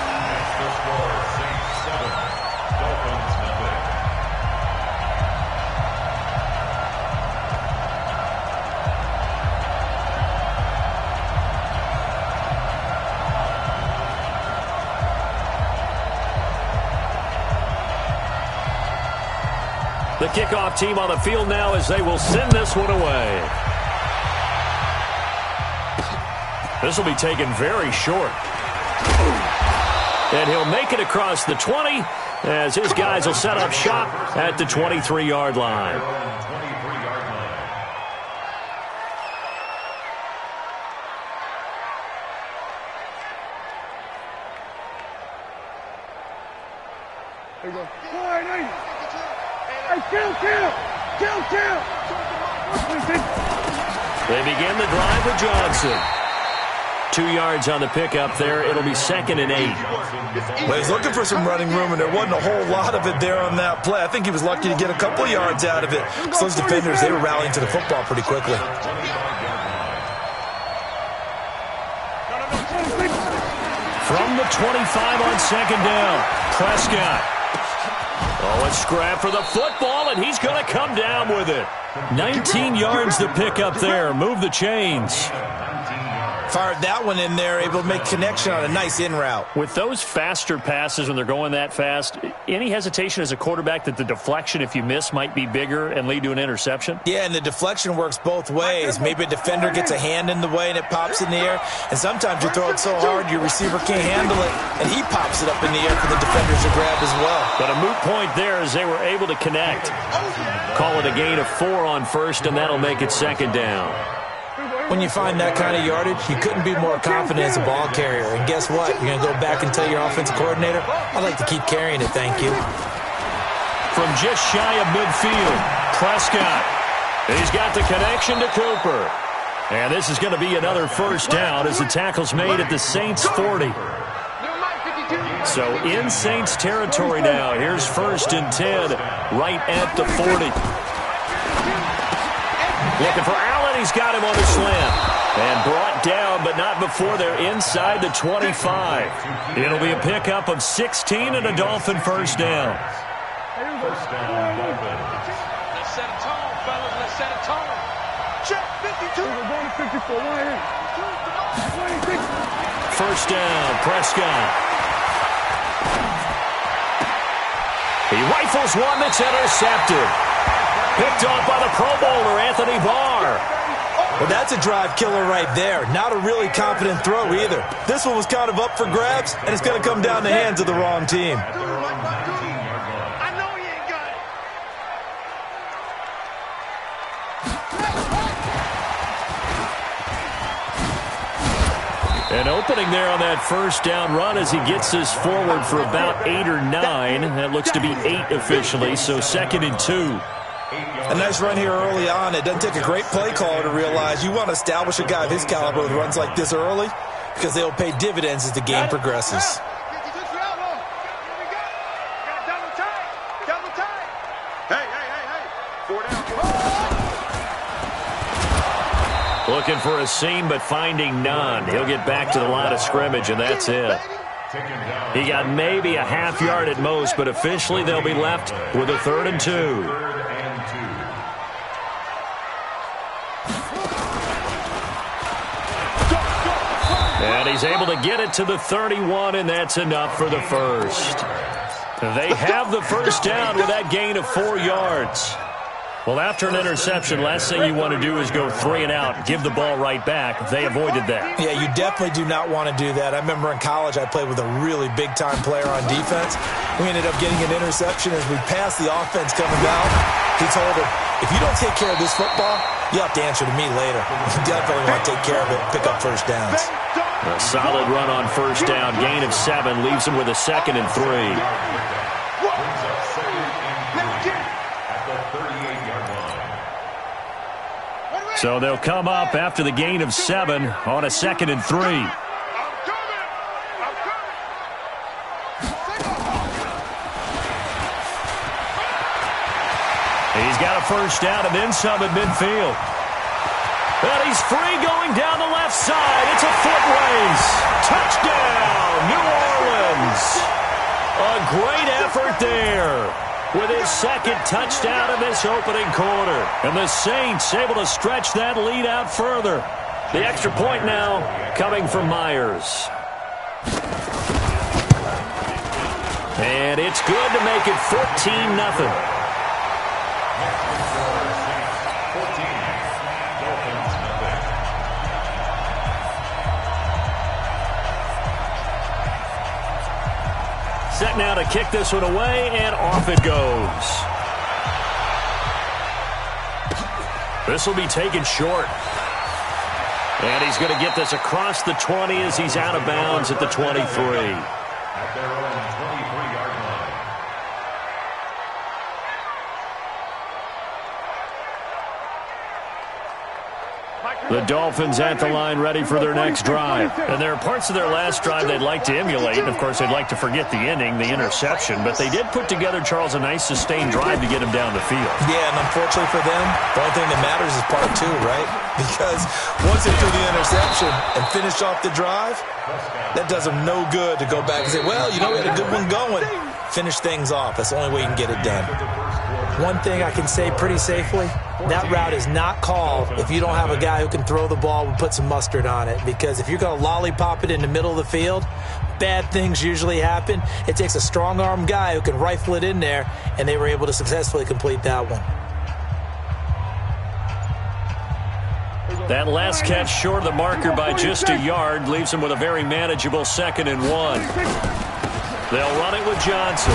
The kickoff team on the field now as they will send this one away. This will be taken very short. And he'll make it across the 20 as his guys will set up shop at the 23-yard line. There you go. Kill! They begin the drive with Johnson. 2 yards on the pickup there. It'll be 2nd and 8. Well, he's looking for some running room, and there wasn't a whole lot of it there on that play. I think he was lucky to get a couple of yards out of it. Because those defenders, they were rallying to the football pretty quickly. From the 25 on 2nd down, Prescott. Oh, a scrap for the football, and he's going to come down with it. 19 yards to pick up there. Move the chains. Fired that one in there, able to make connection on a nice in route. With those faster passes when they're going that fast, any hesitation as a quarterback that the deflection, if you miss, might be bigger and lead to an interception? Yeah, and the deflection works both ways. Maybe a defender gets a hand in the way and it pops in the air, and sometimes you throw it so hard your receiver can't handle it, and he pops it up in the air for the defenders to grab as well. But a moot point there as they were able to connect. Call it a gain of 4 on first, and that'll make it 2nd down. When you find that kind of yardage, you couldn't be more confident as a ball carrier. And guess what? You're going to go back and tell your offensive coordinator, I'd like to keep carrying it, thank you. From just shy of midfield, Prescott. He's got the connection to Cooper. And this is going to be another first down as the tackle's made at the Saints 40. So in Saints territory now. Here's 1st and 10 right at the 40. Looking for Allen. He's got him on the slant. And brought down, but not before they're inside the 25. It'll be a pickup of 16 and a Dolphin first down. First down, Dolphins. Let's set a tone, fellas. Let's set a tone. Check 52. We're going to 54. First down, Prescott. He rifles one that's intercepted. Picked off by the Pro Bowler, Anthony Barr. Well, that's a drive killer right there. Not a really confident throw either. This one was kind of up for grabs, and it's going to come down the hands of the wrong team. I know he ain't got it. An opening there on that first down run as he gets this forward for about 8 or 9. That looks to be 8 officially, so 2nd and 2. A nice run here early on. It doesn't take a great play caller to realize you want to establish a guy of his caliber with runs like this early because they'll pay dividends as the game progresses. Looking for a seam, but finding none. He'll get back to the line of scrimmage, and that's it. He got maybe a half yard at most, but officially they'll be left with a 3rd and 2. And he's able to get it to the 31, and that's enough for the first. They have the first down with that gain of 4 yards. Well, after an interception, last thing you want to do is go 3 and out, give the ball right back. They avoided that. Yeah, you definitely do not want to do that. I remember in college I played with a really big-time player on defense. We ended up getting an interception as we passed the offense coming down. He told him, if you don't take care of this football, you have to answer to me later. You definitely want to take care of it, pick up first downs. A solid run on first down, gain of 7, leaves him with a 2nd and 3. So they'll come up after the gain of 7 on a 2nd and 3. He's got a first down and then some at midfield. And he's free going down the left side. It's a foot race. Touchdown, New Orleans. A great effort there with his 2nd touchdown in this opening quarter. And the Saints able to stretch that lead out further. The extra point now coming from Myers. And it's good to make it 14-0. Set now to kick this one away, and off it goes. This will be taken short. And he's going to get this across the 20 as he's out of bounds at the 23. At their own 23-yard line. The Dolphins at the line ready for their next drive. And there are parts of their last drive they'd like to emulate. And, of course, they'd like to forget the inning, the interception. But they did put together, Charles, a nice sustained drive to get him down the field. Yeah, and unfortunately for them, the only thing that matters is part 2, right? Because once they threw the interception and finished off the drive, that does them no good to go back and say, well, you know, we had a good one going. Finish things off. That's the only way you can get it done. One thing I can say pretty safely, that route is not called if you don't have a guy who can throw the ball and put some mustard on it. Because if you're going to lollipop it in the middle of the field, bad things usually happen. It takes a strong-arm guy who can rifle it in there, and they were able to successfully complete that one. That last catch short of the marker by just a yard leaves him with a very manageable 2nd and 1. They'll run it with Johnson.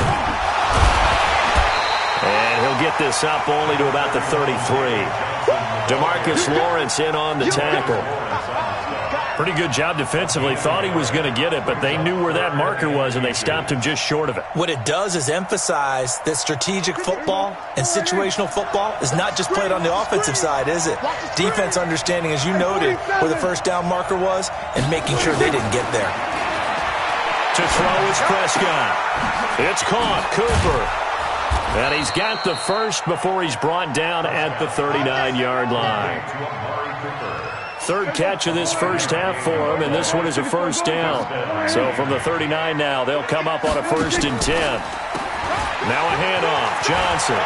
And he'll get this up only to about the 33. DeMarcus Lawrence in on the tackle. Pretty good job defensively. Thought he was going to get it, but they knew where that marker was, and they stopped him just short of it. What it does is emphasize that strategic football and situational football is not just played on the offensive side, is it? Defense understanding, as you noted, where the first down marker was and making sure they didn't get there. To throw is Prescott. It's caught. Cooper. And he's got the first before he's brought down at the 39-yard line. Third catch of this first half for him, and this one is a first down. So from the 39 now, they'll come up on a 1st and 10. Now a handoff. Johnson.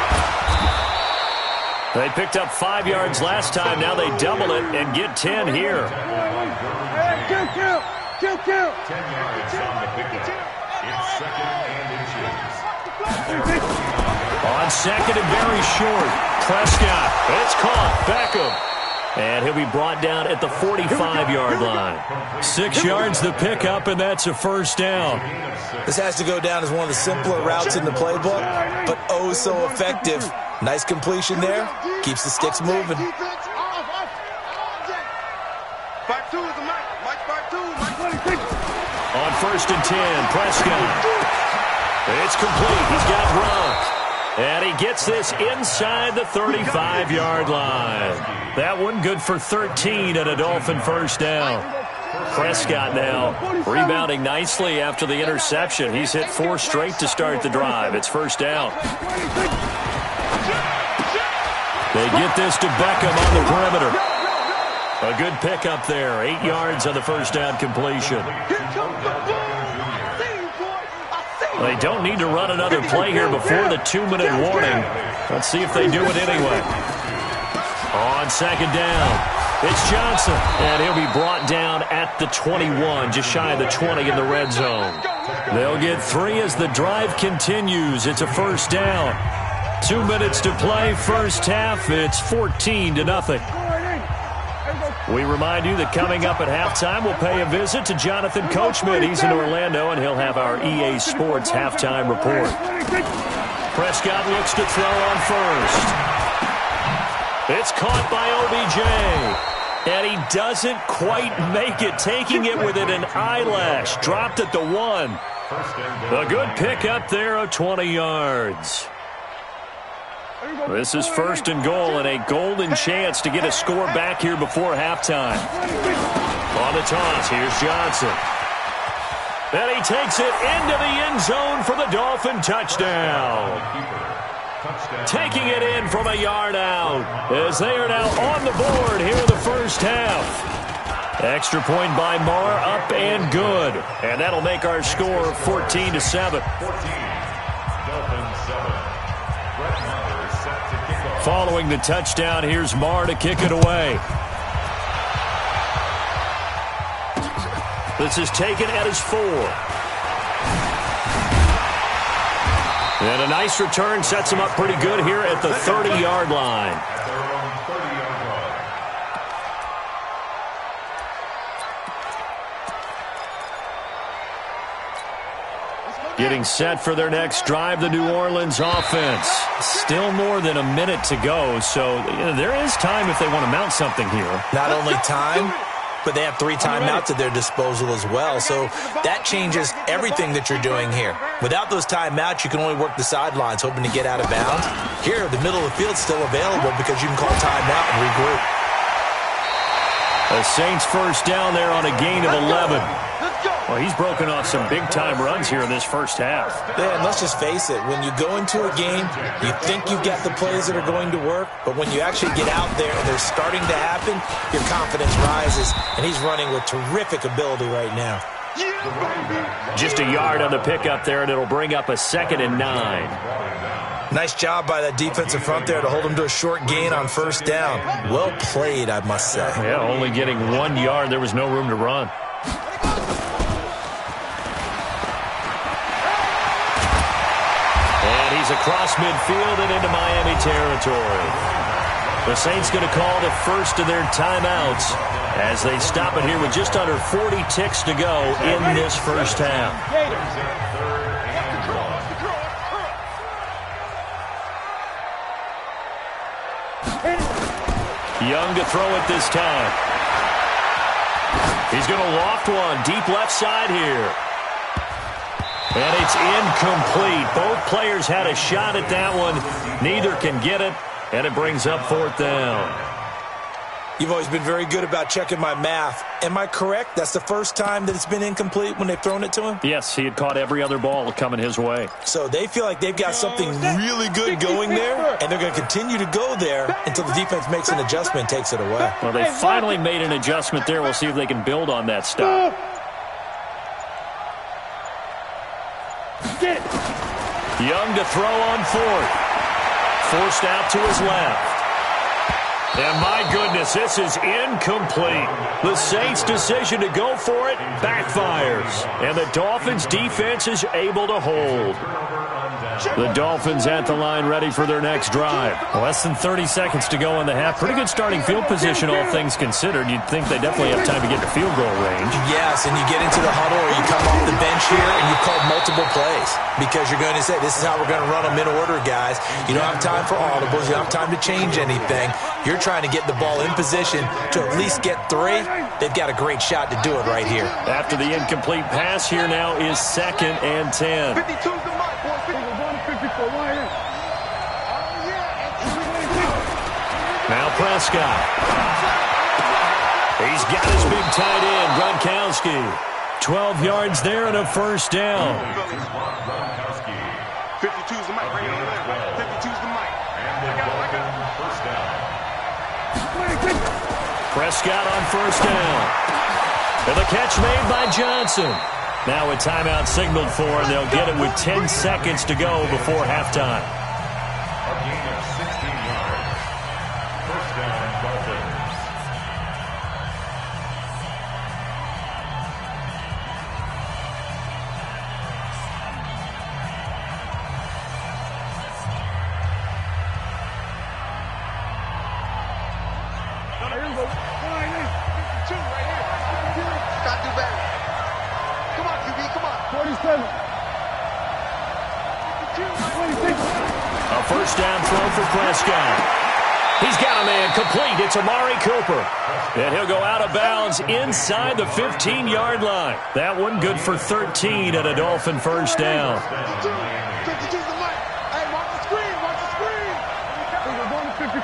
They picked up 5 yards last time. Now they double it and get 10 here. Kill. 10 yards on the pickup. It's 2nd and inches. On 2nd and very short. Prescott. It's caught. Beckham. And he'll be brought down at the 45-yard line. 6 yards the pickup, and that's a first down. This has to go down as one of the simpler routes in the playbook, but oh so effective. Nice completion there. Keeps the sticks moving. On 1st and 10, Prescott. It's complete. He's got Gronk. And he gets this inside the 35-yard line. That one good for 13 and a Dolphin first down. Prescott now rebounding nicely after the interception. He's hit 4 straight to start the drive. It's first down. They get this to Beckham on the perimeter. A good pickup there. 8 yards on the first down completion. They don't need to run another play here before the 2-minute warning. Let's see if they do it anyway. On 2nd down, it's Johnson. And he'll be brought down at the 21, just shy of the 20 in the red zone. They'll get 3 as the drive continues. It's a first down. 2 minutes to play, first half. It's 14-0. We remind you that coming up at halftime, we'll pay a visit to Jonathan Coachman. He's in Orlando, and he'll have our EA Sports halftime report. Prescott looks to throw on first. It's caught by OBJ. And he doesn't quite make it, taking it within an eyelash. Dropped at the 1. A good pickup there of 20 yards. This is 1st and goal and a golden chance to get a score back here before halftime. On the toss, here's Johnson. And he takes it into the end zone for the Dolphin touchdown. Taking it in from a yard out as they are now on the board here in the first half. Extra point by Marr, up and good. And that'll make our score 14-7. Following the touchdown, here's Marr to kick it away. This is taken at his 4. And a nice return sets him up pretty good here at the 30-yard line. Getting set for their next drive, the New Orleans offense. Still more than a minute to go, so there is time if they want to mount something here. Not only time, but they have 3 timeouts at their disposal as well, so that changes everything that you're doing here. Without those timeouts, you can only work the sidelines, hoping to get out of bounds. Here, the middle of the field's still available because you can call timeout and regroup. The Saints first down there on a gain of 11. Well, he's broken off some big-time runs here in this first half. Yeah, and let's just face it. When you go into a game, you think you've got the plays that are going to work, but when you actually get out there and they're starting to happen, your confidence rises, and he's running with terrific ability right now. Just a yard on the pickup there, and it'll bring up a 2nd and 9. Nice job by that defensive front there to hold him to a short gain on first down. Well played, I must say. Yeah, only getting 1 yard. There was no room to run. Across midfield and into Miami territory. The Saints going to call the first of their timeouts as they stop it here with just under 40 ticks to go in this first half. Young to throw it this time. He's going to loft one deep left side here. And it's incomplete. Both players had a shot at that one. Neither can get it, and it brings up 4th down. You've always been very good about checking my math. Am I correct? That's the first time that it's been incomplete when they've thrown it to him? Yes, he had caught every other ball coming his way. So they feel like they've got something really good going there, and they're going to continue to go there until the defense makes an adjustment and takes it away. Well, they finally made an adjustment there. We'll see if they can build on that stop. Young to throw on 4th. Forced out to his left. And my goodness, this is incomplete. The Saints' decision to go for it backfires. And the Dolphins' defense is able to hold. The Dolphins at the line ready for their next drive. Less than 30 seconds to go in the half. Pretty good starting field position, all things considered. You'd think they definitely have time to get to field goal range. Yes, and you get into the huddle or you come off the bench here and you call multiple plays because you're going to say, this is how we're going to run them in order, guys. You don't have time for audibles. You don't have time to change anything. You're trying to get the ball in position to at least get 3. They've got a great shot to do it right here. After the incomplete pass, here now is 2nd and 10. 52's the mark, boys. 54, now Prescott. He's got his big tight end, Gronkowski. 12 yards there and a 1st down. 52's the mic. Bring it on there. 52's the mic. I got it. Prescott on 1st down. And the catch made by Johnson. Now a timeout signaled for, and they'll get it with 10 seconds to go before halftime. A gain of 16 yards. 1st down, Dolphins. Got to do better. Come on, QB, come on. 47. A 1st down throw for Prescott. He's got a man complete. It's Amari Cooper. And he'll go out of bounds inside the 15-yard line. That one good for 13 and a Dolphin 1st down. 52's the mic. Hey, watch the screen. Watch the screen. We're going to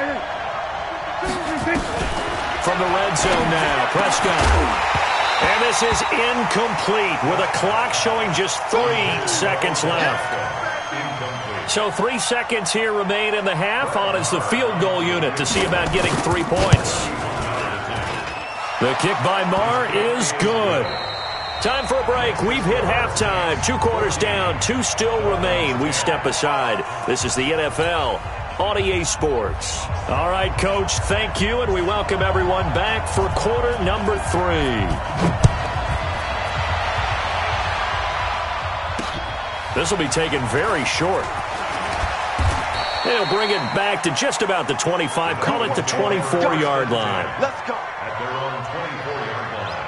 54. From the red zone now, Prescott. And this is incomplete with a clock showing just 3 seconds left. So 3 seconds here remain in the half. On is the field goal unit to see about getting 3 points. The kick by Marr is good. Time for a break. We've hit halftime. 2 quarters down, 2 still remain. We step aside. This is the NFL on EA Sports. All right, Coach, thank you, and we welcome everyone back for quarter number 3. This will be taken very short. They'll bring it back to just about the 25. Call it the 24-yard line. Let's go. At their own 24-yard line.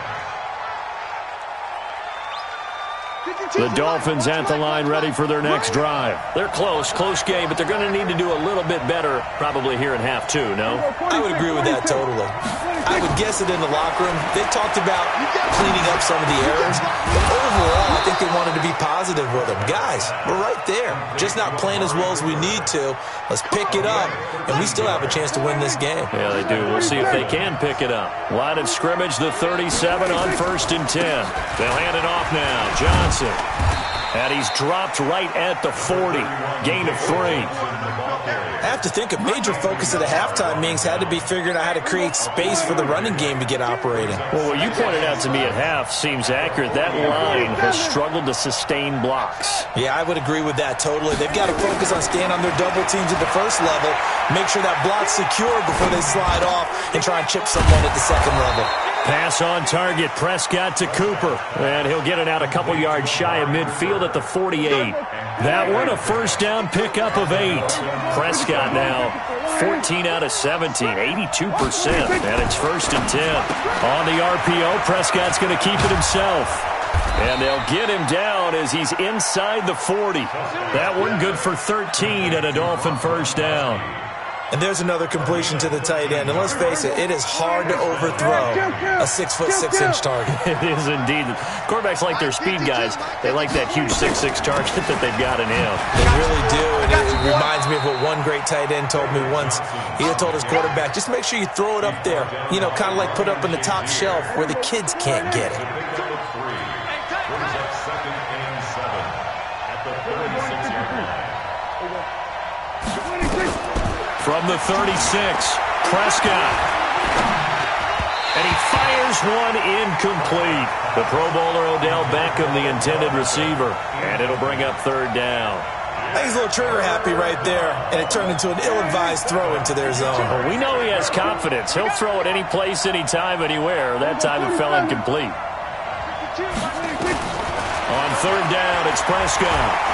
The Dolphins at the line ready for their next drive. They're close game, but they're going to need to do a little bit better probably here in half 2, no? I would agree with that totally. I would guess it in the locker room. They talked about cleaning up some of the errors, but overall, I think they wanted to be positive with them. Guys, we're right there. Just not playing as well as we need to. Let's pick it up, and we still have a chance to win this game. Yeah, they do. We'll see if they can pick it up. Line of scrimmage, the 37 on 1st and 10. They'll hand it off now. Johnson. And he's dropped right at the 40. Gain of 3. I have to think a major focus of the halftime meetings had to be figuring out how to create space for the running game to get operating. Well, what you pointed out to me at half seems accurate. That line has struggled to sustain blocks. Yeah, I would agree with that totally. They've got to focus on staying on their double teams at the first level, make sure that block's secure before they slide off and try and chip someone at the second level. Pass on target, Prescott to Cooper. And he'll get it out a couple yards shy of midfield at the 48. That one a 1st down pickup of 8. Prescott now 14 out of 17, 82%. And it's 1st and 10. On the RPO, Prescott's going to keep it himself. And they'll get him down as he's inside the 40. That one good for 13 and a Dolphin 1st down. And there's another completion to the tight end. And let's face it, it is hard to overthrow a 6'6" target. It is indeed. Quarterbacks like their speed guys. They like that huge 6'6" target that they've got in him. They really do. And it reminds me of what one great tight end told me once. He had told his quarterback, just make sure you throw it up there. You know, kind of like put up in the top shelf where the kids can't get it. From the 36, Prescott. And he fires one incomplete. The Pro Bowler Odell Beckham, the intended receiver. And it'll bring up third down. I think he's a little trigger happy right there, and it turned into an ill-advised throw into their zone. Well, we know he has confidence. He'll throw it any place, anytime, anywhere. That time it fell incomplete. On third down, it's Prescott.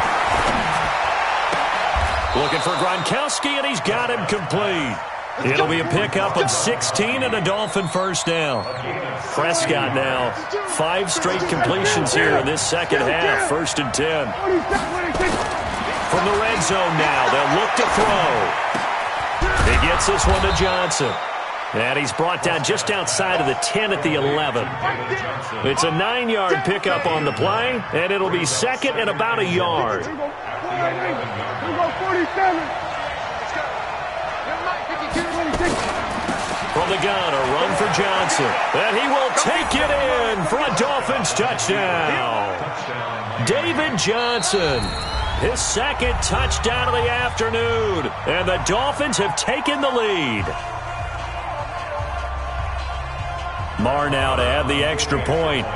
Looking for Gronkowski, and he's got him complete. It'll be a pickup of 16 and a Dolphin first down. Prescott now, 5 straight completions here in this second half. 1st and 10. From the red zone now, they'll look to throw. He gets this one to Johnson. And he's brought down just outside of the 10 at the 11. It's a 9-yard pickup on the play, and it'll be second and about a yard. From the gun, a run for Johnson. And he will take it in for a Dolphins touchdown. David Johnson, his second touchdown of the afternoon. And the Dolphins have taken the lead. Marr now to add the extra point.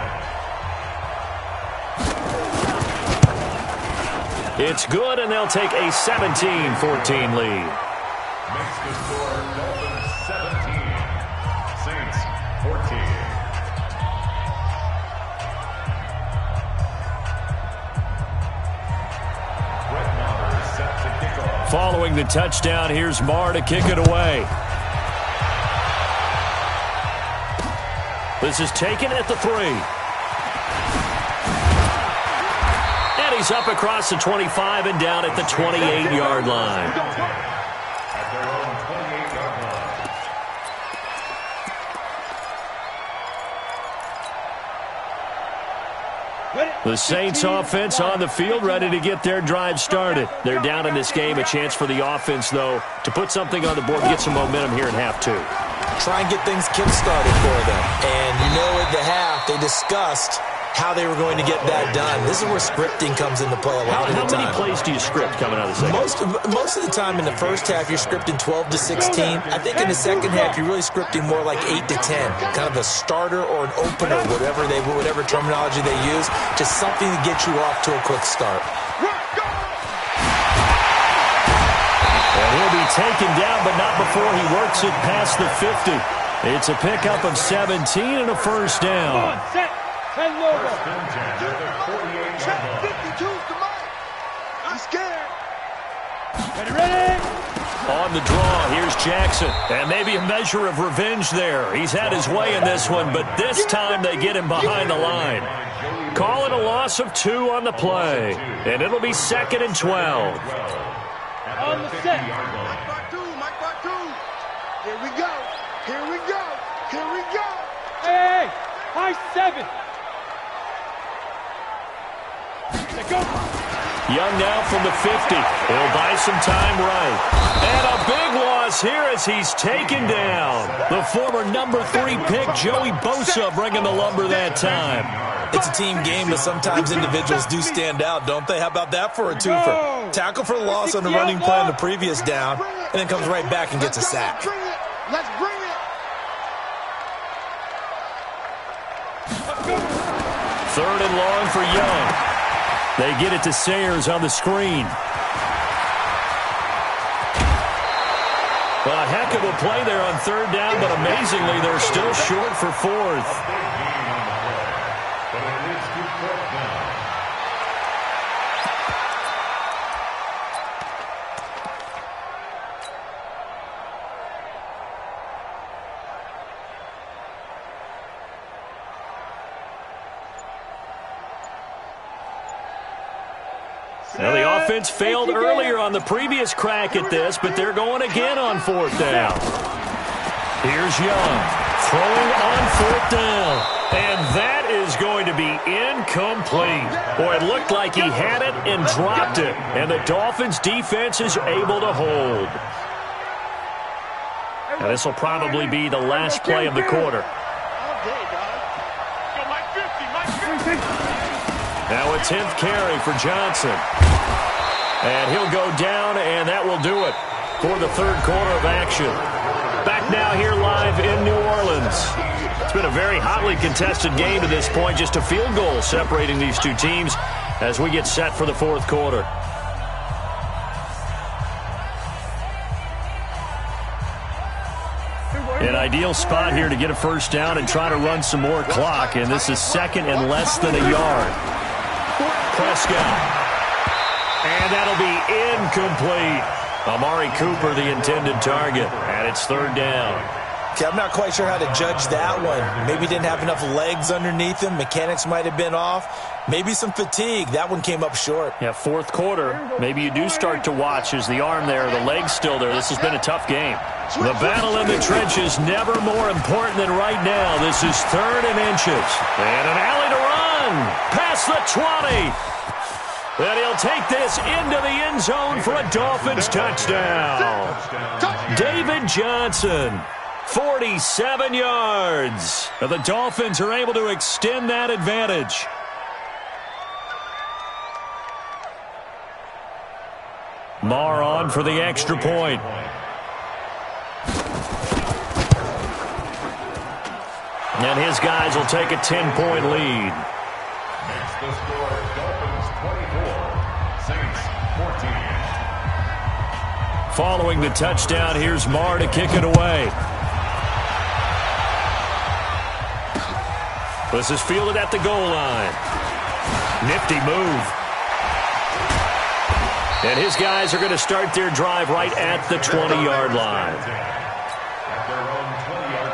It's good, and they'll take a 17-14 lead. Makes the score Dolphins 17, Saints 14. Brett Maher is set to kick off. Following the touchdown, here's Marr to kick it away. This is taken at the 3. And he's up across the 25 and down at the 28-yard line. At their own 28-yard line. The Saints offense on the field, ready to get their drive started. They're down in this game. A chance for the offense, though, to put something on the board and get some momentum here in half 2. Try and get things kick-started for them. And you know at the half, they discussed how they were going to get that done. This is where scripting comes into play a lot of the time. How many plays do you script coming out of the second? Most of the time in the first half, you're scripting 12 to 16. I think in the second half, you're really scripting more like 8 to 10. Kind of a starter or an opener, whatever terminology they use. Just something to get you off to a quick start. And he'll be taken down, but not before he works it past the 50. It's a pickup of 17 and a first down. Set. 10 logo. First and 10 at their 48-yard line. 52's the mark. I'm scared. Ready? On the draw, here's Jackson. And maybe a measure of revenge there. He's had his way in this one, but this time they get him behind the line. Call it a loss of 2 on the play. And it'll be 2nd and 12. On the set. Mike Bartu. Here we go. Here we go. Here we go. Hey, high 7. Let's go. Young now from the 50. He'll buy some time right. And a big loss here as he's taken down. The former number 3 pick, Joey Bosa, bringing the lumber that time. It's a team game, but sometimes individuals do stand out, don't they? How about that for a twofer? Tackle for the loss on the running play on the previous down, and then comes right back and gets a sack. Let's bring it. 3rd and long for Young. They get it to Sayers on the screen. Well, a heck of a play there on 3rd down, but amazingly, they're still short for 4th. But it leads to 4th down. Now, the offense failed earlier on the previous crack at this, but they're going again on 4th down. Here's Young throwing on 4th down. And that is going to be incomplete. Boy, it looked like he had it and dropped it. And the Dolphins' defense is able to hold. Now, this will probably be the last play of the quarter. Now a 10th carry for Johnson. And he'll go down, and that will do it for the 3rd quarter of action. Back now here live in New Orleans. It's been a very hotly contested game to this point. Just a field goal separating these two teams as we get set for the 4th quarter. An ideal spot here to get a first down and try to run some more clock. And this is 2nd and less than a yard. Prescott. And that'll be incomplete. Amari Cooper, the intended target. And it's 3rd down. Okay, I'm not quite sure how to judge that one. Maybe didn't have enough legs underneath him. Mechanics might have been off. Maybe some fatigue. That one came up short. Yeah, 4th quarter. Maybe you do start to watch as the arm there, the leg's still there. This has been a tough game. The battle in the trenches never more important than right now. This is 3rd and inches. And an alley to run. Past the 20. And he'll take this into the end zone for a Dolphins touchdown. David Johnson, 47 yards. The Dolphins are able to extend that advantage. Marr on for the extra point. And his guys will take a 10-point lead. Next, the score, Dolphins 24, Saints 14. Following the touchdown, here's Marr to kick it away. This is fielded at the goal line. Nifty move. And his guys are going to start their drive right at the 20-yard line. At their own 20-yard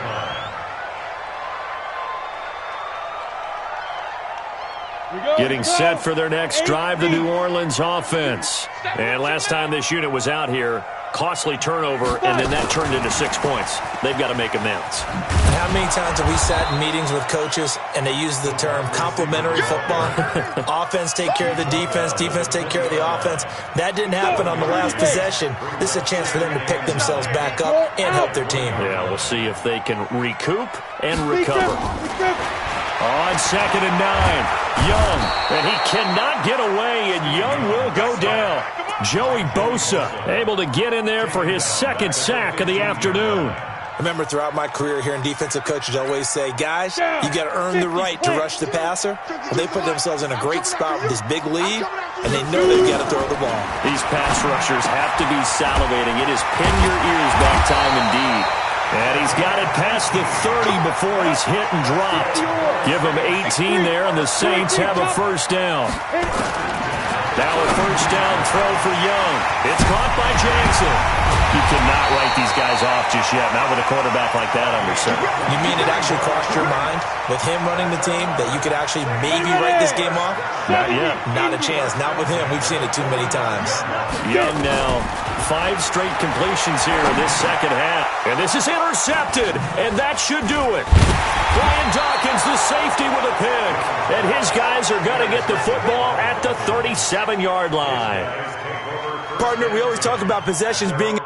line. Getting set for their next drive, the New Orleans offense. And last time this unit was out here, costly turnover, and then that turned into 6 points. They've got to make amends. How many times have we sat in meetings with coaches and they use the term complementary football? Offense take care of the defense, defense take care of the offense. That didn't happen on the last possession. This is a chance for them to pick themselves back up and help their team. Yeah, we'll see if they can recoup and recover. On 2nd and 9, Young, and he cannot get away, and Young will go down. Joey Bosa able to get in there for his 2nd sack of the afternoon. I remember throughout my career hearing defensive coaches always say, guys, you got to earn the right to rush the passer. Well, they put themselves in a great spot with this big lead, and they know they've got to throw the ball. These pass rushers have to be salivating. It is pin your ears back time indeed. And he's got it past the 30 before he's hit and dropped. Give him 18 there, and the Saints have a first down. Now a first down throw for Young. It's caught by Jackson. You cannot write these guys off just yet, not with a quarterback like that under center. You mean it actually crossed your mind with him running the team that you could actually maybe write this game off? Not yet. Not a chance. Not with him. We've seen it too many times. Young now. 5 straight completions here in this second half. And this is intercepted, and that should do it. Brian Dawkins, the safety, with a pick. And his guys are going to get the football at the 37-yard line. Partner, we always talk about possessions being